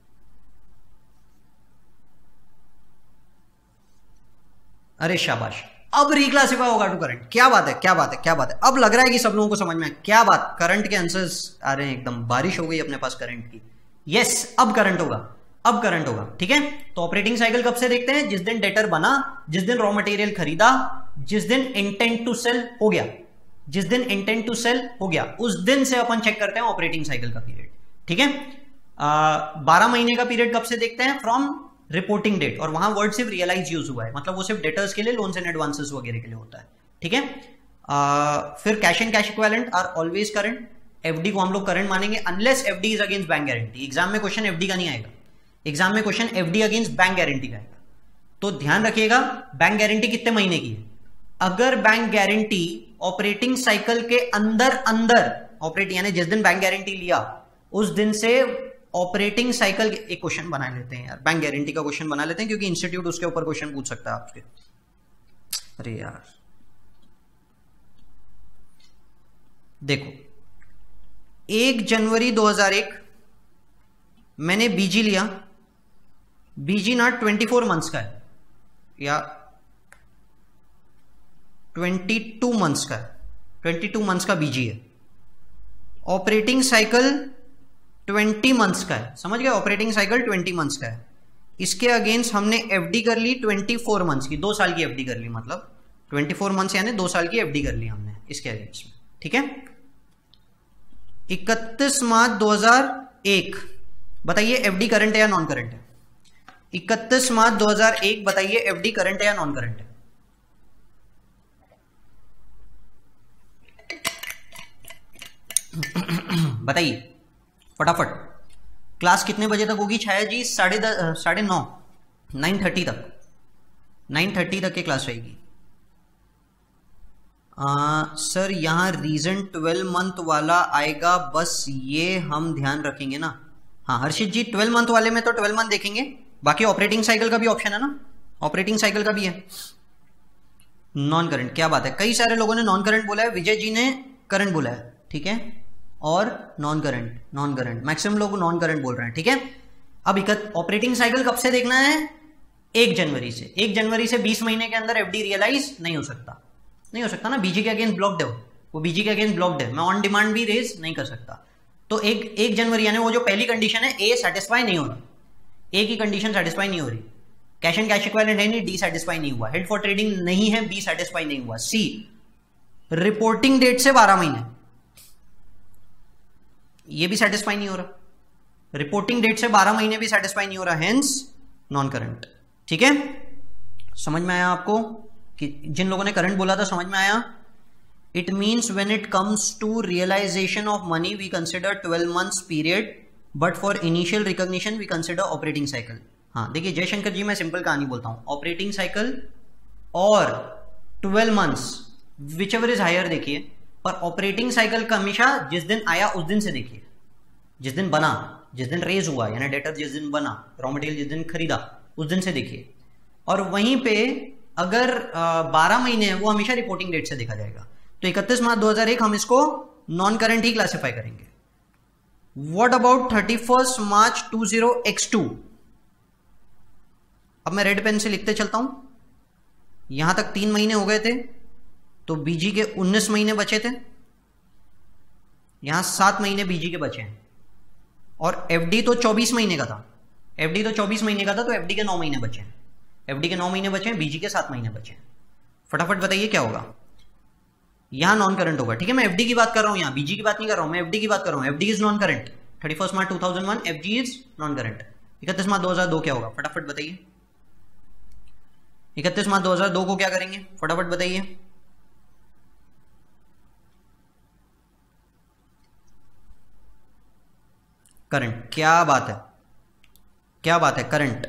अरे शाबाश, अब रिक्लासिफाई होगा टू करंट, क्या बात है, क्या बात है, क्या बात है। अब लग रहा है कि सब लोगों को समझ में आया, क्या बात, करंट के आंसर्स आ रहे हैं, एकदम बारिश हो गई अपने पास करंट की। यस, अब करंट होगा, अब करंट होगा, ठीक है। तो ऑपरेटिंग साइकिल कब से देखते हैं? जिस दिन डेटर बना, जिस दिन रॉ मटेरियल खरीदा, जिस दिन इंटेंट टू सेल हो गया, जिस दिन इंटेंट टू सेल हो गया, उस दिन से अपन चेक करते हैं ऑपरेटिंग साइकिल का पीरियड, ठीक है। 12 महीने का पीरियड कब से देखते हैं? फ्रॉम रिपोर्टिंग डेट, और वहां वर्ड सिर्फ रियलाइज यूज हुआ है, मतलब वो सिर्फ डेटर्स के लिए, लोन्स एंड एडवांसेस वगैरह के लिए होता है, ठीक है। फिर cash and cash equivalent are always current, FD को हम लोग करंट मानेंगे unless FD is against bank guarantee. Exam में क्वेश्चन एफडी का नहीं आएगा, एग्जाम में question FD against bank guarantee का आएगा। तो ध्यान रखिएगा, बैंक गारंटी कितने महीने की है? अगर बैंक गारंटी ऑपरेटिंग साइकिल के अंदर अंदर ऑपरेटिंग, यानी जिस दिन बैंक गारंटी लिया उस दिन से ऑपरेटिंग साइकिल, एक क्वेश्चन बना लेते हैं यार, बैंक गारंटी का क्वेश्चन बना लेते हैं क्योंकि इंस्टीट्यूट उसके ऊपर क्वेश्चन पूछ सकता है आपके। अरे यार देखो, 1 जनवरी 2001 मैंने बीजी लिया, बीजी ना 24 मंथ्स का है या 22 मंथ्स का है, 22 मंथ्स का बीजी है। ऑपरेटिंग साइकिल 20 मंथ्स का है, समझ गए? ऑपरेटिंग साइकिल 20 मंथ्स का है। इसके अगेंस्ट हमने एफडी कर ली 24 मंथ्स की, 2 साल की एफडी कर ली, मतलब 24 मंथ्स यानी 2 साल की एफडी कर ली हमने इसके अगेंस्ट में, ठीक है। 31 मार्च 2001 बताइए एफडी करंट है या नॉन करंट है? 31 मार्च 2001 बताइए एफडी करंट है या नॉन करंट है? बताइए फटाफट। क्लास कितने बजे तक होगी छाया जी? 9:30 9:30 तक, 9:30 तक की क्लास रहेगी। सर यहाँ रीजन 12 मंथ वाला आएगा, बस ये हम ध्यान रखेंगे ना। हाँ हर्षित जी, 12 मंथ वाले में तो 12 मंथ देखेंगे, बाकी ऑपरेटिंग साइकिल का भी ऑप्शन है ना, ऑपरेटिंग साइकिल का भी है। नॉन करंट, क्या बात है, कई सारे लोगों ने नॉन करंट बोला है, विजय जी ने करंट बोला है, ठीक है, और non current, non current, maximum लोग नॉन करंट बोल रहे हैं, ठीक है। अब ऑपरेटिंग साइकिल कब से देखना है? 1 जनवरी से। 1 जनवरी से 20 महीने के अंदर एफडी रियलाइज नहीं हो सकता, नहीं हो सकता ना, बीजी के अगेंस्ट ब्लॉक्ड है वो बीजी के अगेंस्ट ब्लॉक्ड है, मैं ऑन डिमांड भी रेज नहीं कर सकता। तो 1 जनवरी यानी वो जो पहली कंडीशन है, ए सेटिस्फाई नहीं हो रहा, ए की कंडीशन सेटिस्फाई नहीं हो रही, कैश एंड कैश इक्विवेलेंट है नहीं, डी सेटिस्फाई नहीं हुआ, हेड फॉर ट्रेडिंग नहीं है, बी सेटिस्फाई नहीं हुआ, सी रिपोर्टिंग डेट से 12 महीने, ये भी सेटिस्फाई नहीं हो रहा, रिपोर्टिंग डेट से 12 महीने भी सेटिस्फाई नहीं हो रहा, हेंस नॉन करंट, ठीक है। समझ में आया आपको कि जिन लोगों ने करंट बोला था समझ में आया? It means when it comes to realisation of money we consider 12 months period, but for initial recognition we consider operating cycle. हाँ देखिए जयशंकर जी, मैं सिंपल कहानी बोलता हूं, ऑपरेटिंग साइकिल और 12 months whichever is higher देखिए, पर ऑपरेटिंग साइकिल का हमेशा जिस दिन आया उस दिन से देखिए, जिस दिन बना, जिस दिन रेज हुआ, यानी डेटर जिस दिन बना, रॉ मटेरियल जिस दिन खरीदा उस दिन से देखिए। और वहीं पे अगर 12 महीने है वो हमेशा रिपोर्टिंग डेट से देखा जाएगा। तो 31 मार्च 2001 हम इसको नॉन करंट ही क्लासिफाई करेंगे। What about 31 March 20x2? अब मैं रेड पेन से लिखते चलता हूं, यहां तक 3 महीने हो गए थे, तो बीजी के 19 महीने बचे थे, यहां 7 महीने बीजी के बचे हैं और एफडी तो 24 महीने का था, एफडी तो 24 महीने का था, तो एफडी के 9 महीने बचे हैं, एफडी के 9 महीने बचे हैं, बीजी के 7 महीने बचे हैं। फटाफट बताइए क्या होगा। यहां नॉन करंट होगा, ठीक है। मैं एफडी की बात कर रहा हूं, यहां बीजी की बात नहीं कर रहा हूं, मैं एफडी की बात कर रहा हूं। FD is non current, 31 March 2001 FD is non current. 31 March 2002 क्या होगा, फटाफट बताइए। 31 मार्च 2002 को क्या करेंगे, फटाफट बताइए। करंट, क्या बात है, क्या बात है, current.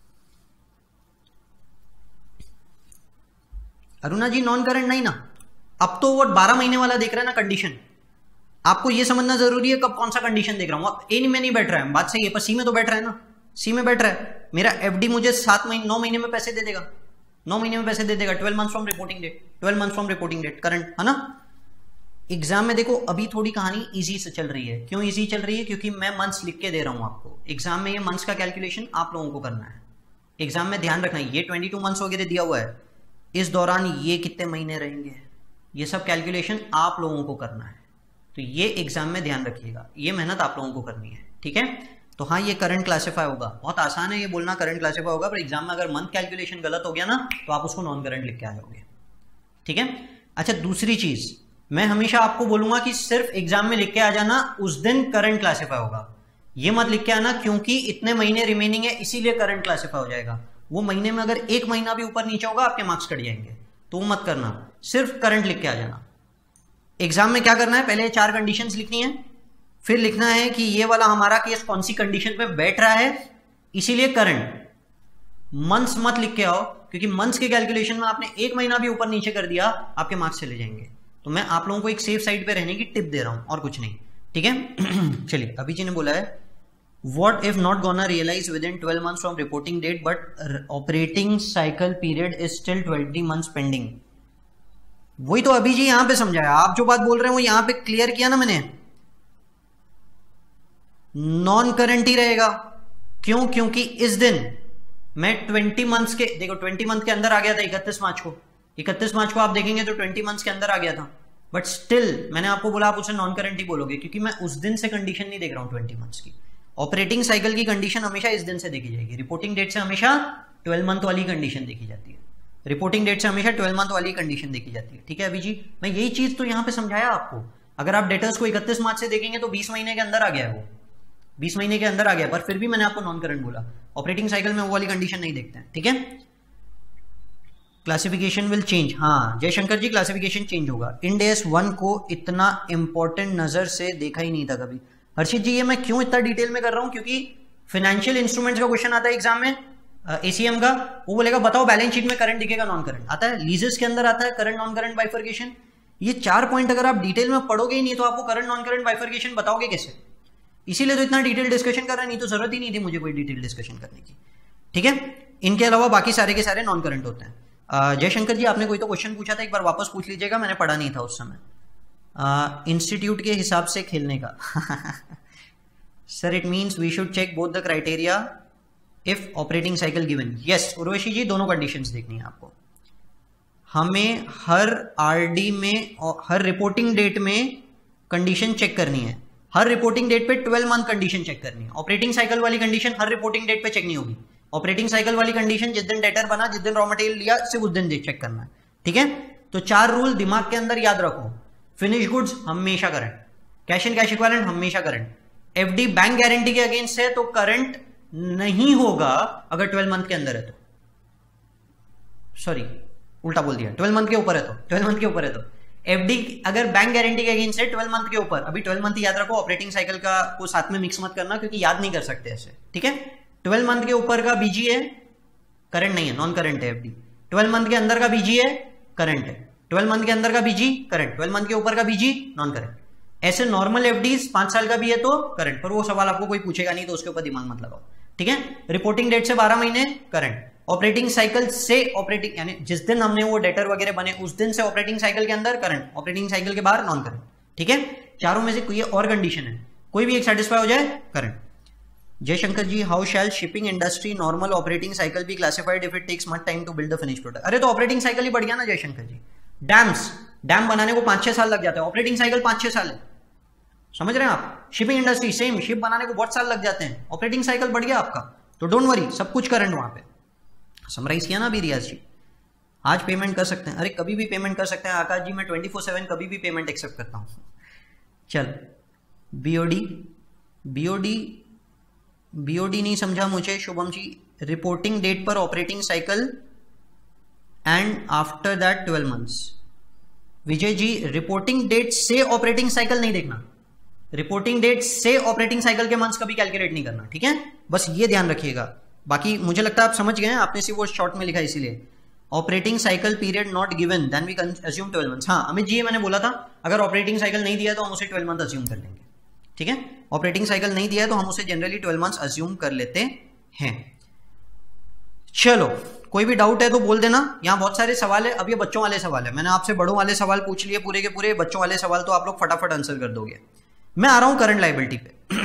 Aruna ji non current नहीं ना, अब तो वो 12 महीने वाला देख रहा है ना कंडीशन। आपको ये समझना जरूरी है कब कौन सा कंडीशन देख रहा हूं। ए में नहीं बैठ रहा है, बात सही है, पर सी में तो बैठ रहा है ना, सी में बैठ रहा है। मेरा एफडी मुझे 9 महीने में पैसे दे देगा, 9 महीने में पैसे दे देगा। 12 months from reporting date, 12 months from reporting date, current है ना। एग्जाम में देखो अभी थोड़ी कहानी इजी से चल रही है। क्यों इजी चल रही है, क्योंकि मैं मंथ्स लिख के दे रहा हूं आपको। एग्जाम में ये मंथ्स का कैलकुलेशन आप लोगों को करना है। एग्जाम में ध्यान रखना है, ये 22 मंथ्स वगैरह दिया हुआ है, इस दौरान ये कितने महीने रहेंगे, ये सब कैलकुलेशन आप लोगों को करना है। तो ये एग्जाम में ध्यान रखिएगा, ये मेहनत आप लोगों को करनी है, ठीक है। तो हाँ, ये करंट क्लासिफाई होगा। बहुत आसान है ये बोलना करंट क्लासिफाई होगा, पर एग्जाम में अगर मंथ कैलकुलेशन गलत हो गया ना तो आप उसको नॉन करंट लिख के आओगे, ठीक है। अच्छा, दूसरी चीज मैं हमेशा आपको बोलूंगा कि सिर्फ एग्जाम में लिख के आ जाना उस दिन करंट क्लासिफाई होगा। ये मत लिख के आना क्योंकि इतने महीने रिमेनिंग है इसीलिए करंट क्लासिफाई हो जाएगा। वो महीने में अगर एक महीना भी ऊपर नीचे होगा आपके मार्क्स कट जाएंगे, तो वो मत करना, सिर्फ करंट लिख के आ जाना। एग्जाम में क्या करना है, पहले 4 कंडीशंस लिखनी है, फिर लिखना है कि ये वाला हमारा केस कौन सी कंडीशन पे बैठ रहा है, इसीलिए करंट। मंथ्स मत लिख के आओ, क्योंकि मंथ्स के कैलकुलेशन में आपने एक महीना भी ऊपर नीचे कर दिया आपके मार्क्स चले जाएंगे। तो मैं आप लोगों को एक सेफ साइड पे रहने की टिप दे रहा हूं और कुछ नहीं, ठीक है। चलिए, अभी जी ने बोला है what if not gonna realize within 12 months from reporting date but operating cycle period is still 20 months pending। वही तो अभी जी यहां पे समझाया, आप जो बात बोल रहे हैं वो यहां पे क्लियर किया ना मैंने। नॉन करंट ही रहेगा, क्यों, क्योंकि इस दिन मैं 20 मंथ्स के, देखो 20 मंथ के अंदर आ गया था 31 मार्च को, 31 मार्च को आप देखेंगे तो 20 मंथ्स के अंदर आ गया था, बट स्टिल मैंने आपको बोला आप उसे नॉन करंट ही बोलोगे, क्योंकि मैं उस दिन से कंडीशन नहीं देख रहा हूं 20 मंथ्स की। ऑपरेटिंग साइकिल की कंडीशन हमेशा इस दिन से देखी जाएगी, रिपोर्टिंग डेट से हमेशा 12 मंथ वाली कंडीशन देखी जाती है, रिपोर्टिंग डेट से हमेशा 12 मंथ वाली कंडीशन देखी जाती है, ठीक है। अभी जी मैं यही चीज तो यहां पे समझाया आपको। अगर आप डेटर्स को 31 मार्च से देखेंगे तो 20 महीने के अंदर आ गया है, वो 20 महीने के अंदर आ गया, पर फिर भी मैंने आपको नॉन करंट बोला। ऑपरेटिंग साइकिल में वो वाली कंडीशन नहीं देखते हैं, ठीक है। क्लासिफिकेशन विल चेंज, हाँ जयशंकर जी क्लासिफिकेशन चेंज होगा। इंड एस 1 को इतना इंपॉर्टेंट नजर से देखा ही नहीं था कभी। हर्षित जी ये मैं क्यों इतना डिटेल में कर रहा हूं, क्योंकि फाइनेंशियल इंस्ट्रूमेंट्स का क्वेश्चन आता है एग्जाम में, एसीएम का, वो बोलेगा बताओ बैलेंस शीट में करंट दिखेगा नॉन करंट, आता है लीजेस के अंदर आता है करंट नॉन करंट बाइफर्केशन। ये 4 पॉइंट अगर आप डिटेल में पढ़ोगे ही नहीं तो आपको करंट नॉन करंट बाइफर्केशन बताओगे कैसे। इसीलिए तो इतना डिटेल डिस्कशन कर रहा है, नहीं तो जरूरत ही नहीं थी मुझे कोई डिटेल डिस्कशन करने की, ठीक है। इनके अलावा बाकी सारे के सारे नॉन करंट होते हैं। जयशंकर जी आपने कोई तो क्वेश्चन पूछा था, एक बार वापस पूछ लीजिएगा, मैंने पढ़ा नहीं था उस समय। इंस्टीट्यूट के हिसाब से खेलने का sir it means we should check both the criteria if operating cycle given. Yes Urvashi ji दोनों कंडीशंस देखनी है आपको। हमें हर आरडी में और हर रिपोर्टिंग डेट में कंडीशन चेक करनी है, हर रिपोर्टिंग डेट पे 12 मंथ कंडीशन चेक करनी है। ऑपरेटिंग साइकिल वाली कंडीशन हर रिपोर्टिंग डेट पे चेक नहीं होगी। ऑपरेटिंग साइकिल वाली कंडीशन जिस दिन डेटर बना, जिस दिन रॉ मटेरियल लिया, सिर्फ उस दिन चेक करना है, ठीक है। तो 4 रूल दिमाग के अंदर याद रखो। फिनिश गुड्स हमेशा current, cash and cash equivalent हमेशा करंट, एफडी बैंक गारंटी के अगेंस्ट है तो करंट नहीं होगा अगर 12 मंथ के अंदर है तो, सॉरी उल्टा बोल दिया, 12 मंथ के ऊपर है तो, 12 मंथ के ऊपर है तो। एफडी अगर बैंक गारंटी के अगेंस्ट है 12 मंथ के ऊपर, अभी 12 मंथ याद रखो, ऑपरेटिंग साइकिल का को साथ में मिक्स मत करना क्योंकि याद नहीं कर सकते ऐसे, ठीक है। 12 मंथ के ऊपर का बीजी है करंट नहीं है, नॉन करंट है एफडी। 12 मंथ के अंदर का बीजी है करंट है, 12 मंथ के अंदर का बीजी करंट, 12 मंथ के ऊपर का बीजी नॉन करंट। ऐसे नॉर्मल एफडीज 5 साल का भी है तो करंट, पर वो सवाल आपको कोई पूछेगा नहीं तो उसके ऊपर दिमाग मत लगाओ, ठीक है। रिपोर्टिंग डेट से 12 महीने करंट, ऑपरेटिंग साइकिल से ऑपरेटिंग यानी जिस दिन हमने वो डेटर वगैरह बने उस दिन से ऑपरेटिंग साइकिल के अंदर करंट, ऑपरेटिंग साइकिल के बाहर नॉन करंट, ठीक है। चारों में से कोई और कंडीशन है, कोई भी एक सेटिस्फाई हो जाए current. Jaishankar ji how shall shipping industry normal operating cycle be classified if it takes much time to build the finish product. अरे तो ऑपरेटिंग साइकिल ही बढ़ गया ना जयशंकर जी। डैम बनाने को 5-6 साल लग जाता है, ऑपरेटिंग साइकिल 5-6 साल है। समझ रहे हैं आप? शिपिंग इंडस्ट्री सेम, शिप बनाने को बहुत साल लग जाते हैं, ऑपरेटिंग साइकिल बढ़ गया आपका, तो डोंट वरी, सब कुछ करंट वहां पे समराइज किया ना अभी रियाज जी। आज पेमेंट कर सकते हैं, अरे कभी भी पेमेंट कर सकते हैं आकाश जी, मैं 24/7 कभी भी पेमेंट एक्सेप्ट करता हूं। चल बीओडी नहीं समझा मुझे शुभम जी। रिपोर्टिंग डेट पर operating cycle and after that 12 months. Vijay ji reporting date से ऑपरेटिंग साइकिल नहीं देखना, रिपोर्टिंग डेट से ऑपरेटिंग साइकिल के मंथ्स कभी कैलकुलेट नहीं करना, ठीक है, बस ये ध्यान रखिएगा। बाकी मुझे लगता है आप समझ गए हैं, आपने सिर्फ वो शॉर्ट में लिखा है इसीलिए। Operating cycle period not given then we can assume 12 months. हाँ अमित जी, मैंने बोला था अगर ऑपरेटिंग साइकिल नहीं दिया तो हम उसे 12 मंथ अज्यूम कर लेंगे, ठीक है। ऑपरेटिंग साइकिल नहीं दिया है तो हम उसे जनरली 12 मंथ्स अज्यूम कर लेते हैं। चलो कोई भी डाउट है तो बोल देना, यहाँ बहुत सारे सवाल है। अब ये बच्चों वाले सवाल है, मैंने आपसे बड़ों वाले सवाल पूछ लिए पूरे के पूरे, बच्चों वाले सवाल तो आप लोग फटाफट आंसर कर दोगे। मैं आ रहा हूं करंट लायबिलिटी पे।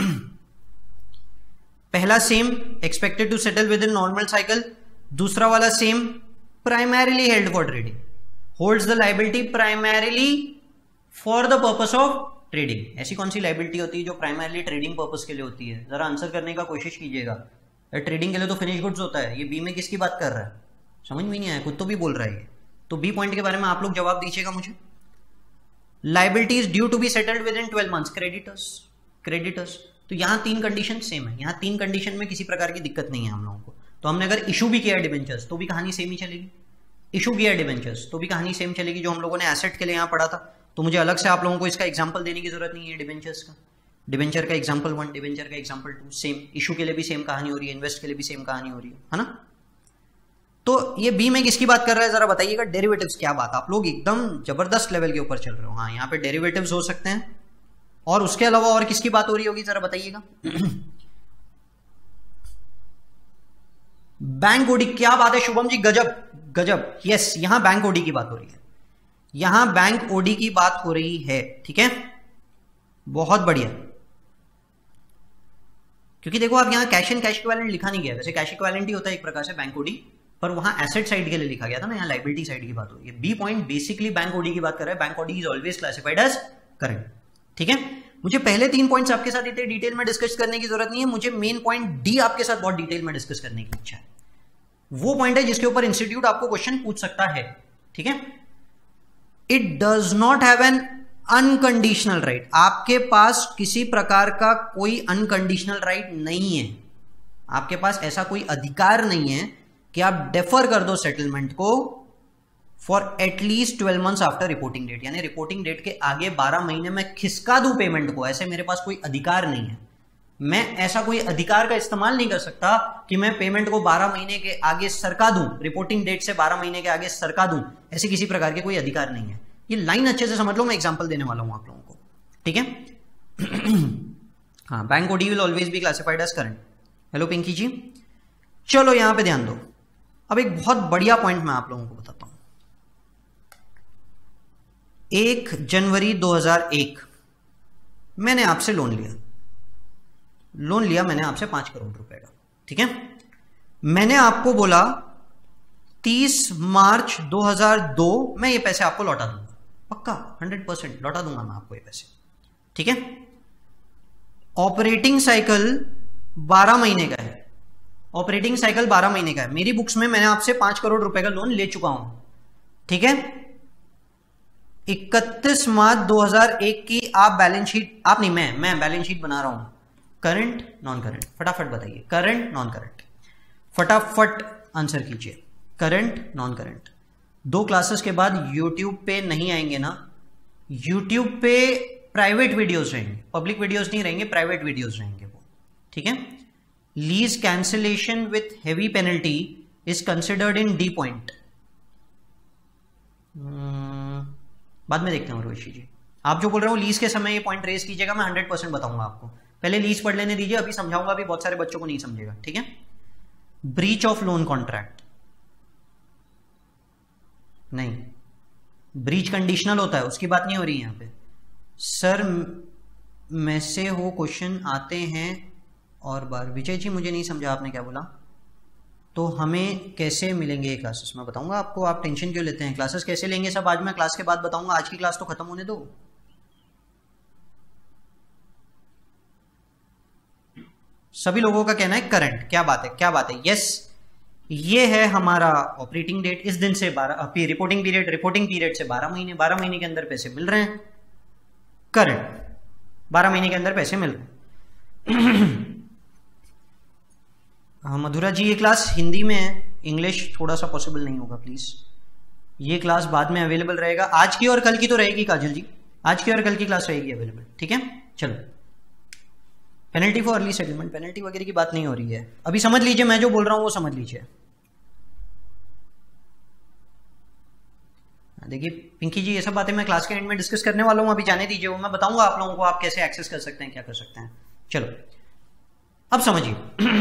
पहला same, expected to settle within normal cycle. दूसरा वाला same, primarily held for trading, holds the liability primarily for the purpose of trading. ऐसी कौन सी लायबिलिटी होती है जो प्राइमरीली ट्रेडिंग पर्पस के लिए होती है? जरा आंसर करने का कोशिश कीजिएगा। ट्रेडिंग के लिए तो फिनिश गुड्स होता है, ये बी में किसकी बात कर रहा है? समझ में नहीं आया, खुद तो भी बोल रहा है ये। तो बी पॉइंट के बारे में आप लोग जवाब दीजिएगा मुझे। Liability is due to be settled within 12 months. Creditors तो यहाँ तीन कंडीशन सेम है, यहाँ तीन कंडीशन में किसी प्रकार की दिक्कत नहीं है हम लोगों को। तो हमने अगर इशू भी किया डिबेंचर्स तो भी कहानी सेम ही चलेगी, इशू किया डिबेंचर्स तो भी कहानी सेम चलेगी जो हम लोगों ने एसेट के लिए यहाँ पढ़ा था। तो मुझे अलग से आप लोगों को इसका एग्जाम्पल देने की जरूरत नहीं है डिबेंचर्स का। डिबेंचर का एग्जाम्पल 1, डिबेंचर का एग्जाम्पल 2 सेम, इशू के लिए भी सेम कहानी हो रही है, इन्वेस्ट के लिए भी सेम कहानी हो रही है ना। तो ये बी में किसकी बात कर रहा है जरा बताइएगा। डेरिवेटिव्स, क्या बात, आप लोग एकदम जबरदस्त लेवल के ऊपर चल रहे हो। हाँ यहाँ पे डेरिवेटिव्स हो सकते हैं, और उसके अलावा और किसकी बात हो रही होगी जरा बताइएगा। बैंक ओडी, क्या बात है शुभम जी, गजब। यस, यहां बैंक ओडी की बात हो रही है, यहां बैंक ओडी की बात हो रही है, ठीक है, बहुत बढ़िया। क्योंकि देखो आप यहां कैश एंड कैश इक्विवेलेंट लिखा नहीं गया, वैसे कैश इक्विवेलेंट ही होता है एक प्रकार से बैंक ओडी, पर वहां एसेट साइड के लिए लिखा गया था ना, यहां लायबिलिटी साइड की बात हो रही है। B point basically bank OD की बात कर रहा है। Bank OD is always classified as current, ठीक है। मुझे पहले 3 पॉइंट्स आपके साथ इतने डिटेल में डिस्कस करने की जरूरत नहीं है, मुझे मेन पॉइंट डी आपके साथ बहुत डिटेल में डिस्कस करने की इच्छा है। वो पॉइंट है जिसके ऊपर इंस्टीट्यूट आपको क्वेश्चन पूछ सकता है, ठीक है। It does not have an unconditional right, आपके पास किसी प्रकार का कोई अनकंडीशनल राइट नहीं है, आपके पास ऐसा कोई अधिकार नहीं है कि आप डेफर कर दो सेटलमेंट को for at least 12 months after reporting date, यानी रिपोर्टिंग डेट के आगे 12 महीने में खिसका दूं पेमेंट को, ऐसे मेरे पास कोई अधिकार नहीं है। मैं ऐसा कोई अधिकार का इस्तेमाल नहीं कर सकता कि मैं पेमेंट को 12 महीने के आगे सरका दूं, रिपोर्टिंग डेट से 12 महीने के आगे सरका दूं, ऐसे किसी प्रकार के कोई अधिकार नहीं है। ये लाइन अच्छे से समझ लो, मैं एग्जांपल देने वाला हूं आप लोगों को, ठीक है। हाँ, bank OD will always be classified as current. Hello Pinky ji, चलो यहां पे ध्यान दो। अब एक बहुत बढ़िया पॉइंट मैं आप लोगों को बताता हूं। 1 जनवरी 2001 मैंने आपसे लोन लिया मैंने आपसे 5 करोड़ रुपए का, ठीक है। मैंने आपको बोला 30 मार्च 2002 मैं ये पैसे आपको लौटा दूंगा, पक्का 100% लौटा दूंगा मैं आपको ये पैसे, ठीक है। ऑपरेटिंग साइकिल 12 महीने का है, ऑपरेटिंग साइकिल 12 महीने का है। मेरी बुक्स में मैंने आपसे 5 करोड़ रुपए का लोन ले चुका हूं, ठीक है। 31 मार्च 2001 की आप बैलेंस शीट, आप नहीं, मैं बैलेंस शीट बना रहा हूं। करंट नॉन करंट, फटाफट बताइए, करंट नॉन करंट, फटाफट आंसर कीजिए। Current non current. 2 क्लासेस के बाद यूट्यूब पे नहीं आएंगे ना, यूट्यूब पे प्राइवेट वीडियोस रहेंगे, पब्लिक वीडियोस नहीं रहेंगे, प्राइवेट वीडियोस रहेंगे वो, ठीक है। Lease cancellation with heavy penalty is considered in D point. बाद में देखते हैं रोहिशी जी, आप जो बोल रहे हो लीज के समय ये पॉइंट रेज कीजिएगा, मैं 100% बताऊंगा आपको। पहले लीज पढ़ लेने दीजिए, अभी समझाऊंगा, अभी बहुत सारे बच्चों को नहीं समझेगा, ठीक है। ब्रीच ऑफ लोन कॉन्ट्रैक्ट नहीं, ब्रीच कंडीशनल होता है, उसकी बात नहीं हो रही है यहां पे। सर में से हो क्वेश्चन आते हैं और बार। विजय जी मुझे नहीं समझा आपने क्या बोला, तो हमें कैसे मिलेंगे ये क्लासेस, मैं बताऊंगा आपको, आप टेंशन क्यों लेते हैं। क्लासेस कैसे लेंगे सब आज मैं क्लास के बाद बताऊंगा, आज की क्लास तो खत्म होने दो। सभी लोगों का कहना है करंट। क्या बात है, क्या बात है, यस ये है हमारा ऑपरेटिंग डेट। इस दिन से 12 रिपोर्टिंग पीरियड से 12 महीने, 12 महीने के अंदर पैसे मिल रहे हैं, करंट 12 महीने के अंदर पैसे मिल रहे हैं। मधुरा जी ये क्लास हिंदी में है, इंग्लिश थोड़ा सा पॉसिबल नहीं होगा प्लीज। ये क्लास बाद में अवेलेबल रहेगा, आज की और कल की तो रहेगी काजल जी, आज की और कल की क्लास रहेगी अवेलेबल, ठीक है। चलो penalty for early settlement, penalty वगैरह की बात नहीं हो रही है अभी, समझ लीजिए मैं जो बोल रहा हूं वो समझ लीजिए। देखिए पिंकी जी ये सब बातें मैं क्लास के एंड में डिस्कस करने वाला हूं, अभी जाने दीजिए, वो मैं बताऊंगा आप लोगों को आप कैसे एक्सेस कर सकते हैं, क्या कर सकते हैं। चलो अब समझिए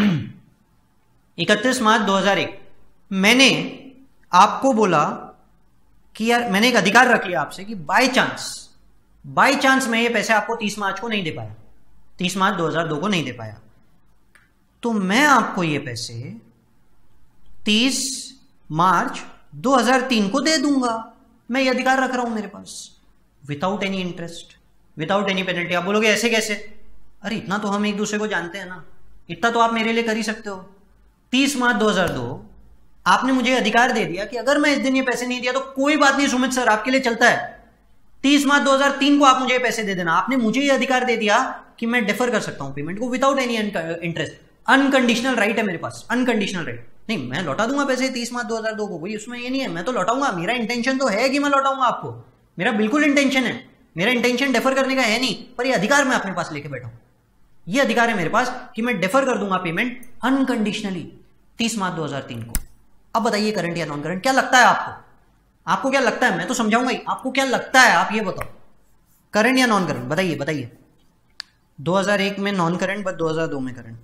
31 मार्च 2001 मैंने आपको बोला कि यार मैंने एक अधिकार रख लिया आपसे कि बाय चांस मैं ये पैसे आपको 30 मार्च को नहीं दे पाया, 30 मार्च 2002 को नहीं दे पाया, तो मैं आपको ये पैसे 30 मार्च 2003 को दे दूंगा। मैं ये अधिकार रख रहा हूं मेरे पास, without any interest, without any penalty. आप बोलोगे ऐसे कैसे, अरे इतना तो हम एक दूसरे को जानते हैं ना, इतना तो आप मेरे लिए कर ही सकते हो। 30 मार्च 2002 आपने मुझे अधिकार दे दिया कि अगर मैं इस दिन ये पैसे नहीं दिया तो कोई बात नहीं सुमित सर आपके लिए चलता है, 30 मार्च 2003 को आप मुझे पैसे दे देना। आपने मुझे ये अधिकार दे दिया कि मैं डिफर कर सकता हूं पेमेंट को without any interest, unconditional right है मेरे पास, अनकंडीशनल राइट। नहीं मैं लौटा दूंगा पैसे 30 मार्च 2002 को, कोई उसमें ये नहीं है, मैं तो लौटाऊंगा, मेरा इंटेंशन तो है कि मैं लौटाऊंगा आपको, मेरा बिल्कुल इंटेंशन है, मेरा इंटेंशन डिफर करने का है नहीं, पर ये अधिकार मैं अपने पास लेके बैठा हूं, ये अधिकार है मेरे पास कि मैं डिफर कर दूंगा पेमेंट अनकंडीशनली 30 मार्च 2003 को। अब बताइए करंट या नॉन करंट, क्या लगता है आपको, आपको क्या लगता है, मैं तो समझाऊंगा ही, आपको क्या लगता है आप ये बताओ, करंट या नॉन करंट, बताइए बताइए। 2001 में नॉन करंट बट 2002 में करंट।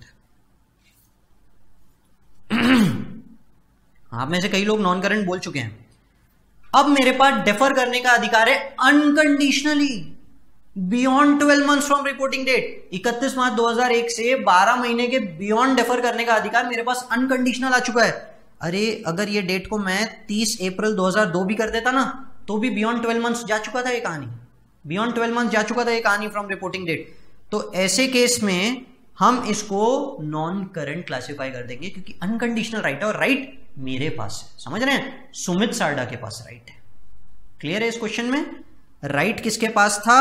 आप में से कई लोग नॉन करंट बोल चुके हैं। अब मेरे पास डिफर करने का अधिकार है unconditionally beyond 12 months from reporting date. 31 मार्च 2001 से 12 महीने के बियॉन्ड डिफर करने का अधिकार मेरे पास अनकंडीशनल आ चुका है। अरे अगर ये डेट को मैं 30 अप्रैल 2002 भी कर देता ना तो भी बियॉन्ड 12 मंथ्स जा चुका था ये कहानी, बियॉन्ड 12 मंथ्स जा चुका था ये कहानी फ्रॉम रिपोर्टिंग डेट। तो ऐसे केस में हम इसको नॉन करंट क्लासिफाई कर देंगे क्योंकि अनकंडीशनल राइट है और राइट मेरे पास है, समझ रहे हैं, सुमित सारडा के पास राइट है। क्लियर है इस क्वेश्चन में, राइट किसके पास था,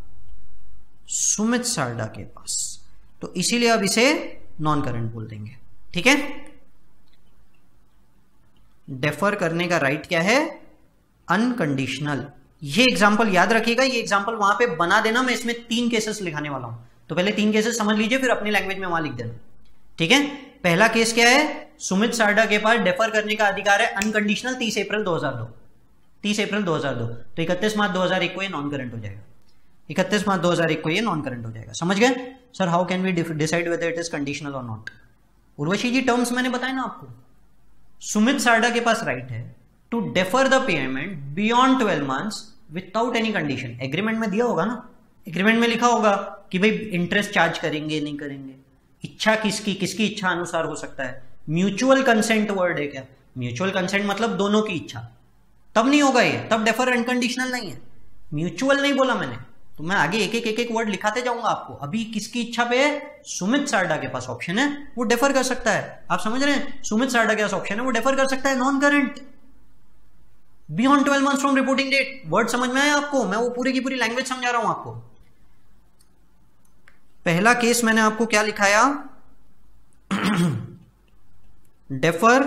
सुमित सारडा के पास, तो इसीलिए अब इसे नॉन करंट बोल देंगे, ठीक है। डेफर करने का राइट क्या है, अनकंडीशनल। ये एग्जांपल याद रखिएगा, ये एग्जांपल वहां पे बना देना, मैं इसमें 3 केसेस लिखाने वाला हूं, तो पहले 3 केसेस समझ लीजिए फिर अपनी लैंग्वेज में वहां लिख देना, ठीक है। पहला केस क्या है, सुमित सारडा के पास डेफर करने का अधिकार है अनकंडीशनल 30 अप्रैल 2002, 30 अप्रैल 2002, तो 31 मार्च 2001 को ये नॉन करंट हो जाएगा, 31 मार्च 2001 को ये नॉन करंट हो जाएगा। समझ गए sir, how can we decide whether it is conditional और नॉट। उर्वशी जी टर्म्स मैंने बताया ना आपको, सुमित सारडा के पास राइट है to defer the payment beyond 12 months without any condition. Agreement में दिया होगा ना, एग्रीमेंट में लिखा होगा कि भाई इंटरेस्ट चार्ज करेंगे नहीं करेंगे, इच्छा किसकी इच्छा अनुसार हो सकता है। म्यूचुअल कंसेंट वर्ड है क्या, म्यूचुअल कंसेंट मतलब दोनों की इच्छा, तब नहीं होगा ये, तब डेफर अनकंडीशनल नहीं है, म्यूचुअल नहीं बोला मैंने, तो मैं आगे एक एक वर्ड लिखाते जाऊंगा आपको। अभी किसकी इच्छा पे है, सुमित सारडा के पास ऑप्शन है वो डेफर कर सकता है, आप समझ रहे हैं, सुमित सारडा के पास ऑप्शन है वो डेफर कर सकता है non current beyond 12 months from reporting date. Word समझ में आया आपको, मैं वो पूरी की पूरी लैंग्वेज समझा रहा हूं आपको। पहला केस मैंने आपको क्या लिखाया, defer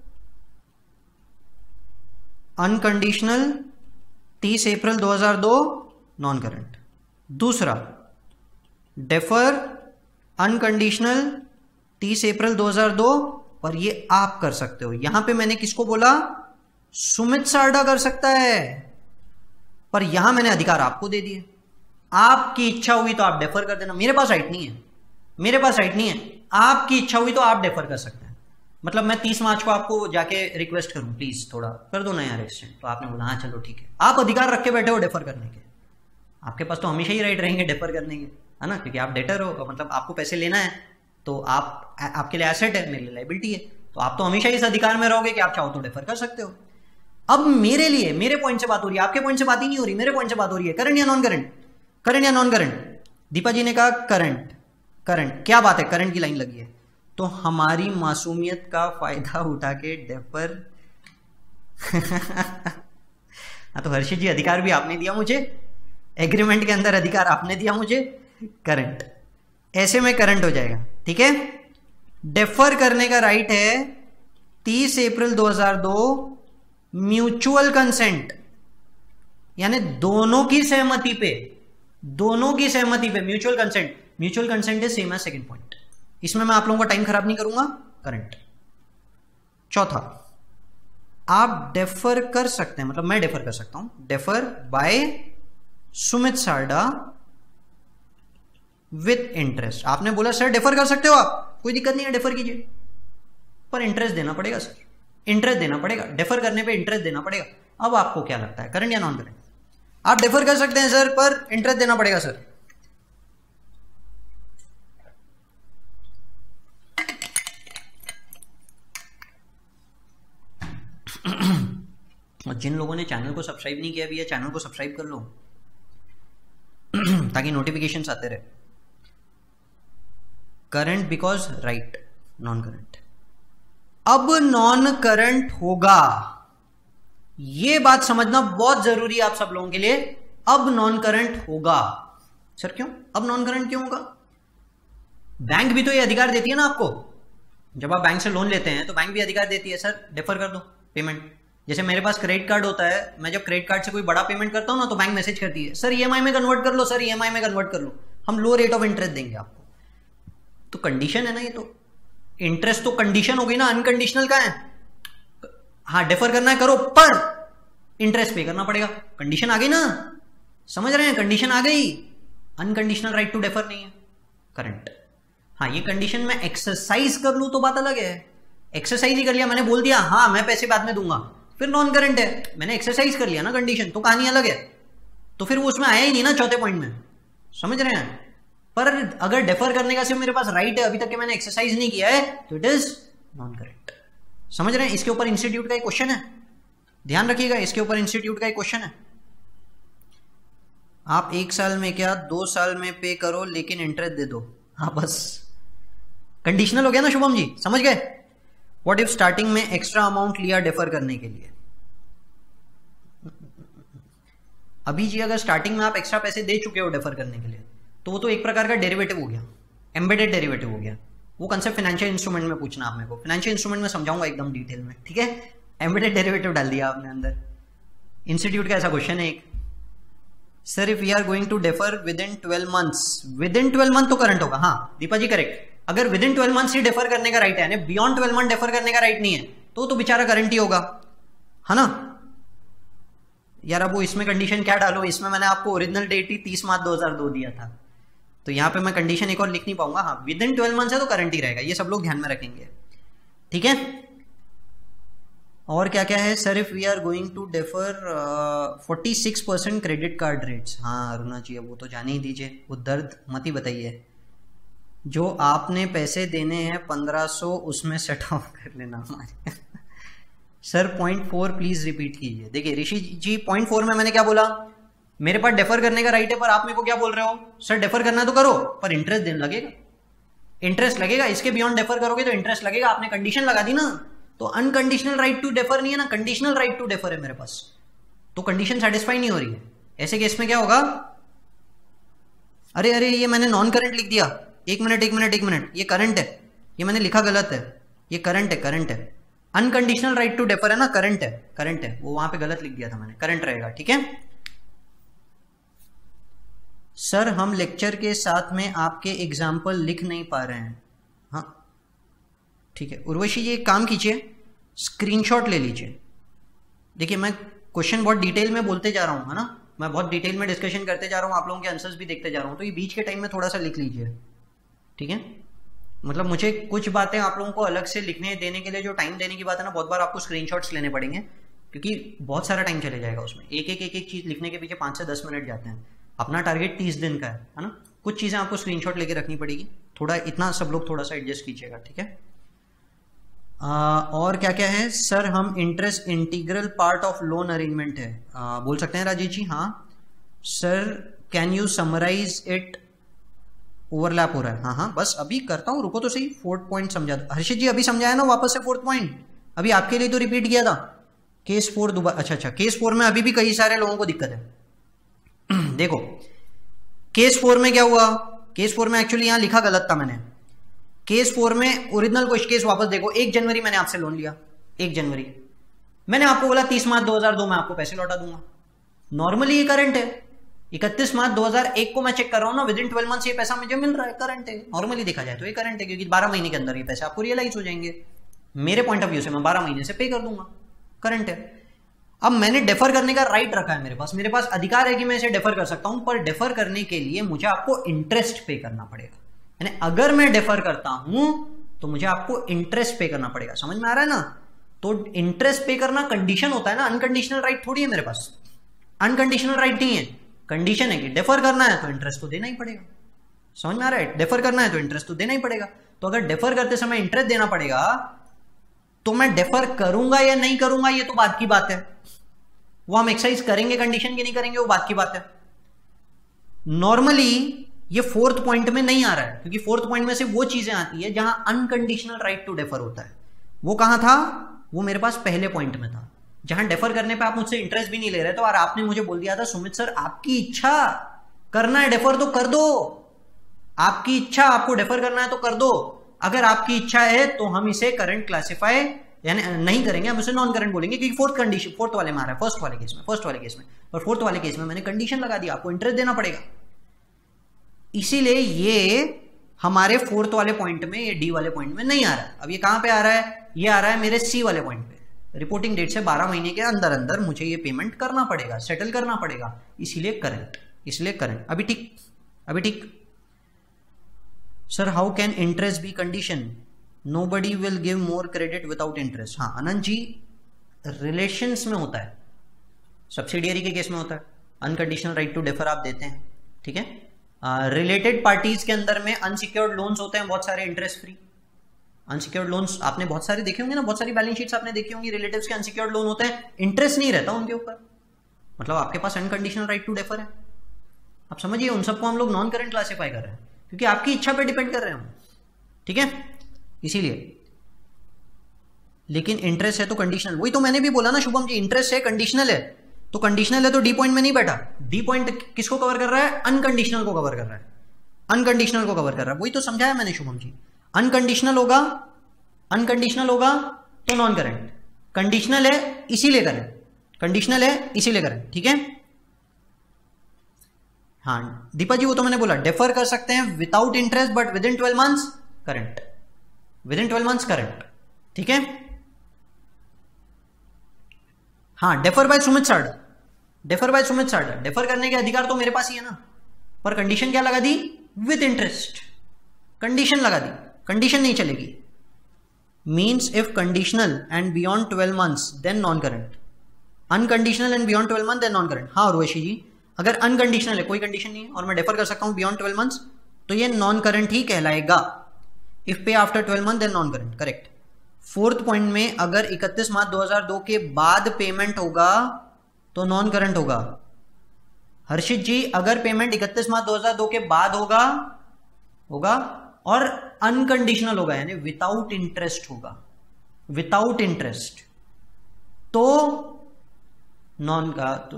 unconditional 30 April 2002 non current. दूसरा डेफर अनकंडीशनल 30 अप्रैल 2002, पर ये आप कर सकते हो। यहां पे मैंने किसको बोला, सुमित सारडा कर सकता है, पर यहां मैंने अधिकार आपको दे दिए, आपकी इच्छा हुई तो आप डेफर कर देना, मेरे पास राइट नहीं है, मेरे पास राइट नहीं है, आपकी इच्छा हुई तो आप डेफर कर सकते हैं। मतलब मैं 30 मार्च को आपको जाके रिक्वेस्ट करूं प्लीज थोड़ा कर दो ना यार एक्सटेंड, तो आपने बोला हाँ चलो ठीक है, आप अधिकार रख के बैठे हो डेफर करने के, आपके पास तो हमेशा ही राइट रहेंगे डेफर करने के, है ना, क्योंकि आप डेटर हो, मतलब आपको पैसे लेना है तो आप आपके लिए एसेट है, मेरे लिए लायबिलिटी है, तो आप तो हमेशा इस अधिकार में रहोगे कि आप चाहो तो डेफर कर सकते हो। अब मेरे लिए, मेरे पॉइंट से बात हो रही है, आपके पॉइंट से बात ही नहीं हो रही, मेरे पॉइंट से बात हो रही है, करंट या नॉन करंट, करंट या नॉन करंट। दीपा जी ने कहा करंट, करंट, क्या बात है, करंट की लाइन लगी है, तो हमारी मासूमियत का फायदा उठा के डेफर हाँ तो हर्षित जी अधिकार भी आपने दिया मुझे, एग्रीमेंट के अंदर अधिकार आपने दिया मुझे, करंट, ऐसे में करंट हो जाएगा। ठीक है, डेफर करने का राइट है 30 अप्रैल 2002, म्यूचुअल कंसेंट, यानी दोनों की सहमति पे, दोनों की सहमति पे mutual consent, mutual consent is same as second point, इसमें मैं आप लोगों का टाइम खराब नहीं करूंगा, करंट। चौथा, आप डेफर कर सकते हैं, मतलब मैं डेफर कर सकता हूं, defer by Sumit Sarda with interest. आपने बोला सर डेफर कर सकते हो आप, कोई दिक्कत नहीं है, डेफर कीजिए, पर इंटरेस्ट देना पड़ेगा सर, इंटरेस्ट देना पड़ेगा, डेफर करने पे इंटरेस्ट देना पड़ेगा। अब आपको क्या लगता है, करंट या नॉन करंट? आप डेफर कर सकते हैं सर, पर इंटरेस्ट देना पड़ेगा सर। और जिन लोगों ने चैनल को सब्सक्राइब नहीं किया भी है, चैनल को सब्सक्राइब कर लो ताकि नोटिफिकेशंस आते रहे। Current because right, non current. अब नॉन करंट होगा, यह बात समझना बहुत जरूरी है आप सब लोगों के लिए। अब नॉन करंट होगा सर, क्यों अब नॉन करंट क्यों होगा? बैंक भी तो ये अधिकार देती है ना आपको, जब आप बैंक से लोन लेते हैं तो बैंक भी अधिकार देती है सर डेफर कर दो पेमेंट। जैसे मेरे पास क्रेडिट कार्ड होता है, मैं जब क्रेडिट कार्ड से कोई बड़ा पेमेंट करता हूं ना तो बैंक मैसेज करती है सर ईएमआई में कन्वर्ट कर लो, सर ईएमआई में कन्वर्ट कर लो, हम लो रेट ऑफ इंटरेस्ट देंगे आपको। तो कंडीशन है ना ये, तो इंटरेस्ट तो कंडीशन हो गई ना, अनकंडीशनल का है। हाँ डेफर करना है करो, पर इंटरेस्ट पे करना पड़ेगा, कंडीशन आ गई ना, समझ रहे हैं, कंडीशन आ गई। अनकंडीशनल राइट टू डेफर नहीं है करंट। हाँ ये कंडीशन में एक्सरसाइज कर लूं तो बात अलग है, एक्सरसाइज ही कर लिया, मैंने बोल दिया हाँ मैं पैसे बाद में दूंगा, फिर नॉन करंट है, मैंने एक्सरसाइज कर लिया ना कंडीशन, तो कहानी अलग है, तो फिर वो उसमें आया ही नहीं ना चौथे पॉइंट में, समझ रहे हैं। पर अगर डेफर करने का सिर्फ मेरे पास राइट है, अभी तक के मैंने एक्सरसाइज नहीं किया है, तो इट इज नॉन करंट, समझ रहे हैं। इसके ऊपर इंस्टीट्यूट का एक क्वेश्चन है, ध्यान रखिएगा, इसके ऊपर इंस्टीट्यूट का एक क्वेश्चन है। आप 1 साल में क्या 2 साल में पे करो लेकिन इंटरेस्ट दे दो, हाँ बस कंडीशनल हो गया ना शुभम जी, समझ गए। व्हाट इफ स्टार्टिंग में एक्स्ट्रा अमाउंट लिया डेफर करने के लिए? अभी जी अगर स्टार्टिंग में आप एक्स्ट्रा पैसे दे चुके हो डेफर करने के लिए, तो वो तो एक प्रकार का डेरिवेटिव हो गया, एम्बेडेड डेरिवेटिव हो गया। वो कंसेप्ट फाइनेंशियल इंस्ट्रूमेंट में पूछना आप मेरे को, फाइनेंशियल इंस्ट्रूमेंट में समझाऊंगा एकदम डिटेल में, ठीक है। एम्बेडेड डेरिवेटिव डाल दिया आपने अंदर। इंस्टीट्यूट का ऐसा क्वेश्चन है एक, sir if we are going to defer within 12 months, within 12 month तो करंट होगा। हाँ दीपा जी करेक्ट, अगर विद इन 12 मंथ्स ही डेफर करने का राइट है, बियॉन्ड 12 मंथ डेफर करने का राइट नहीं है, तो बेचारा करंट ही होगा, है ना यार। अब वो इसमें कंडीशन क्या डालो, इसमें मैंने आपको ओरिजिनल डेट ही 30 मार्च 2002 दिया था, तो यहां पे मैं कंडीशन एक और लिख नहीं पाऊंगा। हाँ विद इन 12 मंथ्स है तो करंट ही रहेगा, ये सब लोग ध्यान में रखेंगे, ठीक है। और क्या क्या है, sir if we are going to defer 46% credit card rates. हाँ अरुणा जी अब वो तो जाने ही दीजिए, वो दर्द मत ही बताइए। जो आपने पैसे देने हैं 1500 उसमें सेट ऑफ कर लेना हमारे सर पॉइंट 4 प्लीज रिपीट कीजिए। देखिए ऋषि जी पॉइंट 4 में मैंने क्या बोला, मेरे पास डेफर करने का राइट है, पर आप मेरे को क्या बोल रहे हो, सर डेफर करना तो करो पर इंटरेस्ट देने लगेगा, इंटरेस्ट लगेगा, इसके बियॉन्ड डेफर करोगे तो इंटरेस्ट लगेगा। आपने कंडीशन लगा दी ना, तो अनकंडीशनल राइट टू डेफर नहीं है ना, कंडीशनल राइट टू डेफर है मेरे पास, तो कंडीशन सेटिस्फाई नहीं हो रही है। ऐसे केस में क्या होगा, अरे अरे ये मैंने नॉन करंट लिख दिया, एक मिनट, ये करंट है, ये मैंने लिखा गलत है, ये करंट है। अनकंडीशनल राइट टू डेफर है ना, करंट है, वो वहां पे गलत लिख दिया था मैंने, करंट रहेगा, ठीक है। सर हम लेक्चर के साथ में आपके एग्जाम्पल लिख नहीं पा रहे हैं। हाँ ठीक है उर्वशी जी, एक काम कीजिए, स्क्रीनशॉट ले लीजिए। देखिए मैं क्वेश्चन बहुत डिटेल में बोलते जा रहा हूँ, है ना, मैं बहुत डिटेल में डिस्कशन करते जा रहा हूँ, आप लोगों के आंसर्स भी देखते जा रहा हूँ, तो ये बीच के टाइम में थोड़ा सा लिख लीजिए, ठीक है। मतलब मुझे कुछ बातें आप लोगों को अलग से लिखने देने के लिए जो टाइम देने की बात है ना, बहुत बार आपको स्क्रीनशॉट्स लेने पड़ेंगे, क्योंकि बहुत सारा टाइम चले जाएगा उसमें, एक चीज लिखने के पीछे 5 से 10 मिनट जाते हैं। अपना टारगेट 30 दिन का है ना, कुछ चीजें आपको स्क्रीनशॉट लेके रखनी पड़ेगी, थोड़ा इतना सब लोग थोड़ा सा एडजस्ट कीजिएगा, ठीक है। और क्या क्या है, सर हम interest integral part of loan arrangement है, बोल सकते हैं राजीव जी। हाँ sir can you summarise it overlap हो रहा है, हाँ हाँ बस अभी करता हूँ, रुको तो सही, फोर्थ पॉइंट समझा दो। हर्षित जी अभी समझाया ना वापस से फोर्थ पॉइंट, अभी आपके लिए तो रिपीट किया था। केस 4 दोबारा, अच्छा केस 4 में अभी भी कई सारे लोगों को दिक्कत है। देखो केस 4 में क्या हुआ, केस 4 में एक्चुअली यहां लिखा गलत था मैंने। केस 4 में ओरिजिनल क्वेश्चन केस वापस देखो, 1 जनवरी मैंने आपसे लोन लिया, 1 जनवरी मैंने आपको बोला 30 मार्च 2002 में आपको पैसे लौटा दूंगा। नॉर्मली ये करंट है, 31 मार्च 2001 को मैं चेक कर रहा हूं ना, विद इन 12 मंथ्स ये पैसा मुझे मिल रहा है, करंट है। नॉर्मली देखा जाए तो ये करंट है, क्योंकि 12 महीने के अंदर ये पैसे आपको रियलाइज हो जाएंगे। मेरे पॉइंट ऑफ व्यू से मैं 12 महीने से पे कर दूंगा, करंट है। अब मैंने डेफर करने का राइट रखा है मेरे पास अधिकार है कि मैं इसे डेफर कर सकता हूं, पर डेफर करने के लिए मुझे आपको इंटरेस्ट पे करना पड़ेगा। यानी अगर मैं डेफर करता हूं तो मुझे आपको इंटरेस्ट पे करना पड़ेगा, समझ में आ रहा है ना। तो इंटरेस्ट पे करना कंडीशन होता है ना, अनकंडीशनल राइट थोड़ी है मेरे पास, अनकंडीशनल राइट नहीं है, कंडीशन है कि डेफर करना है तो इंटरेस्ट तो देना ही पड़ेगा। समझ में आ रहा है, डेफर करना है तो इंटरेस्ट तो देना ही पड़ेगा। तो अगर डेफर करते समय इंटरेस्ट देना पड़ेगा तो मैं डेफर करूंगा या नहीं करूंगा ये तो बात की बात है, वो हम एक्सरसाइज करेंगे कंडीशन की नहीं करेंगे वो बात की बात है। नॉर्मली ये फोर्थ पॉइंट में नहीं आ रहा है, क्योंकि फोर्थ पॉइंट में से वो चीजें आती है जहां अनकंडीशनल राइट टू डेफर होता है। वो कहां था, वो मेरे पास पहले पॉइंट में था, जहां डेफर करने पे आप मुझसे इंटरेस्ट भी नहीं ले रहे थे और आपने मुझे बोल दिया था सुमित सर आपकी इच्छा, करना है डेफर तो कर दो, आपकी इच्छा, आपको डेफर करना है तो कर दो। अगर आपकी इच्छा है तो हम इसे करंट क्लासिफाई यानी नहीं करेंगे, हम इसे नॉन करंट बोलेंगे, क्योंकि फोर्थ कंडीशन फोर्थ वाले में आ रहा है, फर्स्ट वाले केस में और फोर्थ वाले केस में मैंने कंडीशन लगा दी, आपको इंटरेस्ट देना पड़ेगा। इसीलिए ये हमारे फोर्थ वाले पॉइंट में, ये डी वाले पॉइंट में नहीं आ रहा है। अब ये कहां पे आ रहा है, ये आ रहा है मेरे सी वाले पॉइंट पे। रिपोर्टिंग डेट से 12 महीने के अंदर अंदर मुझे ये पेमेंट करना पड़ेगा, सेटल करना पड़ेगा, इसीलिए करंट। अभी ठीक। Sir how can interest be condition, nobody will give more credit without interest. हाँ अनंत जी, रिलेशंस में होता है, सब्सिडियरी के केस में होता है, अनकंडीशनल राइट टू डेफर आप देते हैं, ठीक है। रिलेटेड पार्टीज के अंदर में अनसिक्योर्ड लोन्स होते हैं बहुत सारे, इंटरेस्ट फ्री अनसिक्योर्ड लोन्स आपने बहुत सारे देखे होंगे ना, बहुत सारी बैलेंस शीट्स आपने देखी होंगी, रिलेटिव्स के अनसिक्योर्ड लोन होते हैं, इंटरेस्ट नहीं रहता उनके ऊपर, मतलब आपके पास अनकंडीशनल राइट टू डेफर है। आप समझिए उन सबको हम लोग नॉन करंट क्लासिफाई कर रहे हैं, क्योंकि आपकी इच्छा पे डिपेंड कर रहे हैं हम, ठीक है, इसीलिए। लेकिन इंटरेस्ट है तो कंडीशनल, वही तो मैंने भी बोला ना शुभम जी, इंटरेस्ट है कंडीशनल है, तो कंडीशनल है तो डी पॉइंट में नहीं बैठा। डी पॉइंट किसको कवर कर रहा है, अनकंडीशनल को कवर कर रहा है, अनकंडीशनल को कवर कर रहा है, वही तो समझाया मैंने शुभम जी। अनकंडीशनल होगा तो नॉन करंट, कंडीशनल है इसीलिए करंट, ठीक है। हाँ दीपा जी, वो तो मैंने बोला डेफर कर सकते हैं without interest but within 12 months current, ठीक है। हाँ defer by Sumit Sarda, defer करने के अधिकार तो मेरे पास ही है ना, पर कंडीशन क्या लगा दी, विद इंटरेस्ट, कंडीशन लगा दी, कंडीशन नहीं चलेगी। Means if conditional and beyond 12 months then non current, unconditional and beyond 12 month then non current. हाँ उर्वशी जी, अगर अनकंडीशनल है, कोई कंडीशन नहीं है और मैं डेफर कर सकता हूं बियॉन्ड 12 मंथ्स, तो ये नॉन करंट ही कहलाएगा। If pay after 12 month then non current, correct. Fourth point में अगर 31 मार्च 2002 के बाद पेमेंट होगा तो नॉन करंट होगा। हर्षित जी, अगर पेमेंट 31 मार्च 2002 के बाद होगा और अनकंडीशनल होगा यानी विदाउट इंटरेस्ट होगा, तो नॉन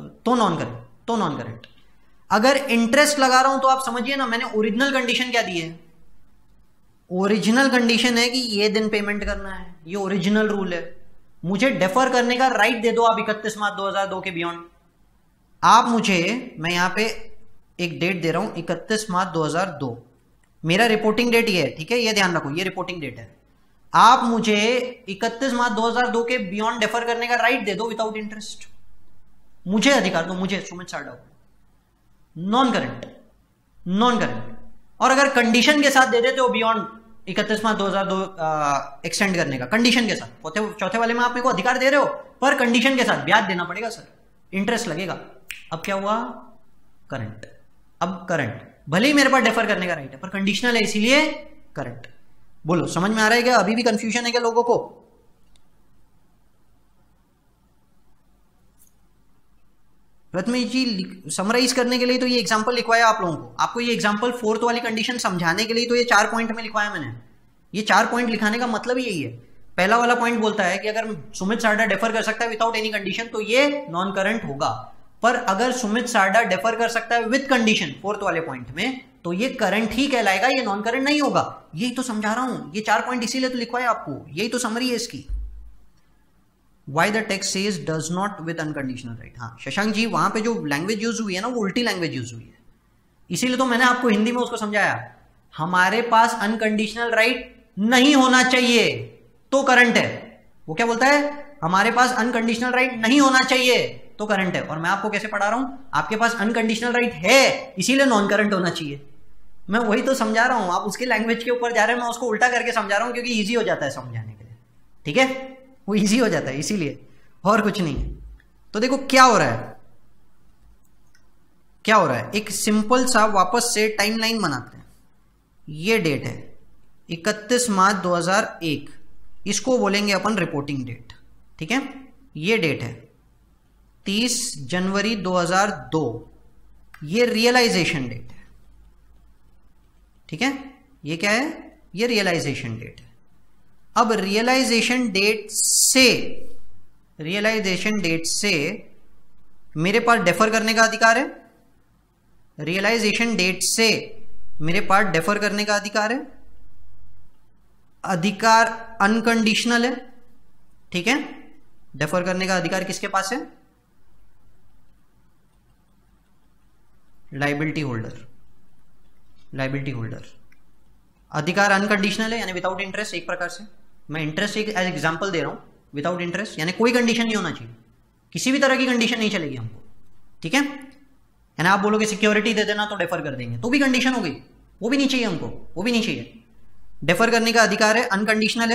करंट। अगर इंटरेस्ट लगा रहा हूं तो आप समझिए ना, मैंने ओरिजिनल कंडीशन क्या दी है, ओरिजिनल कंडीशन है कि ये दिन पेमेंट करना है, ये ओरिजिनल रूल है। मुझे डेफर करने का राइट दे दो आप 31 मार्च 2002 के बियॉन्ड। आप मुझे, मैं यहां पे एक डेट दे रहा हूं 31 मार्च 2002, मेरा रिपोर्टिंग डेट ये है, ठीक है, ये ध्यान रखो, ये रिपोर्टिंग डेट है। आप मुझे 31 मार्च 2002 के बियॉन्ड डेफर करने का राइट दे दो विदाउट इंटरेस्ट, मुझे अधिकार दो, मुझे सुमित सार्डा, नॉन करंट। और अगर कंडीशन के साथ दे देते हो बियॉन्ड 31 मार्च 2002 एक्सटेंड करने का, कंडीशन के साथ, चौथे वाले में आप मेरे को अधिकार दे रहे हो पर कंडीशन के साथ, ब्याज देना पड़ेगा सर, इंटरेस्ट लगेगा। अब क्या हुआ, करंट। अब करंट भले ही मेरे पास डेफर करने का राइट है पर कंडीशनल है इसीलिए करंट। बोलो समझ में आ रहा है क्या, अभी भी कंफ्यूजन है क्या लोगों को? प्रथमेश जी समराइज करने के लिए तो ये एग्जांपल लिखवाया आप लोगों को, आपको ये एग्जांपल फोर्थ वाली कंडीशन समझाने के लिए तो ये 4 पॉइंट में लिखवाया मैंने। ये 4 पॉइंट लिखाने का मतलब यही है। पहला वाला पॉइंट बोलता है कि अगर सुमित सारडा डेफर कर सकता है विदाउट एनी कंडीशन तो ये नॉन करंट होगा, पर अगर सुमित सारडा डेफर कर सकता है विद कंडीशन फोर्थ वाले पॉइंट में तो ये करंट ही कहलाएगा, ये नॉन करंट नहीं होगा। यही तो समझा रहा हूं, ये 4 पॉइंट इसीलिए तो लिखवाया आपको, यही तो समरी है इसकी। Why the text says does not with unconditional right। हाँ शशांक जी, वहां पे जो लैंग्वेज यूज हुई है ना वो उल्टी लैंग्वेज यूज हुई है, इसीलिए तो मैंने आपको हिंदी में उसको समझाया। हमारे पास अनकंडीशनल राइट नहीं होना चाहिए तो करंट है। वो क्या बोलता है, हमारे पास अनकंडीशनल राइट नहीं होना चाहिए तो करंट है। और मैं आपको कैसे पढ़ा रहा हूं, आपके पास अनकंडीशनल राइट है इसीलिए नॉन करंट होना चाहिए। मैं वही तो समझा रहा हूं, आप उसके लैंग्वेज के ऊपर जा रहे हैं, मैं उसको उल्टा करके समझा रहा हूं क्योंकि ईजी हो जाता है समझाने के लिए। ठीक है, वो इजी हो जाता है इसीलिए, और कुछ नहीं। तो देखो क्या हो रहा है, क्या हो रहा है, एक सिंपल सा वापस से टाइमलाइन बनाते हैं। ये डेट है 31 मार्च 2001, इसको बोलेंगे अपन रिपोर्टिंग डेट। ठीक है, ये डेट है 30 जनवरी 2002, ये रियलाइजेशन डेट है। ठीक है, ये क्या है, ये रियलाइजेशन डेट है। अब रियलाइजेशन डेट से मेरे पास डेफर करने का अधिकार है, रियलाइजेशन डेट से मेरे पास डेफर करने का अधिकार है, अधिकार अनकंडीशनल है। ठीक है, डेफर करने का अधिकार किसके पास है, लायबिलिटी होल्डर। अधिकार अनकंडीशनल है यानी विदाउट इंटरेस्ट। एक प्रकार से मैं इंटरेस्ट एक एज एग्जांपल दे रहा हूं, विदाउट इंटरेस्ट यानी कोई कंडीशन नहीं होना चाहिए, किसी भी तरह की कंडीशन नहीं चलेगी हमको। ठीक है, यानी आप बोलोगे सिक्योरिटी दे देना तो डेफर कर देंगे तो भी कंडीशन हो गई, वो भी नहीं चाहिए हमको, वो भी नहीं चाहिए। डेफर करने का अधिकार है, अनकंडीशनल है,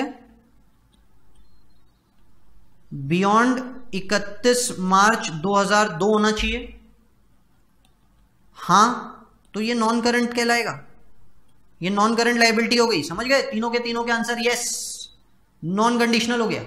बियॉन्ड 31 मार्च 2002 होना चाहिए। हां तो ये नॉन करंट कहलाएगा, ये नॉन करंट लायबिलिटी हो गई। समझ गए, तीनों के आंसर यस, नॉन कंडीशनल हो गया।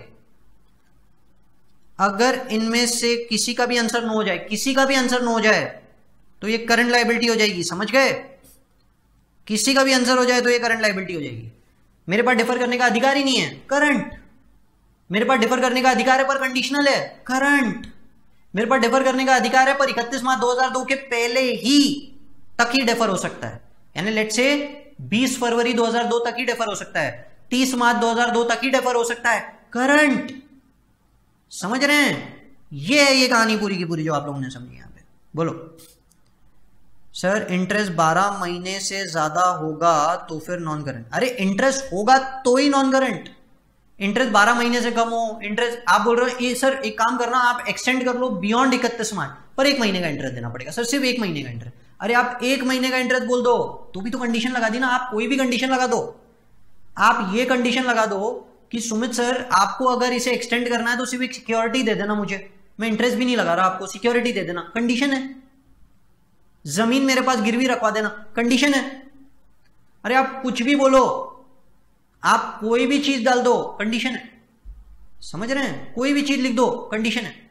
अगर इनमें से किसी का भी आंसर नो हो जाए, किसी का भी आंसर नो हो जाए तो ये करंट लायबिलिटी हो जाएगी। समझ गए, किसी का भी आंसर हो जाए तो ये करंट लायबिलिटी हो जाएगी। मेरे पास डिफर करने का अधिकार ही नहीं है, करंट। मेरे पास डिफर करने का अधिकार है पर कंडीशनल है, करंट। मेरे पास डिफर करने का अधिकार है पर 31 मार्च 2002 के पहले ही तक ही डिफर हो सकता है, यानी लेट्स से 20 फरवरी 2002 तक ही डेफर हो सकता है, 30 मार्च 2002 तक ही डेफर हो सकता है, करंट। समझ रहे हैं, ये है ये कहानी पूरी की पूरी जो आप लोगों ने समझी। यहां पे बोलो सर इंटरेस्ट 12 महीने से ज्यादा होगा तो फिर नॉन करंट। अरे इंटरेस्ट होगा तो ही नॉन करंट, इंटरेस्ट 12 महीने से कम हो, इंटरेस्ट आप बोल रहे हो ये सर एक काम करना आप एक्सटेंड कर लो बियॉन्ड 31 मार्च, पर 1 महीने का इंटरेस्ट देना पड़ेगा सर, सिर्फ 1 महीने का इंटरेस्ट। अरे आप 1 महीने का इंटरेस्ट बोल दो तो भी तो कंडीशन लगा दी ना, आप कोई भी कंडीशन लगा दो। आप ये कंडीशन लगा दो कि सुमित सर आपको अगर इसे एक्सटेंड करना है तो सिर्फ एक सिक्योरिटी दे देना मुझे, मैं इंटरेस्ट भी नहीं लगा रहा, आपको सिक्योरिटी दे देना, कंडीशन है। जमीन मेरे पास गिरवी रखवा देना, कंडीशन है। अरे आप कुछ भी बोलो, आप कोई भी चीज डाल दो, कंडीशन है। समझ रहे हैं, कोई भी चीज लिख दो, कंडीशन है।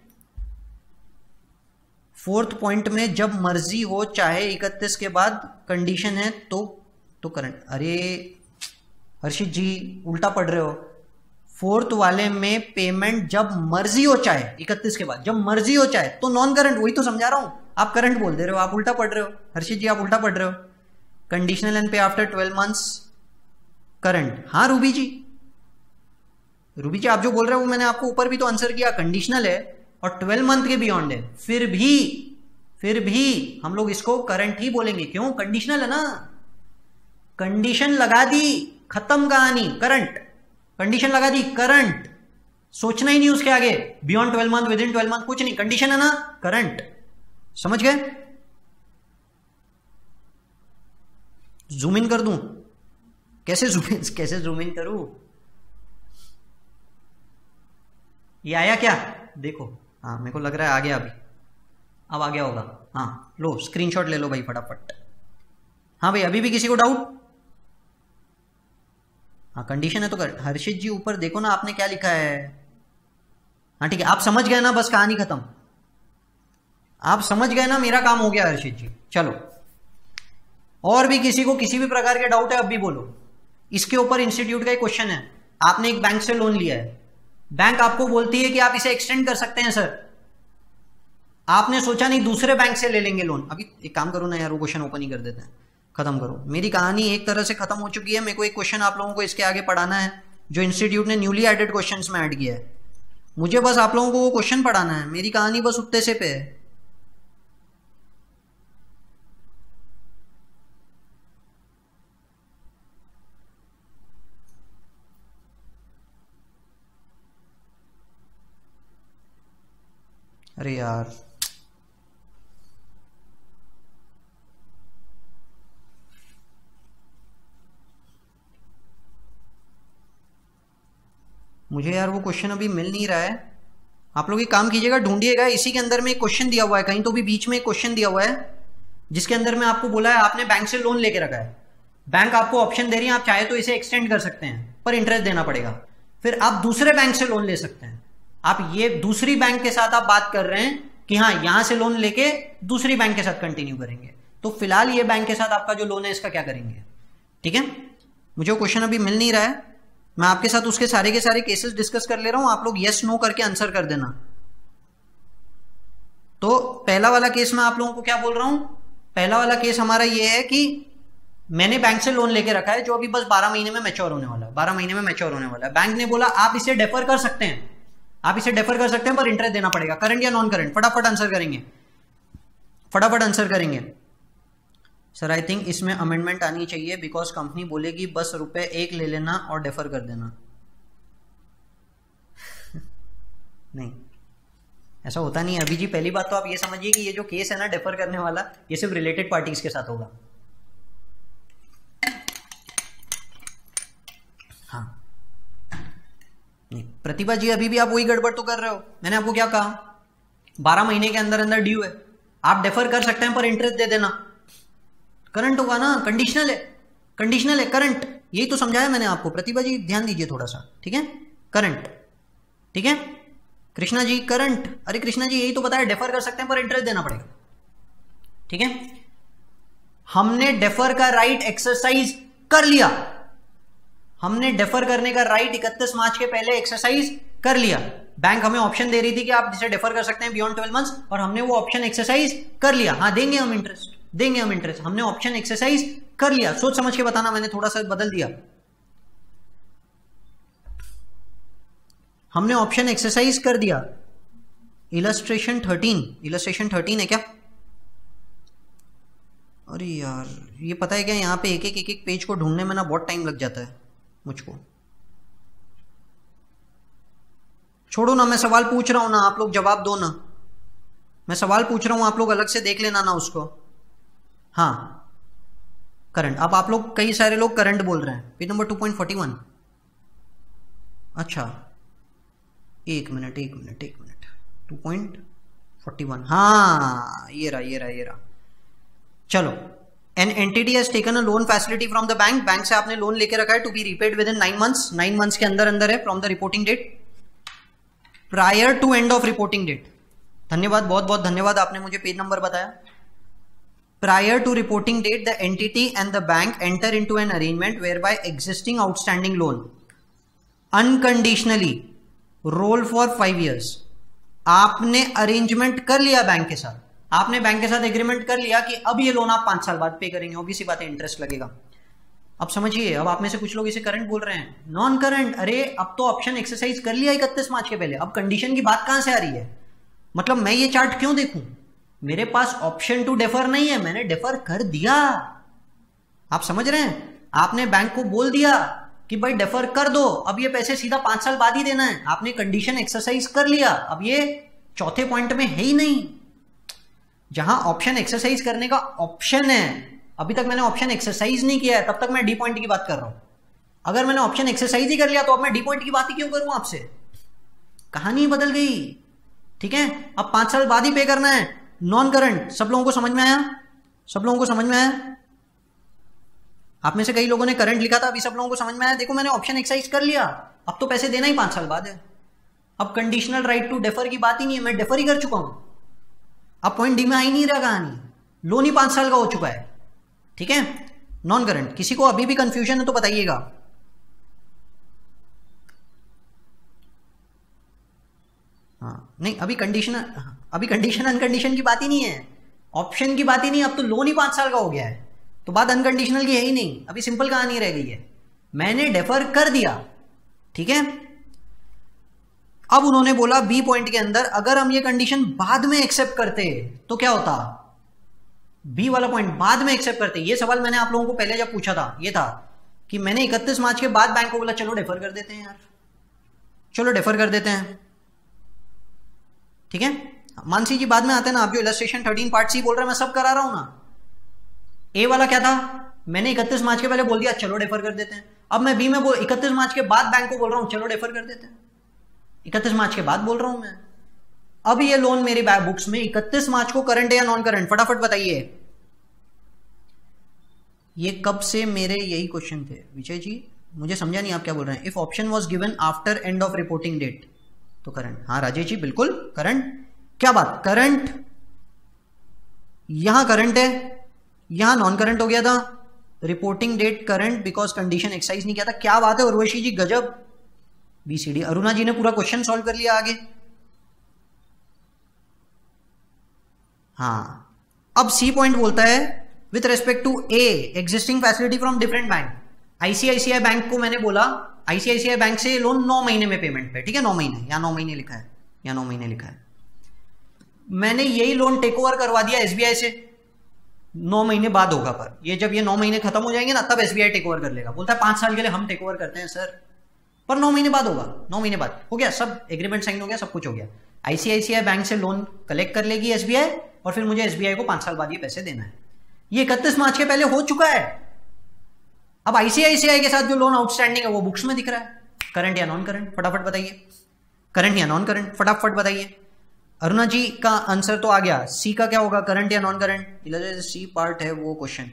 फोर्थ पॉइंट में जब मर्जी हो चाहे 31 के बाद कंडीशन है तो करंट। अरे हर्षित जी उल्टा पढ़ रहे हो, फोर्थ वाले में पेमेंट जब मर्जी हो चाहे 31 के बाद, जब मर्जी हो चाहे तो नॉन करंट। वही तो समझा रहा हूं, आप करंट बोल दे रहे हो, आप उल्टा पढ़ रहे हो। हर्षित जी आप उल्टा पढ़ रहे हो, conditional and pay after 12 months current. हाँ रूबी जी आप जो बोल रहे हो वो मैंने आपको ऊपर भी तो आंसर किया, कंडीशनल है और 12 मंथ के बियॉन्ड है, फिर भी हम लोग इसको करंट ही बोलेंगे। क्यों, कंडीशनल है ना, कंडीशन लगा दी, खत्म कहानी, करंट। कंडीशन लगा दी, करंट, सोचना ही नहीं उसके आगे, beyond 12 month, within 12 month, कुछ नहीं, कंडीशन है ना, करंट। समझ गए, जूम इन कर दूं, कैसे जूम इन करूं, ये आया क्या, देखो। हाँ मेरे को लग रहा है आ गया, अभी अब आ गया होगा। हाँ लो स्क्रीनशॉट ले लो भाई फटाफट। हाँ भाई अभी भी किसी को डाउट? हाँ कंडीशन है तो कर। हर्षित जी ऊपर देखो ना आपने क्या लिखा है। हाँ ठीक है, आप समझ गए ना, बस कहानी खत्म। आप समझ गए ना, मेरा काम हो गया हर्षित जी। चलो, और भी किसी को किसी भी प्रकार के डाउट है अब भी बोलो। इसके ऊपर इंस्टीट्यूट का एक क्वेश्चन है, आपने एक बैंक से लोन लिया है, बैंक आपको बोलती है कि आप इसे एक्सटेंड कर सकते हैं सर, आपने सोचा नहीं दूसरे बैंक से ले लेंगे लोन। अभी एक काम करो ना यार, वो क्वेश्चन ओपन ही कर देते हैं, खत्म करो। मेरी कहानी एक तरह से खत्म हो चुकी है, मेरे को एक क्वेश्चन आप लोगों को इसके आगे पढ़ाना है जो इंस्टीट्यूट ने न्यूली एडेड क्वेश्चंस में ऐड किया है। मुझे बस आप लोगों को वो क्वेश्चन पढ़ाना है, मेरी कहानी बस उतने से पे है। अरे यार, मुझे यार वो क्वेश्चन अभी मिल नहीं रहा है। आप लोग एक काम कीजिएगा, ढूंढिएगा, इसी के अंदर में एक क्वेश्चन दिया हुआ है कहीं तो भी बीच में एक क्वेश्चन दिया हुआ है जिसके अंदर में आपको बोला है आपने बैंक से लोन लेके रखा है, बैंक आपको ऑप्शन दे रही है आप चाहे तो इसे एक्सटेंड कर सकते हैं पर इंटरेस्ट देना पड़ेगा, फिर आप दूसरे बैंक से लोन ले सकते हैं। आप ये दूसरी बैंक के साथ आप बात कर रहे हैं कि हाँ यहां से लोन लेके दूसरी बैंक के साथ कंटिन्यू करेंगे, तो फिलहाल ये बैंक के साथ आपका जो लोन है इसका क्या करेंगे। ठीक है, मुझे वो क्वेश्चन अभी मिल नहीं रहा है, मैं आपके साथ उसके सारे के सारे केसेस डिस्कस कर ले रहा हूं, आप लोग यस नो करके आंसर कर देना। तो पहला वाला केस मैं आप लोगों को क्या बोल रहा हूं, पहला वाला केस हमारा ये है कि मैंने बैंक से लोन लेके रखा है जो अभी बस 12 महीने में मैच्योर होने वाला है, 12 महीने में मैच्योर होने वाला है। बैंक ने बोला आप इसे डेफर कर सकते हैं, आप इसे डेफर कर सकते हैं पर इंटरेस्ट देना पड़ेगा, करंट या नॉन करंट, फटाफट आंसर करेंगे, फटाफट आंसर करेंगे। सर आई थिंक इसमें अमेंडमेंट आनी चाहिए बिकॉज कंपनी बोलेगी बस ₹1 ले लेना और डेफर कर देना। नहीं, ऐसा होता नहीं है अभी जी। पहली बात तो आप ये समझिए कि ये जो केस है ना डेफर करने वाला, ये सिर्फ रिलेटेड पार्टीज के साथ होगा। हाँ नहीं प्रतिभा जी, अभी भी आप वही गड़बड़ तो कर रहे हो। मैंने आपको क्या कहा, 12 महीने के अंदर अंदर ड्यू है, आप डेफर कर सकते हैं पर इंटरेस्ट दे देना, करंट होगा ना, कंडीशनल है, कंडीशनल है करंट, यही तो समझाया मैंने आपको। प्रतिभा जी ध्यान दीजिए थोड़ा सा, ठीक है, करंट, ठीक है। कृष्णा जी करंट, अरे कृष्णा जी यही तो बताया, डेफर कर सकते हैं पर इंटरेस्ट देना पड़ेगा, ठीक है। हमने डेफर का राइट एक्सरसाइज कर लिया, हमने डेफर करने का राइट 31 मार्च के पहले एक्सरसाइज कर लिया। बैंक हमें ऑप्शन दे रही थी कि आप जिसे डेफर कर सकते हैं बियॉन्ड 12 मंथ्स, और हमने वो ऑप्शन एक्सरसाइज कर लिया। हाँ देंगे हम इंटरेस्ट, देंगे हम इंटरेस्ट, हमने ऑप्शन एक्सरसाइज कर लिया। सोच समझ के बताना, मैंने थोड़ा सा बदल दिया। हमने ऑप्शन एक्सरसाइज कर दिया। इलस्ट्रेशन 13, इलस्ट्रेशन 13 है क्या? अरे यार ये पता है क्या, यहां पे एक एक पेज को ढूंढने में ना बहुत टाइम लग जाता है मुझको। छोड़ो ना, मैं सवाल पूछ रहा हूं ना, आप लोग जवाब दो ना। मैं सवाल पूछ रहा हूं, आप लोग अलग से देख लेना ना उसको। हाँ करंट, अब आप लोग कई सारे लोग करंट बोल रहे हैं। Page number 2.41। अच्छा एक मिनट 2.41, हाँ ये रहा। चलो, an entity has taken a loan facility from the bank, bank से आपने लोन लेके रखा है to be repaid within 9 months, 9 months के अंदर अंदर है from the reporting date, prior to end of reporting date. धन्यवाद, बहुत बहुत धन्यवाद, आपने मुझे पेज नंबर बताया। Prior to reporting date, the entity and the bank enter into an arrangement whereby existing outstanding loan unconditionally roll for 5 years। आपने arrangement कर लिया बैंक के साथ, आपने बैंक के साथ एग्रीमेंट कर लिया कि अब ये लोन आप 5 साल बाद पे करेंगे, ऑब्वियस सी बात है इंटरेस्ट लगेगा। अब समझिए, अब आप में से कुछ लोग इसे करंट बोल रहे हैं, नॉन करंट। अरे अब तो ऑप्शन एक्सरसाइज कर लिया 31 मार्च के पहले, अब कंडीशन की बात कहां से आ रही है? मतलब मैं ये चार्ट क्यों देखूं? मेरे पास ऑप्शन टू डेफर नहीं है, मैंने डेफर कर दिया। आप समझ रहे हैं, आपने बैंक को बोल दिया कि भाई डेफर कर दो, अब ये पैसे सीधा 5 साल बाद ही देना है, आपने कंडीशन एक्सरसाइज कर लिया। अब ये चौथे पॉइंट में है ही नहीं, जहां ऑप्शन एक्सरसाइज करने का ऑप्शन है। अभी तक मैंने ऑप्शन एक्सरसाइज नहीं किया है, तब तक मैं डी पॉइंट की बात कर रहा हूं। अगर मैंने ऑप्शन एक्सरसाइज ही कर लिया तो अब मैं डी पॉइंट की बात ही क्यों करूं आपसे? कहानी बदल गई, ठीक है। अब 5 साल बाद ही पे करना है, नॉन करंट। सब लोगों को समझ में आया? सब लोगों को समझ में आया? आप में से कई लोगों ने करंट लिखा था, अभी सब लोगों को समझ में आया? देखो मैंने ऑप्शन एक्सरसाइज कर लिया, अब तो पैसे देना ही 5 साल बाद है। अब कंडीशनल राइट टू डेफर की बात ही नहीं है, मैं डेफर ही कर चुका हूं। अब पॉइंट डी में आ ही नहीं रहा कहानी, लोन ही 5 साल का हो चुका है, ठीक है। नॉन करंट, किसी को अभी भी कंफ्यूजन है तो बताइएगा। हाँ नहीं, अभी कंडीशन अनकंडीशन की बात ही नहीं है, ऑप्शन की बात ही नहीं, अब तो लोन ही 5 साल का हो गया है, तो बात अनकंडीशनल की है ही नहीं, अभी सिंपल कहानी रह गई है, मैंने डेफर कर दिया, ठीक है। अब उन्होंने बोला बी पॉइंट के अंदर अगर हम ये कंडीशन बाद में एक्सेप्ट करते तो क्या होता, बी वाला पॉइंट बाद में एक्सेप्ट करते। ये सवाल मैंने आप लोगों को पहले जब पूछा था, ये था कि मैंने 31 मार्च के बाद बैंक को बोला चलो डेफर कर देते हैं यार, चलो डेफर कर देते हैं, ठीक है। मानसी जी बाद में आते हैं ना, आप जो इलस्ट्रेशन 13 पार्ट सी बोल रहे हैं मैं सब करा रहा हूं ना। ए वाला क्या था, मैंने 31 मार्च के पहले बोल दिया चलो डेफर कर देते हैं, अब मैं बी में 31 मार्च के बाद बैंक को बोल रहा हूं चलो डेफर कर देते हैं, 31 मार्च के बाद बोल रहा हूं मैं। अब ये लोन मेरी बुक्स में 31 मार्च को करंट है या नॉन करंट, फटाफट बताइए। ये कब से मेरे यही क्वेश्चन थे विजय जी, मुझे समझा नहीं आप क्या बोल रहे हैं। If option was given after end of reporting date तो करंट, हाँ राजेश जी बिल्कुल करंट। क्या बात, करंट, यहां करंट है, यहां नॉन करंट हो गया था, reporting date current because condition exercise नहीं किया था। क्या बात है उर्वशी जी, गजब। बीसीडी, अरुणा जी ने पूरा क्वेश्चन सॉल्व कर लिया आगे। हाँ, अब सी पॉइंट बोलता है with respect to a existing facility from different bank. ICICI bank को मैंने बोला आईसीआईसीआई बैंक से लोन 9 महीने में पेमेंट पे, ठीक है 9 महीने, या 9 महीने लिखा है, या 9 महीने लिखा है। मैंने यही लोन टेक ओवर करवा दिया एसबीआई से, 9 महीने बाद होगा, पर ये जब ये 9 महीने खत्म हो जाएंगे ना तब एसबीआई टेक ओवर कर लेगा। बोलता है 5 साल के लिए हम टेक ओवर करते हैं सर, पर 9 महीने बाद होगा, 9 महीने बाद हो गया, सब एग्रीमेंट साइन हो गया, सब कुछ हो गया। आईसीआईसीआई बैंक से लोन कलेक्ट कर लेगी एसबीआई और फिर मुझे एसबीआई को 5 साल बाद ये पैसे देना है। ये 31 मार्च के पहले हो चुका है। अब आईसीआईसीआई के साथ जो लोन आउटस्टैंडिंग है वो बुक्स में दिख रहा है। करंट या नॉन करंट, फटाफट बताइए, करंट या नॉन करंट, फटाफट बताइए। अरुणा जी का आंसर तो आ गया, सी का क्या होगा, करंट या नॉन करंट। सी पार्ट है वो क्वेश्चन,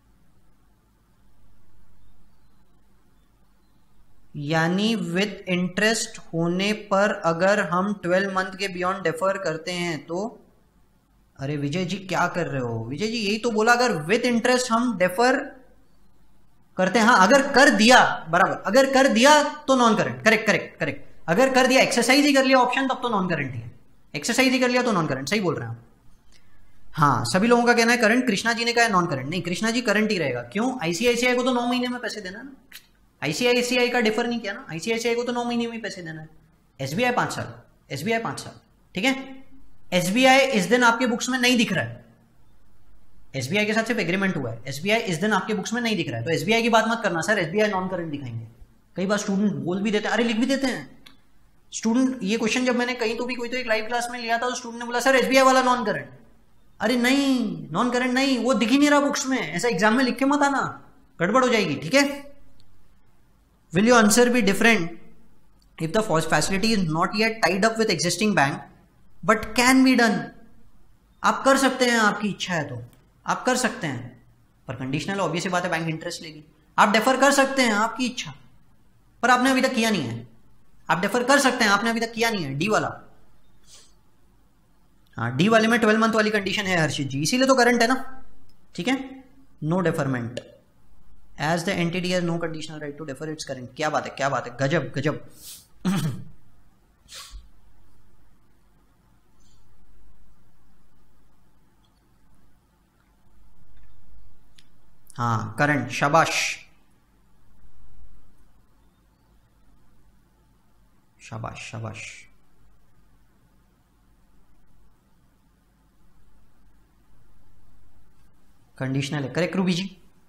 यानी विद इंटरेस्ट होने पर अगर हम 12 मंथ के बियॉन्ड डेफर करते हैं तो, अरे विजय जी क्या कर रहे हो विजय जी, यही तो बोला अगर विद इंटरेस्ट हम डेफर करते हैं। हाँ अगर कर दिया, बराबर, अगर कर दिया तो non current, correct correct correct. अगर कर दिया, एक्सरसाइज ही कर लिया ऑप्शन, तब तो नॉन करंट ही है, एक्सरसाइज ही कर लिया तो नॉन करंट, सही बोल रहे हैं आप। हाँ सभी लोगों का कहना है करंट, कृष्णा जी ने कहा है नॉन करंट। नहीं कृष्णा जी करंट ही रहेगा, क्यों, आईसीआईसीआई को तो 9 महीने में पैसे देना ना, आईसीआईसीआई का डिफर नहीं किया ना, आईसीआईसीआई को तो 9 महीने में पैसे देना है। एसबीआई 5 साल, एसबीआई 5 साल, ठीक है। एसबीआई इस दिन आपके बुक्स में नहीं दिख रहा है, एसबीआई के साथ सिर्फ एग्रीमेंट हुआ है, एसबीआई इस दिन आपके बुक्स में नहीं दिख रहा है, तो एसबीआई की बात मत करना सर, एसबीआई नॉन करंट दिखाएंगे। कई बार स्टूडेंट बोल भी देते हैं, अरे लिख भी देते हैं स्टूडेंट। ये क्वेश्चन जब मैंने कहीं तो भी कोई तो एक लाइव क्लास में लिया था तो स्टूडेंट ने बोला सर एसबीआई वाला नॉन करंट। अरे नहीं, नॉन करंट नहीं, वो दिख ही नहीं रहा बुक्स में, ऐसा एग्जाम में लिख के मत आना, गड़बड़ हो जाएगी, ठीक है। Will your answer be different if the facility is not yet tied up with existing bank but can be done. आप कर सकते हैं, आपकी इच्छा है तो आप कर सकते हैं, पर कंडीशनल, ऑब्वियस बात है बैंक इंटरेस्ट लेगी। आप डेफर कर सकते हैं, आपकी इच्छा, पर आपने अभी तक किया नहीं है। आप डेफर कर सकते हैं, आपने अभी तक किया नहीं है, डी वाला। हाँ डी वाले में 12 मंथ वाली कंडीशन है हर्षित जी, इसीलिए तो करंट है ना, ठीक है। No deferment as the entity has no conditional right to defer its current. क्या बात है, क्या बात है, गजब गजब। हाँ करंट, शाबाश शाबाश शाबाश। कंडीशनल है, करेक्ट रूबी जी।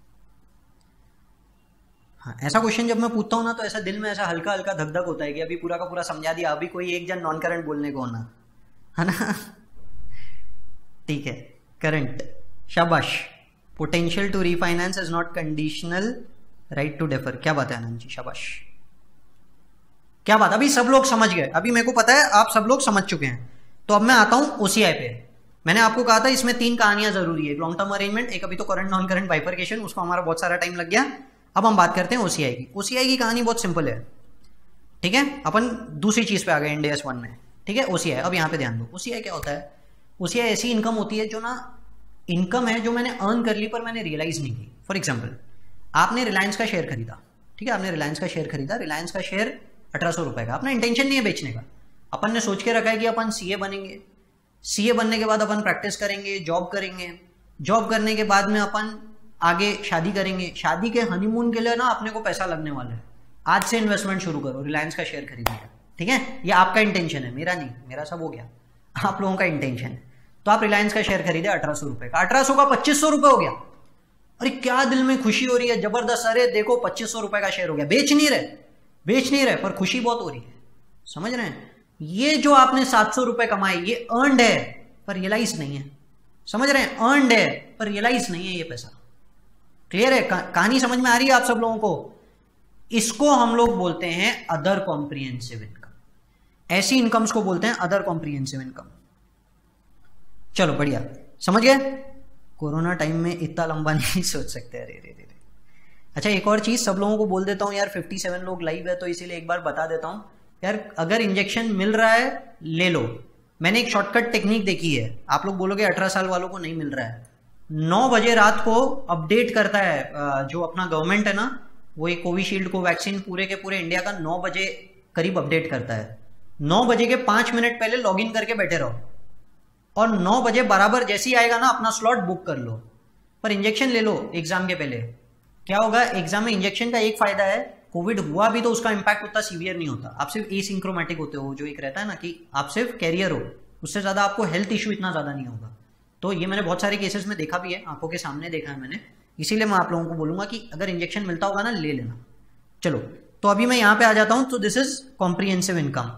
हाँ ऐसा क्वेश्चन जब मैं पूछता हूं ना तो ऐसा दिल में ऐसा हल्का हल्का धक धक होता है कि अभी पूरा का पूरा समझा दिया, अभी कोई एक जन नॉन करंट बोलने को होना है ना। ठीक है, करंट, शाबाश। Potential to refinance is not conditional right to defer. क्या बात है आनंद जी, शाबाश, क्या बात। अभी सब लोग समझ गए, अभी मेरे को पता है आप सब लोग समझ चुके हैं। तो अब मैं आता हूं ओसीआई पे। मैंने आपको कहा था इसमें 3 कहानियां जरूरी है, लॉन्ग टर्म अरेंजमेंट, एक अभी तो करंट नॉन करंट बाइफरकेशन, उसको हमारा बहुत सारा टाइम लग गया। अब हम बात करते हैं ओसीआई की। ओसीआई की कहानी बहुत सिंपल है, ठीक है। अपन दूसरी चीज पे आ गए इंडेस 1 में, ठीक है। ओसीआई, अब यहां पे ध्यान दो, ओसीआई क्या होता है। उसी ऐसी इनकम होती है जो ना इनकम है जो मैंने अर्न कर ली पर मैंने रियलाइज नहीं की। फॉर एग्जाम्पल, आपने रिलायंस का शेयर खरीदा, ठीक है, आपने रिलायंस का शेयर खरीदा, रिलायंस का शेयर 1800 रुपए का, अपना इंटेंशन नहीं है बेचने का, अपन ने सोच के रखा है कि अपन सीए बनेंगे, सीए बनने के बाद अपन प्रैक्टिस करेंगे, जॉब करेंगे, जॉब करने के बाद में अपन आगे शादी करेंगे, शादी के हनीमून के लिए ना अपने को पैसा लगने वाला है, आज से इन्वेस्टमेंट शुरू करो, रिलायंस का शेयर खरीदने का, ठीक है, ये आपका इंटेंशन है, मेरा नहीं, मेरा सब हो गया, आप लोगों का इंटेंशन है। तो आप रिलायंस का शेयर खरीदे 1800 रुपए का, 1800 का 2500 रुपए हो गया, अरे क्या दिल में खुशी हो रही है, जबरदस्त, अरे देखो 2500 रुपए का शेयर हो गया, बेच नहीं रहे पर खुशी बहुत हो रही है, समझ रहे हैं। ये जो आपने 700 रुपए कमाए ये अर्नड है पर रियलाइज नहीं है, समझ रहे हैं, अर्नड है पर रियलाइज नहीं है ये पैसा। क्लियर है, कहानी समझ में आ रही है आप सब लोगों को। इसको हम लोग बोलते हैं अदर कॉम्प्रिहेंसिव इनकम, ऐसी इनकम्स को बोलते हैं अदर कॉम्प्रिहेंसिव इनकम। चलो बढ़िया, समझ गए। कोरोना टाइम में इतना लंबा नहीं सोच सकते, अरे रे रे। अच्छा एक और चीज सब लोगों को बोल देता हूं यार, 57 लोग लाइव है तो इसीलिए एक बार बता देता हूं यार, अगर इंजेक्शन मिल रहा है ले लो। मैंने एक शॉर्टकट टेक्निक देखी है, आप लोग बोलोगे 18 साल वालों को नहीं मिल रहा है, 9 बजे रात को अपडेट करता है जो अपना गवर्नमेंट है ना, वो एक कोविशील्ड को वैक्सीन पूरे के पूरे इंडिया का 9 बजे करीब अपडेट करता है। 9 बजे के 5 मिनट पहले लॉग इन करके बैठे रहो और 9 बजे बराबर जैसे ही आएगा ना अपना स्लॉट बुक कर लो, पर इंजेक्शन ले लो एग्जाम के पहले। क्या होगा एग्जाम में, इंजेक्शन का एक फायदा है, कोविड हुआ भी तो उसका इंपैक्ट उतना सीवियर नहीं होता, आप सिर्फ एसिंक्रोमैटिक होते हो, जो एक रहता है ना कि आप सिर्फ कैरियर हो, उससे ज्यादा आपको हेल्थ इश्यू इतना ज्यादा नहीं होगा। तो ये मैंने बहुत सारे केसेस में देखा भी है, आंखों के सामने देखा है मैंने, इसीलिए मैं आप लोगों को बोलूंगा कि अगर इंजेक्शन मिलता होगा ना ले लेना। चलो तो अभी मैं यहां पे आ जाता हूं, तो दिस इज कॉम्प्रिहेंसिव इनकम।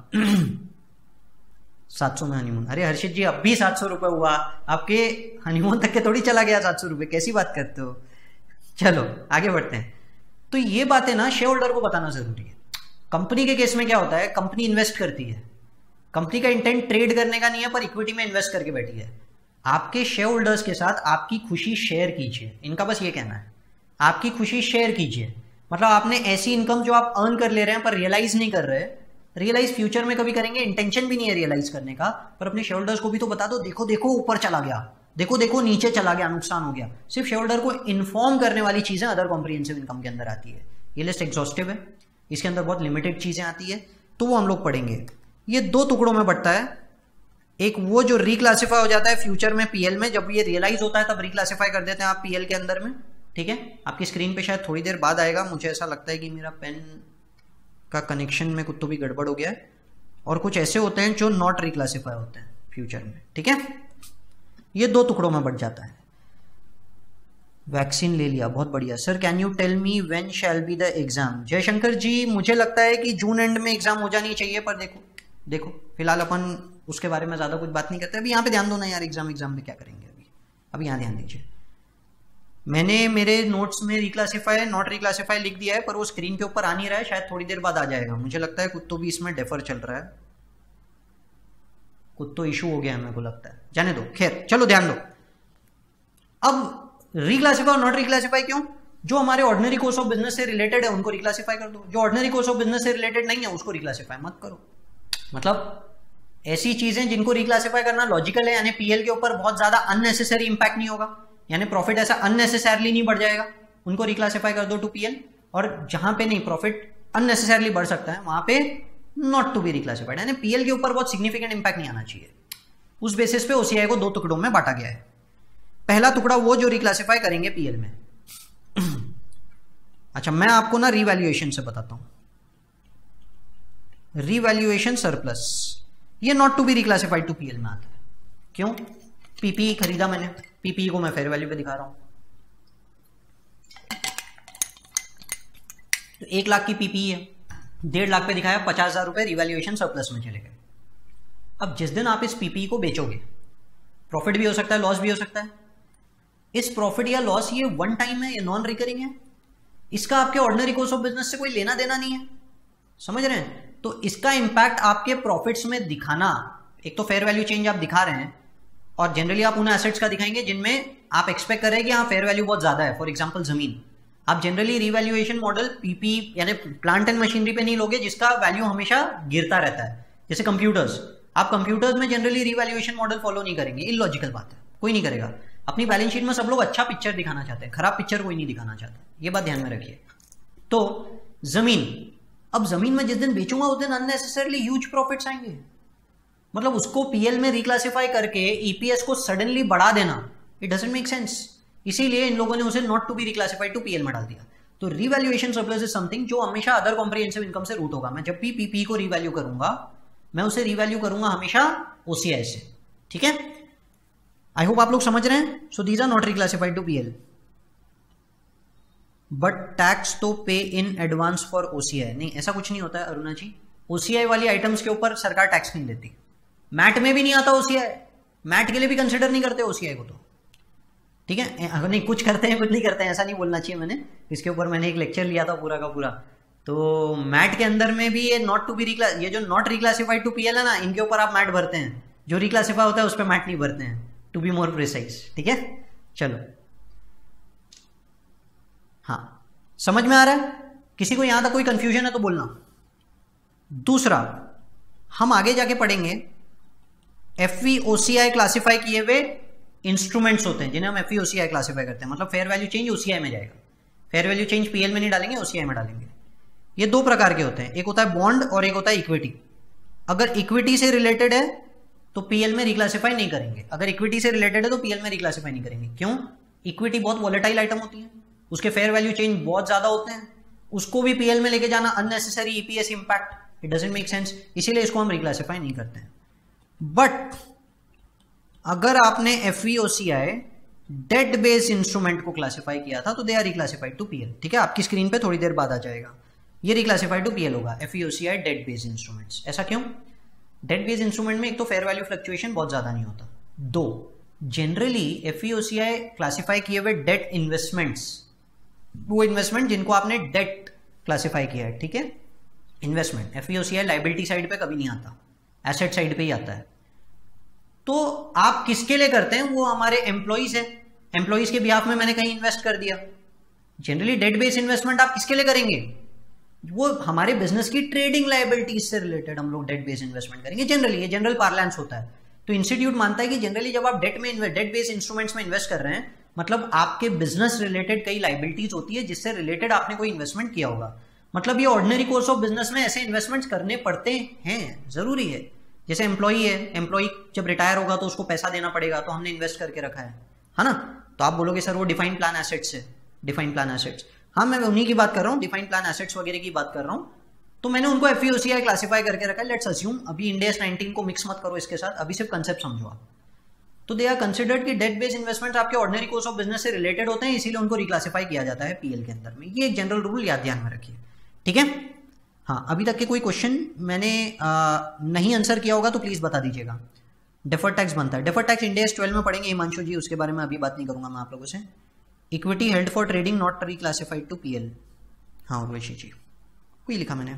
700 में हनीमून, अरे हर्षित जी अब भी 700 रुपए हुआ, आपके हनीमून तक के थोड़ी चला गया 700 रुपए, कैसी बात करते हो। चलो आगे बढ़ते हैं। तो ये बातें ना शेयर होल्डर को बताना जरूरी है। कंपनी के केस में क्या होता है, कंपनी इन्वेस्ट करती है, कंपनी का इंटेंट ट्रेड करने का नहीं है पर इक्विटी में इन्वेस्ट करके बैठी है। आपके शेयर होल्डर्स के साथ आपकी खुशी शेयर कीजिए, इनका बस ये कहना है, आपकी खुशी शेयर कीजिए। मतलब आपने ऐसी इनकम जो आप अर्न कर ले रहे हैं पर रियलाइज नहीं कर रहे, रियलाइज फ्यूचर में कभी करेंगे, इंटेंशन भी नहीं है रियलाइज करने का, पर अपने शेयर होल्डर्स को भी तो बता दो, देखो देखो ऊपर चला गया, देखो देखो नीचे चला गया, नुकसान हो गया। सिर्फ शेयर होल्डर को इन्फॉर्म करने वाली चीजें अदर कॉम्प्रिहेंसिव इनकम के अंदर आती है। ये लिस्ट एग्जॉस्टिव है, इसके अंदर बहुत लिमिटेड चीजें आती है, तो वो हम लोग पढ़ेंगे। ये 2 टुकड़ों में बढ़ता है, एक वो जो रिक्लासिफाई हो जाता है फ्यूचर में पीएल में, जब ये रियलाइज होता है तब रिक्लासिफाई कर देते हैं आप पीएल के अंदर में, ठीक है। आपकी स्क्रीन पे शायद थोड़ी देर बाद आएगा, मुझे ऐसा लगता है कि मेरा पेन का कनेक्शन में कुछ तो भी गड़बड़ हो गया है, और कुछ ऐसे होते हैं जो नॉट रिक्लासिफाई होते हैं फ्यूचर में, ठीक है। ये 2 टुकड़ों में बढ़ जाता है। वैक्सीन ले लिया, बहुत बढ़िया sir, can you tell me when shall be the exam. Jaishankar ji मुझे लगता है कि जून एंड में एग्जाम हो जानी चाहिए, पर देखो फिलहाल अपन उसके बारे में ज्यादा कुछ बात नहीं करते। अभी यहाँ पे ध्यान दो ना यार, एग्जाम में क्या करेंगे अभी यहाँ ध्यान दीजिए। मैंने मेरे नोट्स में रिक्लासिफाई नॉट रिक्लासिफाई लिख दिया है, पर वो स्क्रीन के ऊपर आ नहीं रहा है, शायद थोड़ी देर बाद आ जाएगा। मुझे लगता है कुछ तो भी इसमें डेफर चल रहा है, कुछ तो इशू हो गया है मेरे को लगता है, जाने दो, खैर चलो ध्यान दो। अब रिक्लासिफाई और नॉट रिक्लासिफाई क्यों, जो हमारे ऑर्डिनरी कोर्स ऑफ बिजनेस से रिलेटेड है उनको रिक्लासिफाई कर दो, जो ऑर्डिनरी कोर्स ऑफ बिजनेस से रिलेटेड नहीं है उसको रिक्लासिफाई मत करो। मतलब ऐसी चीजें जिनको रिक्लासिफाई करना लॉजिकल है, यानी पीएल के ऊपर बहुत ज्यादा अननेसेसरी इंपैक्ट नहीं होगा, यानी प्रॉफिट ऐसा अननेसेसरली नहीं बढ़ जाएगा, उनको रिक्लासिफाई कर दो टू पीएल। और जहां पे नहीं प्रॉफिट अननेसेसरली बढ़ सकता है वहां पे नॉट टू बी रिक्लासिफाइड, यानी पीएल के ऊपर बहुत सिग्निफिकेंट इंपैक्ट नहीं आना चाहिए। उस बेसिस पे ओसीआई को 2 टुकड़ों में बांटा गया है। पहला टुकड़ा वो जो रिक्लासिफाई करेंगे पीएल में। अच्छा मैं आपको ना रिवैल्यूएशन से बताता हूं, रिवैल्यूएशन सरप्लस, ये not to be reclassified to PL में आता है। क्यों, पीपीई खरीदा मैंने, पीपीई को मैं फेयर वैल्यू पे दिखा रहा हूं, तो 1 लाख की पीपीई है, 1.5 लाख पे दिखाया, 50,000 रुपए रिवैल्यूएशन सरप्लस में चले गए। अब जिस दिन आप इस पीपीई को बेचोगे, प्रॉफिट भी हो सकता है, लॉस भी हो सकता है। इस प्रॉफिट या लॉस ये वन टाइम है, ये नॉन रिकरिंग है, इसका आपके ऑर्डिनरी कोर्स ऑफ बिजनेस से कोई लेना देना नहीं है, समझ रहे हैं। तो इसका इंपैक्ट आपके प्रॉफिट्स में दिखाना, एक तो फेयर वैल्यू चेंज आप दिखा रहे हैं, और जनरली आप उन एसेट्स का दिखाएंगे जिनमें आप एक्सपेक्ट कर रहे हैं कि हाँ फेयर वैल्यू बहुत ज्यादा है। फॉर एग्जांपल जमीन, आप जनरली रिवैल्यूएशन मॉडल पीपी यानी प्लांट एंड मशीनरी पे नहीं लोगे जिसका वैल्यू हमेशा गिरता रहता है, जैसे कंप्यूटर्स। आप कंप्यूटर्स में जनरली रिवैल्यूएशन मॉडल फॉलो नहीं करेंगे, इलॉजिकल बात है, कोई नहीं करेगा। अपनी बैलेंस शीट में सब लोग अच्छा पिक्चर दिखाना चाहते हैं, खराब पिक्चर कोई नहीं दिखाना चाहता, ये बात ध्यान में रखिए। तो जमीन, अब जमीन में जिस दिन बेचूंगा उस दिन अननेसेसरली ह्यूज प्रॉफिट्स आएंगे, मतलब उसको पीएल में रिक्लासिफाई करके ईपीएस को सडनली बढ़ा देना, इट डजंट मेक सेंस। इसीलिए इन लोगों ने उसे not to be reclassified to PL में डाल दिया। तो रिवैल्यूएशन सरप्लस इज समथिंग जो हमेशा अदर कॉम्प्रिहेंसिव इनकम से रूट होगा। मैं जब भी पीपी को रिवैल्यू करूंगा, मैं उसे रिवैल्यू करूंगा हमेशा ओसीआई से, ठीक है। आई होप आप लोग समझ रहे हैं। So these are not reclassified to PL, but tax तो पे इन एडवांस फॉर ओसीआई। नहीं, ऐसा कुछ नहीं होता है अरुणा जी, ओसीआई वाली आइटम्स के ऊपर सरकार टैक्स नहीं देती। मैट में भी नहीं आता ओसीआई, मैट के लिए भी कंसिडर नहीं करते ओसीआई को, तो ठीक है। नहीं, कुछ करते हैं कुछ नहीं करते हैं, ऐसा नहीं बोलना चाहिए। मैंने इसके ऊपर मैंने एक लेक्चर लिया था पूरा का पूरा। तो मैट के अंदर में भी ये नॉट टू बी ये जो नॉट रिक्लासिफाइड टू पीएल है ना, इनके ऊपर आप मैट भरते हैं, जो रिक्लासिफाई होता है उस पर मैट नहीं भरते हैं, टू बी मोर प्रिसाइज, ठीक है। चलो, हाँ समझ में आ रहा है? किसी को यहां तक कोई कंफ्यूजन है तो बोलना। दूसरा, हम आगे जाके पढ़ेंगे एफवीओसीआई क्लासिफाई किए हुए इंस्ट्रूमेंट्स होते हैं जिन्हें हम एफवीओसीआई क्लासिफाई करते हैं, मतलब फेयर वैल्यू चेंज ओसीआई में जाएगा। फेयर वैल्यू चेंज पीएल में नहीं डालेंगे, ओसीआई में डालेंगे। ये दो प्रकार के होते हैं, एक होता है बॉन्ड और एक होता है इक्विटी। अगर इक्विटी से रिलेटेड है तो पीएल में रिक्लासिफाई नहीं करेंगे, अगर इक्विटी से रिलेटेड है तो पीएल में रिक्लासिफाई नहीं करेंगे। क्यों? इक्विटी बहुत वॉलेटाइल आइटम होती है, उसके फेयर वैल्यू चेंज बहुत ज्यादा होते हैं, उसको भी पीएल में लेके जाना unnecessary EPS impact, it doesn't make sense, इसीलिए इसको हम रिक्लासिफाई नहीं करते हैं। बट अगर आपने एफवीओसीआई डेट बेस्ड इंस्ट्रूमेंट को क्लासिफाई किया था तो they are reclassified to PL, ठीक है। आपकी स्क्रीन पे थोड़ी देर बाद आ जाएगा, ये रिक्लासिफाइड टू पीएल होगा, एफवीओसीआई डेट बेस्ड इंस्ट्रूमेंट्स। ऐसा क्यों? डेट बेस्ड इंस्ट्रूमेंट में एक तो फेयर वैल्यू फ्लक्चुएशन बहुत ज्यादा नहीं होता, दो जनरली एफवीओसीआई क्लासिफाई किए हुए डेट इन्वेस्टमेंट्स, वो इन्वेस्टमेंट जिनको आपने डेट क्लासिफाई किया है, ठीक है, इन्वेस्टमेंट। एफवीओसीआई लायबिलिटी साइड पे कभी नहीं आता, एसेट साइड पे ही आता है। तो आप किसके लिए करते हैं? वो हमारे एम्प्लॉइज है, एम्प्लॉइज के बिहाफ में मैंने कहीं इन्वेस्ट कर दिया। जनरली डेट बेस्ड इन्वेस्टमेंट आप किसके लिए करेंगे? वो हमारे बिजनेस की ट्रेडिंग लायबिलिटीज से रिलेटेड हम लोग डेट बेस्ड इन्वेस्टमेंट करेंगे। जनरली ये जनरल पार्लेंस होता है। तो इंस्टीट्यूट मानता है कि जनरली जब आप डेट बेस्ड इंस्ट्रूमेंट्स में इन्वेस्ट कर रहे हैं, मतलब आपके बिजनेस रिलेटेड कई लायबिलिटीज होती है जिससे रिलेटेड आपने कोई इन्वेस्टमेंट किया होगा। मतलब ये ऑर्डिनरी कोर्स ऑफ बिजनेस में ऐसे इन्वेस्टमेंट्स करने पड़ते हैं, जरूरी है। जैसे एम्प्लॉई है, एम्प्लॉई जब रिटायर होगा तो उसको पैसा देना पड़ेगा, तो हमने इन्वेस्ट करके रखा है ना। तो आप बोलोगे सर वो डिफाइंड प्लान एसेट्स है, डिफाइंड प्लान एसेट्स, हाँ मैं उन्हीं की बात कर रहा हूँ, डिफाइंड प्लान एसेट्स वगैरह की बात कर रहा हूँ। तो मैंने उनको एफवीओसीआई क्लासिफाई करके रखा है। लेट्स अस्यूम, अभी इंड AS 19 को मिक्स मत करो इसके साथ, अभी सिर्फ कंसेप्ट समझो आप। तो दे आर कंसिडर्ड कि डेट बेस्ड इन्वेस्टमेंट आपके ऑर्डिनरी कोर्स ऑफ बिजनेस से रिलेटेड होते हैं, इसीलिए उनको रिक्लासिफाई किया जाता है पीएल के अंदर में। ये एक जनरल रूल याद ध्यान में रखिए, ठीक है। हाँ, अभी तक के कोई क्वेश्चन मैंने नहीं आंसर किया होगा तो प्लीज बता दीजिएगा। डेफर्ड टैक्स बनता है, डेफर्ड टैक्स इंड AS 12 में पढ़ेंगे हिमांशु जी, उसके बारे में अभी बात नहीं करूंगा मैं आप लोगों से। Equity held for trading not reclassified to PL, हाँ उर्वशी जी वही लिखा मैंने।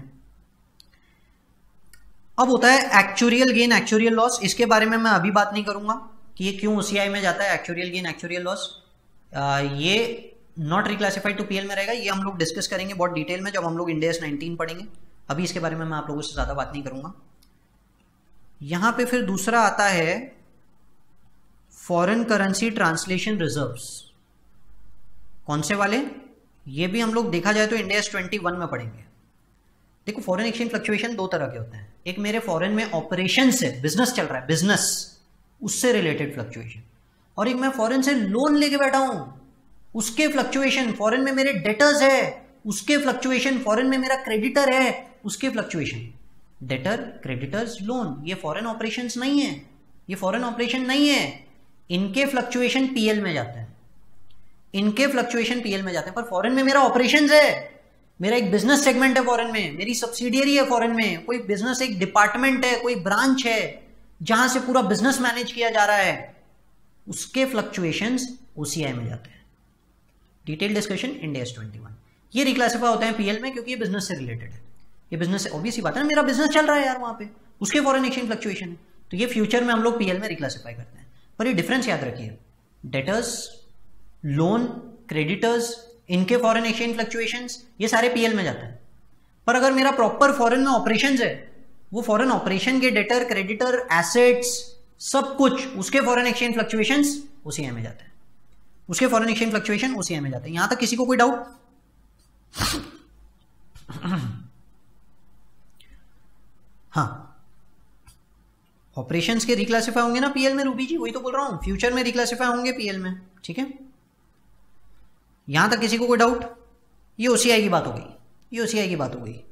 अब होता है एक्चुरियल गेन एक्चुरियल लॉस, इसके बारे में मैं अभी बात नहीं करूंगा कि ये क्यों ओसीआई में जाता है। एक्चुरियल गेन एक्चुरियल लॉस ये नॉट रिक्लासिफाइड टू पीएल में रहेगा, ये हम लोग डिस्कस करेंगे बहुत डिटेल में जब हम लोग इंड AS 19 पढ़ेंगे। अभी इसके बारे में मैं आप लोगों से ज्यादा बात नहीं करूंगा। यहां पे फिर दूसरा आता है फॉरेन करेंसी ट्रांसलेशन रिजर्व्स। कौन से वाले? ये भी हम लोग देखा जाए तो इंड AS 21 में पढ़ेंगे। देखो, फॉरेन एक्सचेंज फ्लक्चुएशन दो तरह के होते हैं, एक मेरे फॉरेन में ऑपरेशन से बिजनेस चल रहा है, बिजनेस उससे रिलेटेड फ्लक्चुएशन, और एक मैं फॉरेन से लोन लेके बैठा हूं उसके फ्लक्चुएशन। फॉरेन में मेरे डेटर्स है उसके फ्लक्चुएशन, फॉरेन में मेरा क्रेडिटर है उसके फ्लक्चुएशन। डेटर, क्रेडिटर्स, लोन, ये फॉरेन ऑपरेशंस नहीं है, ये फॉरेन ऑपरेशन नहीं है, इनके फ्लक्चुएशन पीएल में जाते हैं, इनके फ्लक्चुएशन पीएल में जाते हैं। पर फॉरेन में मेरा ऑपरेशंस है, मेरा एक बिजनेस सेगमेंट है फॉरेन में, मेरी सब्सिडियरी है फॉरेन में, कोई बिजनेस एक डिपार्टमेंट है, कोई ब्रांच है जहां से पूरा बिजनेस मैनेज किया जा रहा है, उसके फ्लक्चुएशंस ओसीआई में जाते हैं। Detail discussion Ind AS 21। ये रिक्लासिफाई होते हैं पीएल में क्योंकि ये बिजनेस से रिलेटेड है, ये बिजनेस से ऑब्वियस ही बात है ना, मेरा बिजनेस चल रहा है यार वहां पे, उसके फॉरेन एक्सचेंज फ्लक्चुएशन है, तो ये फ्यूचर में हम लोग पीएल में रिक्लासिफाई करते हैं। पर ये डिफरेंस याद रखिए, डेटर्स, लोन, क्रेडिटर्स, इनके फॉरेन एक्सचेंज फ्लक्चुएशंस ये सारे पीएल में जाते हैं। पर अगर मेरा प्रॉपर फॉरेन में ऑपरेशंस है वो फॉरेन ऑपरेशन के डेटर, क्रेडिटर, एसेट्स, सब कुछ उसके फॉरेन एक्सचेंज फ्लक्चुएशंस ओसीआई में जाते हैं, उसके फॉरेन एक्सचेंज फ्लक्चुएशन ओसीआई में जाते हैं। यहां तक किसी को कोई डाउट? हाँ, ऑपरेशंस के रिक्लासिफाई होंगे ना पीएल में रूबी जी, वही तो बोल रहा हूं, फ्यूचर में रिक्लासिफाई होंगे पीएल में, ठीक है। यहां तक किसी को कोई डाउट? ये ओसीआई की बात हो गई, ये ओसीआई की बात हो गई।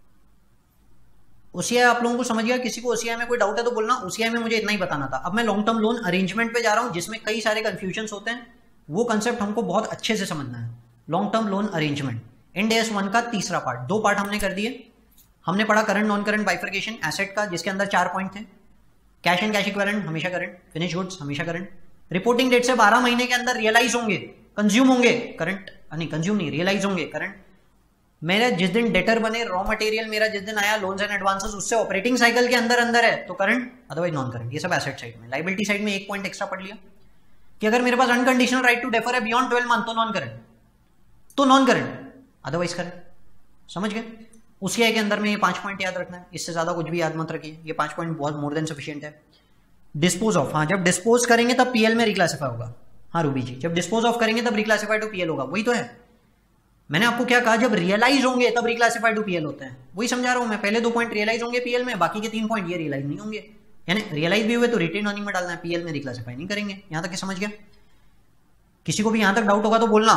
ओसीआई आप लोगों को समझ गया? किसी को ओसीआई में कोई डाउट है तो बोलना। ओसीआई में मुझे इतना ही बताना था। अब मैं लॉन्ग टर्म लोन अरेंजमेंट पे जा रहा हूं, जिसमें कई सारे कंफ्यूजन होते हैं, वो कंसेप्ट हमको बहुत अच्छे से समझना है। Long term loan arrangement, Ind S 1 का तीसरा पार्ट, 2 पार्ट हमने कर दिए। हमने पढ़ा current non current bifurcation asset का, जिसके अंदर 4 पॉइंट थे। कैश एंड कैश इक्विवेलेंट हमेशा करंट, फिनिश गुड्स हमेशा करंट, रिपोर्टिंग डेट से 12 महीने के अंदर रियलाइज होंगे, कंज्यूम होंगे करंट, नहीं कंज्यूम नहीं, रियलाइज होंगे करंट। मेरा जिस दिन डेटर बने, रॉ मटेरियल मेरा जिस दिन आया, लोन्स एंड एडवांसेस उससे ऑपरेटिंग साइकिल के अंदर है तो करंट, अदरवाइज नॉन करंट। ये सब एसेट साइड में। लायबिलिटी साइड में एक पॉइंट एक्स्ट्रा पढ़ लिया कि अगर मेरे पास अनकंडीशनल राइट टू डेफर है बियॉन्ड 12 मंथ तो नॉन करंट, तो नॉन करंट, अदरवाइज करंट। समझ गए? उसके के अंदर में ये 5 पॉइंट याद रखना है, इससे ज्यादा कुछ भी याद मत रखिए। ये 5 पॉइंट बहुत मोर देन सफिशिएंट है। डिस्पोज ऑफ, हाँ जब डिस्पोज करेंगे तब पीएल में रिक्लासिफाई होगा। हाँ रूबी जी, जब डिस्पोज ऑफ करेंगे तब रिक्लासिफाइड टू पीएल होगा, वही तो है। मैंने आपको क्या कहा? जब रियलाइज होंगे तब रिक्लासिफाइड टू पीएल होते हैं, वही समझा रहा हूं मैं। पहले 2 पॉइंट रियलाइज होंगे पीएल में, बाकी के 3 पॉइंट ये रियलाइज नहीं होंगे, यानी रियलाइज भी हुए तो रिटेन अर्निंग में डालना है, पीएल में रिक्लासिफाई नहीं करेंगे। यहां तक समझ गया? किसी को भी यहां तक डाउट होगा तो बोलना।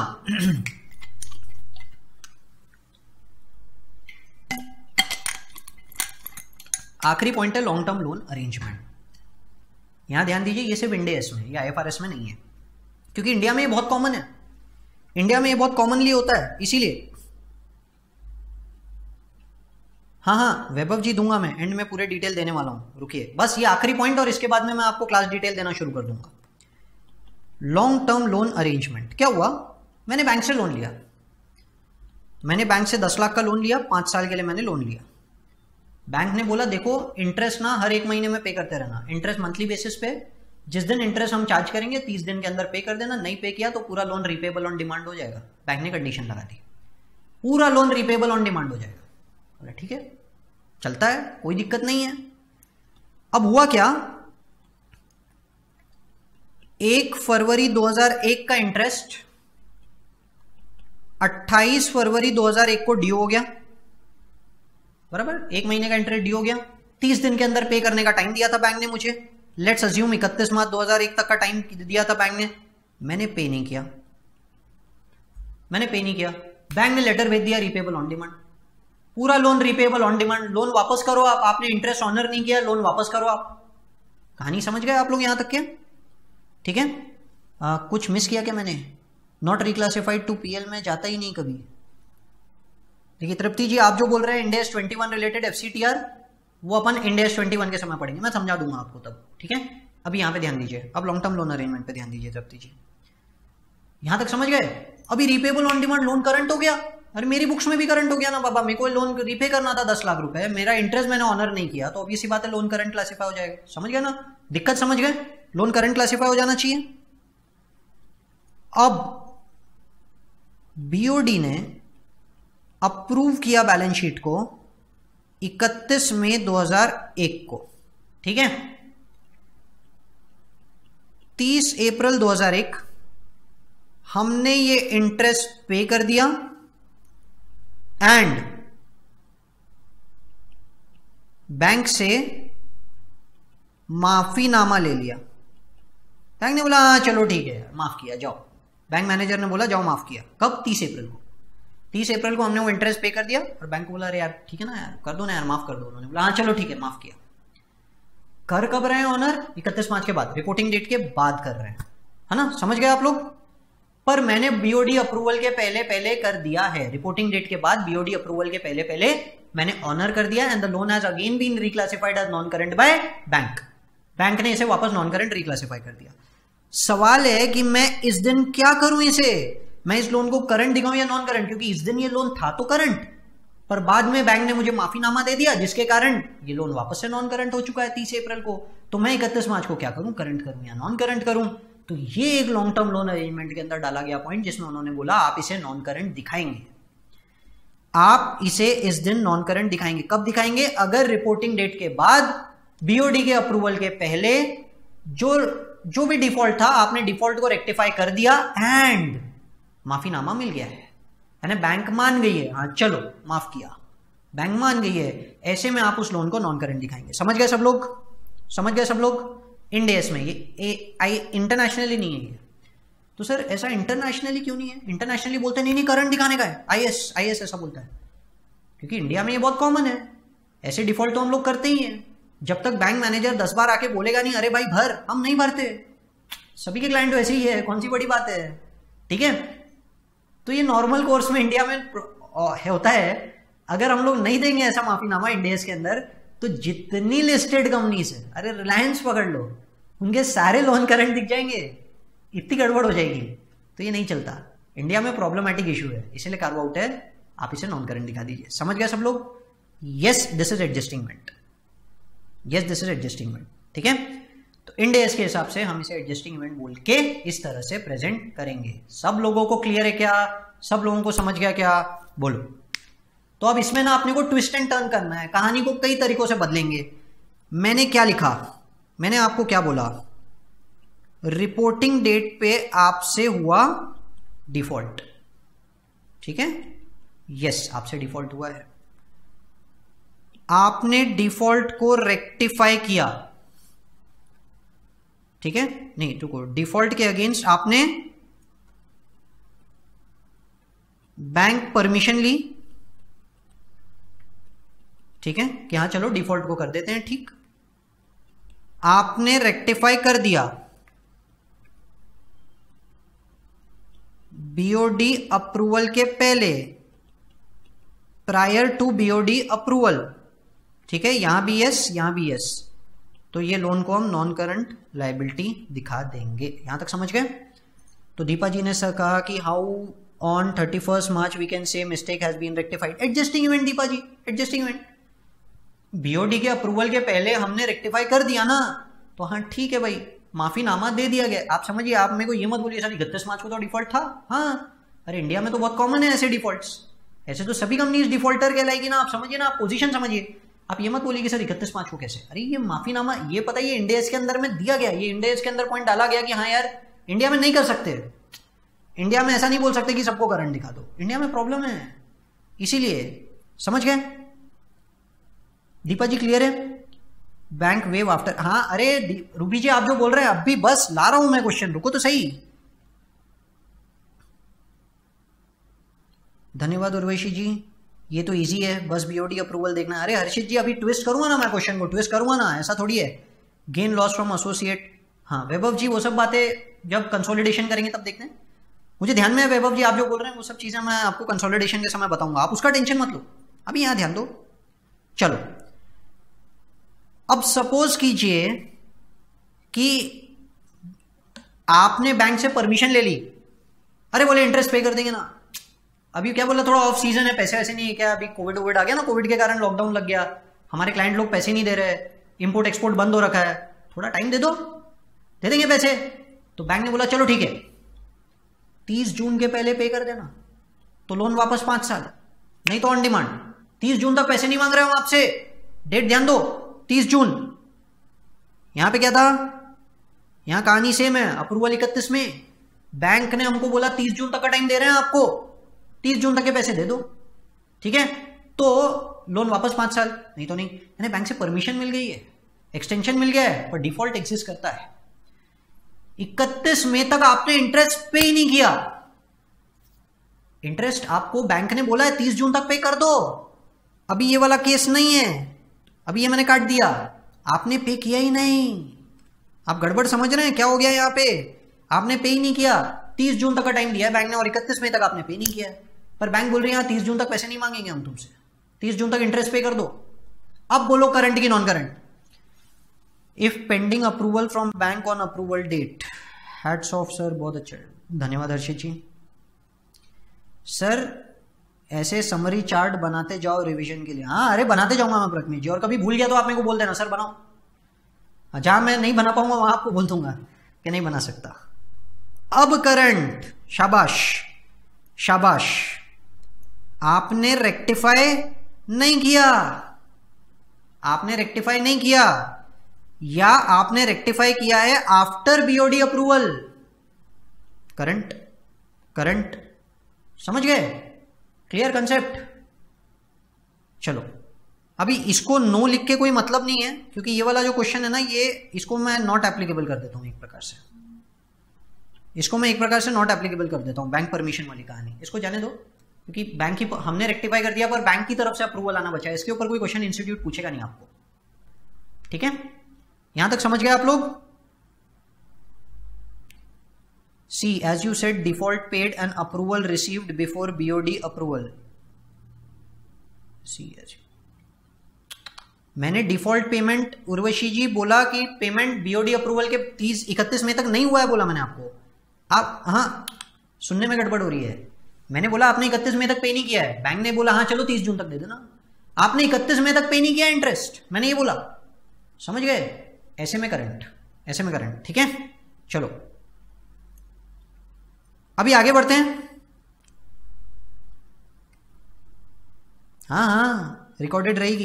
आखिरी पॉइंट है लॉन्ग टर्म लोन अरेंजमेंट। यहां ध्यान दीजिए, ये सिर्फ इंडिया में या आईएफआरएस में नहीं है, क्योंकि इंडिया में ये बहुत कॉमन है, इंडिया में ये बहुत कॉमनली होता है, इसीलिए। हाँ वैभव जी दूंगा मैं, एंड में पूरे डिटेल देने वाला हूं, रुकिए बस ये आखिरी पॉइंट, और इसके बाद में मैं आपको क्लास डिटेल देना शुरू कर दूंगा। लॉन्ग टर्म लोन अरेंजमेंट क्या हुआ? मैंने बैंक से लोन लिया, मैंने बैंक से 10 लाख का लोन लिया, 5 साल के लिए मैंने लोन लिया। बैंक ने बोला देखो इंटरेस्ट ना हर 1 महीने में पे करते रहना, इंटरेस्ट मंथली बेसिस पे, जिस दिन इंटरेस्ट हम चार्ज करेंगे 30 दिन के अंदर पे कर देना, नहीं पे किया तो पूरा लोन रिपेबल ऑन डिमांड हो जाएगा। बैंक ने कंडीशन लगा दी, पूरा लोन रिपेबल ऑन डिमांड हो जाएगा। बोला ठीक है चलता है, कोई दिक्कत नहीं है। अब हुआ क्या? 1 फरवरी 2001 का इंटरेस्ट 28 फरवरी 2001 को ड्यू हो गया, बराबर 1 महीने का इंटरेस्ट ड्यू हो गया। 30 दिन के अंदर पे करने का टाइम दिया था बैंक ने मुझे, लेट्स अज्यूम 31 मार्च 2001 तक का टाइम दिया था बैंक ने। मैंने पे नहीं किया, मैंने पे नहीं किया, बैंक ने लेटर भेज दिया रिपेबल ऑन डिमांड, पूरा loan repayable on demand, loan वापस करो आप, आपने इंटरेस्ट ऑनर नहीं किया, लोन वापस करो आप। कहानी समझ गए आप लोग यहां तक के? ठीक है। कुछ मिस किया क्या मैंने? नॉट रिक्लासिफाइड टू पीएल में जाता ही नहीं कभी। देखिए तृप्ति जी, आप जो बोल रहे हैं इंड एस 21 रिलेटेड एफसीटीआर, वो अपन इंड एस 21 के समय पढ़ेंगे, मैं समझा दूंगा आपको तब, ठीक है। अभी यहां पे ध्यान दीजिए, अब लॉन्ग टर्म लोन अरेंजमेंट पे ध्यान दीजिए तृप्ति जी। यहां तक समझ गए? अभी repayable on demand loan current हो गया, अरे मेरी बुक्स में भी करंट हो गया ना बाबा, मेरे को लोन रिपे करना था 10 लाख रुपए, मेरा इंटरेस्ट मैंने ऑनर नहीं किया, तो ऑब्वियस सी बात है लोन करंट क्लासिफाई हो जाएगा। समझ गए ना दिक्कत? समझ गए? लोन करंट क्लासिफाई हो जाना चाहिए। अब बीओडी ने अप्रूव किया बैलेंस शीट को 31 मई 2001 को, ठीक है। 30 अप्रैल 2001 हमने ये इंटरेस्ट पे कर दिया एंड बैंक से माफीनामा ले लिया। बैंक ने बोला चलो ठीक है माफ किया जाओ, बैंक मैनेजर ने बोला जाओ माफ किया। कब? 30 अप्रैल को। 30 अप्रैल को हमने वो इंटरेस्ट पे कर दिया और बैंक को बोला अरे यार ठीक है ना यार, कर दो ना यार, माफ कर दो। उन्होंने बोला हाँ चलो ठीक है माफ किया। कर कब रहे हैं ऑनर? 31 मार्च के बाद, रिपोर्टिंग डेट के बाद कर रहे हैं, है ना। समझ गए आप लोग? पर मैंने बीओडी अप्रूवल के पहले पहले कर दिया है, रिपोर्टिंग डेट के बाद बीओडी अप्रूवल के पहले पहले मैंने ऑनर कर दिया and the loan has again been reclassified as non current by bank. Bank ने इसे वापस नॉन करंट रिक्लासिफाई कर दिया। सवाल है कि मैं इस दिन क्या करूं इसे, मैं इस लोन को करंट दिखाऊं या नॉन करंट, क्योंकि इस दिन ये लोन था तो करंट, पर बाद में बैंक ने मुझे माफीनामा दे दिया जिसके कारण ये लोन वापस से नॉन करंट हो चुका है 30 अप्रैल को। तो मैं 31 मार्च को क्या करूं, करंट करूं या नॉन करंट करूं? तो ये एक लॉन्ग टर्म लोन अरेंजमेंट के अंदर डाला गया पॉइंट जिसमें उन्होंने बोला आप इसे नॉन करंट दिखाएंगे। आप इसे इस दिन नॉन करंट दिखाएंगे। कब दिखाएंगे? अगर रिपोर्टिंग डेट के बाद बीओडी के अप्रूवल के पहले जो भी डिफॉल्ट था आपने डिफॉल्ट को रेक्टिफाई कर दिया एंड माफीनामा मिल गया है, यानी बैंक मान गई है, हाँ चलो माफ किया, बैंक मान गई है, ऐसे में आप उस लोन को नॉन करंट दिखाएंगे। समझ गए सब लोग? समझ गए सब लोग? इन डेज में ये इंटरनेशनली नहीं है ये। तो सर ऐसा इंटरनेशनली क्यों नहीं है? इंटरनेशनली बोलते नहीं करंट दिखाने का है, आईएस ऐसा बोलता है, क्योंकि इंडिया में ये बहुत कॉमन है। ऐसे डिफॉल्ट तो हम लोग करते ही हैं। जब तक बैंक मैनेजर 10 बार आके बोलेगा नहीं अरे भाई भर, हम नहीं भरते। सभी के क्लाइंट वैसे ही है, कौन सी बड़ी बात है? ठीक है, तो ये नॉर्मल कोर्स में इंडिया में होता है। अगर हम लोग नहीं देंगे ऐसा माफीनामा इंडिया के अंदर, तो जितनी लिस्टेड कंपनीज है, अरे रिलायंस पकड़ लो, उनके सारे लोन करंट दिख जाएंगे, इतनी गड़बड़ हो जाएगी। तो ये नहीं चलता, इंडिया में प्रॉब्लमैटिक इशू है, इसलिए कार्व आउट है, आप इसे नॉन करंट दिखा दीजिए। समझ गए सब लोग? Yes this is adjustingment, yes this is adjustingment. ठीक है, तो इन डेज के हिसाब से हम इसे एडजस्टिंग इवेंट बोल के इस तरह से प्रेजेंट करेंगे। सब लोगों को क्लियर है क्या? सब लोगों को समझ गया क्या? बोलो। तो अब इसमें ना अपने को ट्विस्ट एंड टर्न करना है, कहानी को कई तरीकों से बदलेंगे। मैंने क्या लिखा? मैंने आपको क्या बोला? रिपोर्टिंग डेट पे आपसे हुआ डिफॉल्ट, ठीक है, यस आपसे डिफॉल्ट हुआ है, आपने डिफॉल्ट को रेक्टिफाई किया, ठीक है, नहीं रुको, डिफॉल्ट के अगेंस्ट आपने बैंक परमिशन ली, ठीक है, कि हाँ चलो डिफॉल्ट को कर देते हैं, ठीक, आपने रेक्टिफाई कर दिया, बीओडी अप्रूवल के पहले, प्रायर टू बीओडी अप्रूवल, ठीक है, यहां भी यस, यहां भी यस, तो ये लोन को हम नॉन करंट लायबिलिटी दिखा देंगे। यहां तक समझ गए? तो दीपा जी ने सर कहा कि how on 31 March we can say mistake has been rectified. Adjusting event Deepa ji, adjusting event, BOD के अप्रूवल के पहले हमने रेक्टिफाई कर दिया ना, तो हाँ ठीक है भाई, माफीनामा दे दिया गया। आप समझिए, आप मेरे को ये मत बोलिए सर 31 मार्च को तो डिफॉल्ट था। हाँ, अरे इंडिया में तो बहुत कॉमन है ऐसे डिफॉल्ट्स, ऐसे तो सभी कंपनीज डिफॉल्टर कहलाएगी ना। आप समझिए ना, आप पोजीशन समझिए, आप ये मत बोलिए कि सर 31 मार्च को कैसे। अरे ये माफीनामा, ये पता है ये इंडिया के अंदर में दिया गया, ये इंडिया के अंदर पॉइंट डाला गया कि हाँ यार इंडिया में नहीं कर सकते, इंडिया में ऐसा नहीं बोल सकते कि सबको करंट दिखा दो, इंडिया में प्रॉब्लम है, इसीलिए। समझ गए दीपा जी? क्लियर है? बैंक वेव आफ्टर, हाँ अरे रूबी जी आप जो बोल रहे हैं अब भी बस ला रहा हूं मैं क्वेश्चन, रुको तो सही। धन्यवाद उर्वशी जी, ये तो इजी है, बस बीओडी अप्रूवल देखना है। अरे हर्षित जी अभी ट्विस्ट करूंगा ना, मैं क्वेश्चन को ट्विस्ट करूंगा ना, ऐसा थोड़ी है। गेन लॉस फ्रॉम एसोसिएट, हाँ वैभव जी वो सब बातें जब कंसोलिडेशन करेंगे तब देखते हैं। मुझे ध्यान में है वैभव जी आप जो बोल रहे हैं वो सब चीजें मैं आपको कंसोलिडेशन के समय बताऊंगा, आप उसका टेंशन मत लो, अभी यहां ध्यान दो। चलो अब सपोज कीजिए कि आपने बैंक से परमिशन ले ली, अरे बोले इंटरेस्ट पे कर देंगे ना, अभी क्या बोला थोड़ा ऑफ सीजन है, पैसे वैसे नहीं है क्या, अभी कोविड वोविड आ गया ना, कोविड के कारण लॉकडाउन लग गया, हमारे क्लाइंट लोग पैसे नहीं दे रहे, इंपोर्ट एक्सपोर्ट बंद हो रखा है, थोड़ा टाइम दे दो, दे देंगे पैसे। तो बैंक ने बोला चलो ठीक है 30 जून के पहले पे कर देना, तो लोन वापस 5 साल, नहीं तो ऑन डिमांड। 30 जून तक पैसे नहीं मांग रहे हो आपसे, डेट ध्यान दो 30 जून। यहां पे क्या था, यहां कहानी सेम है, अप्रूवल 31 में, बैंक ने हमको बोला 30 जून तक का टाइम दे रहे हैं आपको, 30 जून तक के पैसे दे दो, ठीक है, तो लोन वापस 5 साल, नहीं तो नहीं। यानी बैंक से परमिशन मिल गई है, एक्सटेंशन मिल गया है, पर डिफॉल्ट एग्जिस्ट करता है। 31 मई तक आपने इंटरेस्ट पे ही नहीं किया, इंटरेस्ट आपको बैंक ने बोला है 30 जून तक पे कर दो, अभी ये वाला केस नहीं है, अभी ये मैंने काट दिया, आपने पे किया ही नहीं। आप गड़बड़ समझ रहे हैं क्या हो गया यहां पे, आपने पे ही नहीं किया, 30 जून तक का टाइम दिया है बैंक ने और 31 मई तक आपने पे नहीं किया, पर बैंक बोल रही है 30 जून तक पैसे नहीं मांगेंगे हम तुमसे, 30 जून तक इंटरेस्ट पे कर दो। अब बोलो करंट की non current. If pending approval from bank on approval date, hats off sir, बहुत अच्छा, धन्यवाद हर्षित जी। सर ऐसे समरी चार्ट बनाते जाओ रिवीजन के लिए, हाँ अरे बनाते जाऊंगा मैं प्रज्ञा जी, और कभी भूल गया तो आप मेरे को बोल देना सर बनाओ, जहां मैं नहीं बना पाऊंगा वहां आपको बोल दूंगा कि नहीं बना सकता। अब करंट, शाबाश शाबाश, आपने रेक्टिफाई नहीं किया, आपने रेक्टिफाई नहीं किया, या आपने रेक्टिफाई किया है after BOD approval. Current current, समझ गए? Clear concept? चलो अभी इसको नो लिख के कोई मतलब नहीं है, क्योंकि ये वाला जो क्वेश्चन है ना, ये इसको मैं नॉट एप्लीकेबल कर देता हूं एक प्रकार से, इसको मैं एक प्रकार से नॉट एप्लीकेबल कर देता हूं, बैंक परमिशन वाली कहानी, इसको जाने दो, क्योंकि बैंक की हमने रेक्टिफाई कर दिया पर बैंक की तरफ से अप्रूवल आना बचा है, इसके ऊपर कोई क्वेश्चन इंस्टीट्यूट पूछेगा नहीं आपको। ठीक है, यहां तक समझ गए आप लोग? See as you said default paid and approval received before BOD approval. See as मैंने डिफॉल्ट पेमेंट, उर्वशी जी बोला कि पेमेंट बीओडी अप्रूवल के 31 मई तक नहीं हुआ है, बोला मैंने आपको। आप हाँ, सुनने में गड़बड़ हो रही है। मैंने बोला आपने 31 मई तक पे नहीं किया है, बैंक ने बोला हाँ चलो 30 जून तक दे देना। आपने 31 मई तक पे नहीं किया इंटरेस्ट, मैंने ये बोला, समझ गए? ऐसे में करंट, ऐसे में करंट। ठीक है, चलो अभी आगे बढ़ते हैं। हाँ हाँ, रिकॉर्डेड रहेगी।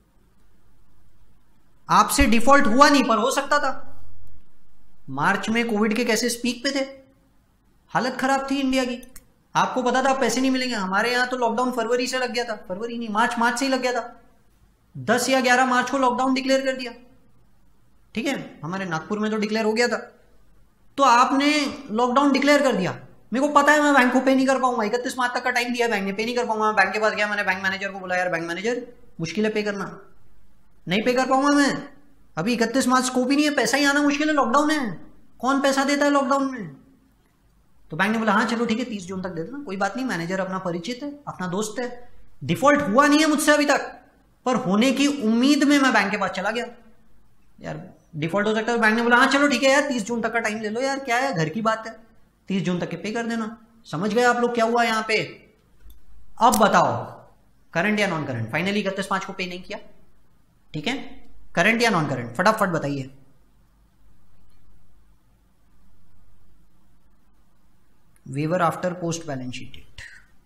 आपसे डिफॉल्ट हुआ नहीं पर हो सकता था। मार्च में कोविड के केसेस पीक पे थे, हालत खराब थी इंडिया की, आपको पता था पैसे नहीं मिलेंगे। हमारे यहां तो लॉकडाउन फरवरी से लग गया था, फरवरी नहीं मार्च से ही लग गया था। 10 या 11 मार्च को लॉकडाउन डिक्लेयर कर दिया। ठीक है, हमारे नागपुर में तो डिक्लेयर हो गया था। तो आपने लॉकडाउन डिक्लेयर कर दिया, मेरे को पता है मैं बैंक को पे नहीं कर पाऊंगा, 31 मार्च तक का टाइम दिया बैंक ने, पे नहीं कर पाऊंगा। बैंक के पास गया, मैंने बैंक मैनेजर को बोला यार बैंक मैनेजर मुश्किल है पे करना, नहीं पे कर पाऊंगा मैं, अभी 31 मार्च स्कोप ही नहीं है, पैसा ही आना मुश्किल है, लॉकडाउन है, कौन पैसा देता है लॉकडाउन में? तो बैंक ने बोला हाँ चलो ठीक है 30 जून तक दे देना, कोई बात नहीं, मैनेजर अपना परिचित है, अपना दोस्त है। डिफॉल्ट हुआ नहीं है मुझसे अभी तक, पर होने की उम्मीद में मैं बैंक के पास चला गया, यार डिफॉल्ट हो सकता है। बैंक ने बोला हाँ चलो ठीक है यार 30 जून तक का टाइम ले लो, यार क्या है, घर की बात है, 30 जून तक के पे कर देना। समझ गए आप लोग क्या हुआ यहां पे? अब बताओ करंट या नॉन करंट? फाइनली 31/5 को पे नहीं किया, ठीक है, करंट या नॉन करंट? फटाफट बताइए। Waiver after post balance sheet date.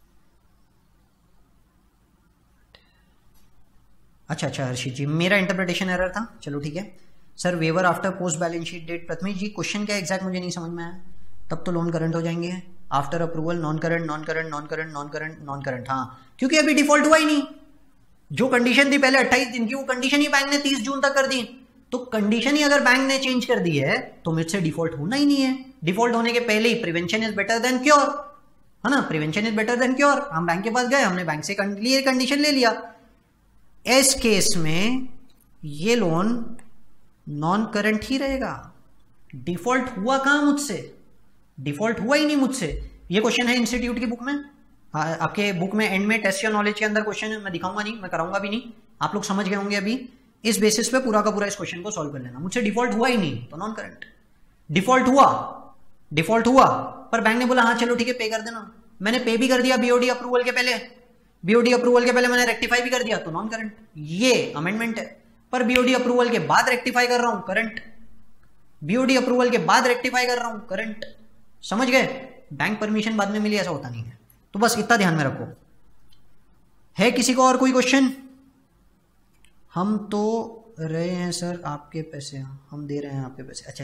अच्छा हर्षित जी, मेरा इंटरप्रिटेशन एरर था, चलो ठीक है। Sir waiver after post balance sheet date, Prathamesh ji question क्या एग्जैक्ट मुझे नहीं समझ में आया। तब तो लोन करंट हो जाएंगे, after approval non current, non current, non current, non current, non current. हाँ, क्योंकि अभी डिफॉल्ट हुआ ही नहीं। जो कंडीशन थी पहले 28 दिन की, वो कंडीशन ही बैंक ने 30 जून तक कर दी। तो कंडीशन ही अगर बैंक ने चेंज कर दी है तो मुझसे डिफॉल्ट होना ही नहीं है। डिफॉल्ट होने के पहले ही prevention is better than cure, है ना, prevention is better than cure. हम बैंक के पास गए, हमने बैंक से क्लियर कंडीशन ले लिया। इस केस में ये लोन नॉन करंट ही रहेगा। डिफॉल्ट हुआ कहां मुझसे? डिफॉल्ट हुआ ही नहीं मुझसे। ये क्वेश्चन है इंस्टीट्यूट की बुक में, आपके बुक में एंड में टेस्ट या नॉलेज के अंदर क्वेश्चन है, मैं दिखाऊंगा नहीं, मैं कराऊंगा भी नहीं, आप लोग समझ गए होंगे। अभी इस बेसिस पे पूरा का पूरा इस क्वेश्चन को सॉल्व कर लेना। मुझसे डिफॉल्ट हुआ ही नहीं तो नॉन करंट। डिफॉल्ट हुआ पर बैंक ने बोला हाँ चलो ठीक है पे कर देना, मैंने पे भी कर दिया बीओडी अप्रूवल के पहले, बीओडी अप्रूवल के पहले मैंने रेक्टिफाई भी कर दिया तो नॉन करंट। ये अमेंडमेंट है, पर बीओडी अप्रूवल के बाद रेक्टिफाई कर रहा हूं करंट, बीओडी अप्रूवल के बाद रेक्टिफाई कर रहा हूं करंट। समझ गए? बैंक परमिशन बाद में मिली ऐसा होता नहीं है, तो बस इतना ध्यान में रखो। है किसी को और कोई क्वेश्चन? हम तो रहे हैं सर आपके पैसे, हम दे रहे हैं आपके पैसे। अच्छा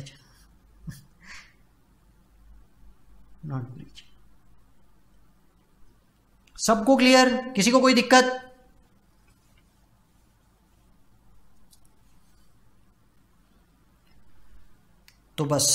नॉट ब्रीच। सबको क्लियर? किसी को कोई दिक्कत? तो बस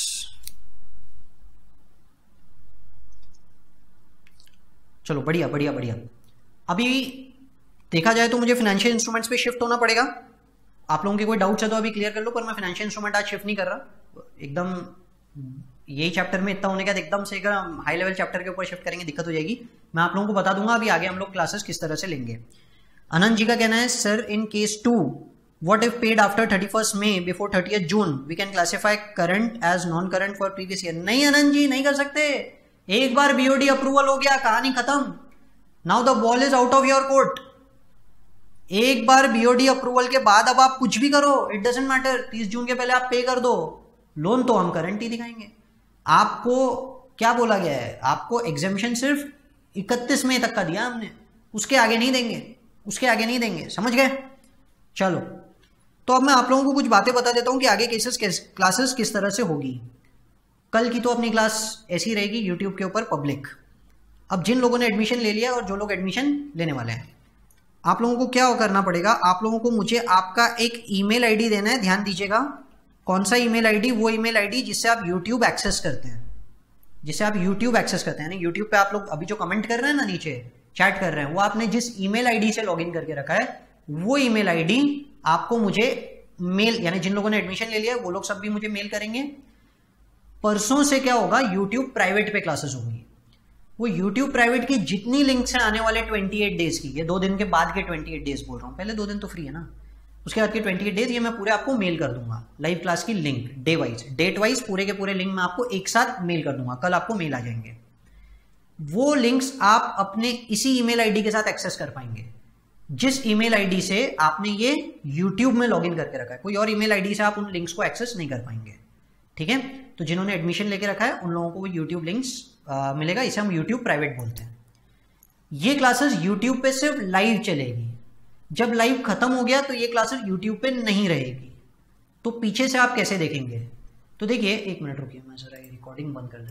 चलो बढ़िया बढ़िया बढ़िया। अभी देखा जाए तो मुझे फाइनेंशियल इंस्ट्रूमेंट्स पे शिफ्ट होना पड़ेगा। आप लोगों के कोई डाउट्स है तो अभी क्लियर कर लो, पर मैं फाइनेंशियल इंस्ट्रूमेंट आज शिफ्ट नहीं कर रहा। एकदम यही चैप्टर में इतना होने के बाद एकदम से अगर हम हाई लेवल चैप्टर के ऊपर शिफ्ट करेंगे दिक्कत हो जाएगी। मैं आप लोगों को बता दूंगा अभी आगे हम लोग क्लासेस किस तरह से लेंगे। अनंत जी का कहना है sir in case 2 what if paid after 31st May before 30th June we can classify current as non current for previous year? नहीं अनंत जी नहीं कर सकते। एक बार बीओडी अप्रूवल हो गया कहानी खत्म, now the ball is out of your court. एक बार बीओडी अप्रूवल के बाद अब आप कुछ भी करो, इट डजंट मैटर, 30 जून के पहले आप पे कर दो, लोन तो हम करंट ही दिखाएंगे। आपको क्या बोला गया है? आपको एग्जेम्पशन सिर्फ 31 मई तक का दिया हमने, उसके आगे नहीं देंगे, उसके आगे नहीं देंगे, समझ गए? चलो, तो अब मैं आप लोगों को कुछ बातें बता देता हूं कि आगे क्लासेस किस तरह से होगी। कल की तो अपनी क्लास ऐसी रहेगी यूट्यूब के ऊपर पब्लिक। अब जिन लोगों ने एडमिशन ले लिया और जो लोग एडमिशन लेने वाले हैं, आप लोगों को क्या करना पड़ेगा, आप लोगों को मुझे आपका एक ईमेल आईडी देना है। ध्यान दीजिएगा, कौन सा ईमेल आईडी? वो ईमेल आईडी जिससे आप यूट्यूब एक्सेस करते हैं, जिससे आप यूट्यूब एक्सेस करते हैं। यानी यूट्यूब पे आप लोग अभी जो कमेंट कर रहे हैं ना, नीचे चैट कर रहे हैं, वो आपने जिस ईमेल आईडी से लॉगिन करके रखा है, वो ईमेल आईडी आपको मुझे मेल, यानी जिन लोगों ने एडमिशन ले लिया वो लोग सब भी मुझे मेल करेंगे। परसों से क्या होगा, यूट्यूब प्राइवेट पे क्लासेस होंगी। वो यूट्यूब प्राइवेट की जितनी लिंक्स हैं आने वाले 28 डेज की, ये 2 दिन के बाद के 28 डेज बोल रहा हूँ, पहले 2 दिन तो फ्री है ना, उसके बाद के 28 डेज ये मैं पूरे आपको मेल कर दूंगा। लाइव क्लास की link day wise, date wise पूरे के पूरे लिंक मैं आपको एक साथ मेल कर दूंगा। कल आपको मेल आ जाएंगे, वो लिंक्स आप अपने इसी ईमेल आईडी के साथ एक्सेस कर पाएंगे, जिस ईमेल आईडी से आपने ये यूट्यूब में लॉगिन करके रखा है। कोई और ईमेल आईडी से आप उन लिंक्स को एक्सेस नहीं कर पाएंगे, ठीक है? तो जिन्होंने एडमिशन लेके रखा है उन लोगों को वो यूट्यूब लिंक्स मिलेगा। इसे हम यूट्यूब प्राइवेट बोलते हैं। ये क्लासेस यूट्यूब पे सिर्फ लाइव चलेगी। जब लाइव खत्म हो गया तो ये क्लासेस यूट्यूब पे नहीं रहेगी। तो पीछे से आप कैसे देखेंगे? तो देखिए, 1 मिनट रुकिए, मैं जरा ये रिकॉर्डिंग बंद कर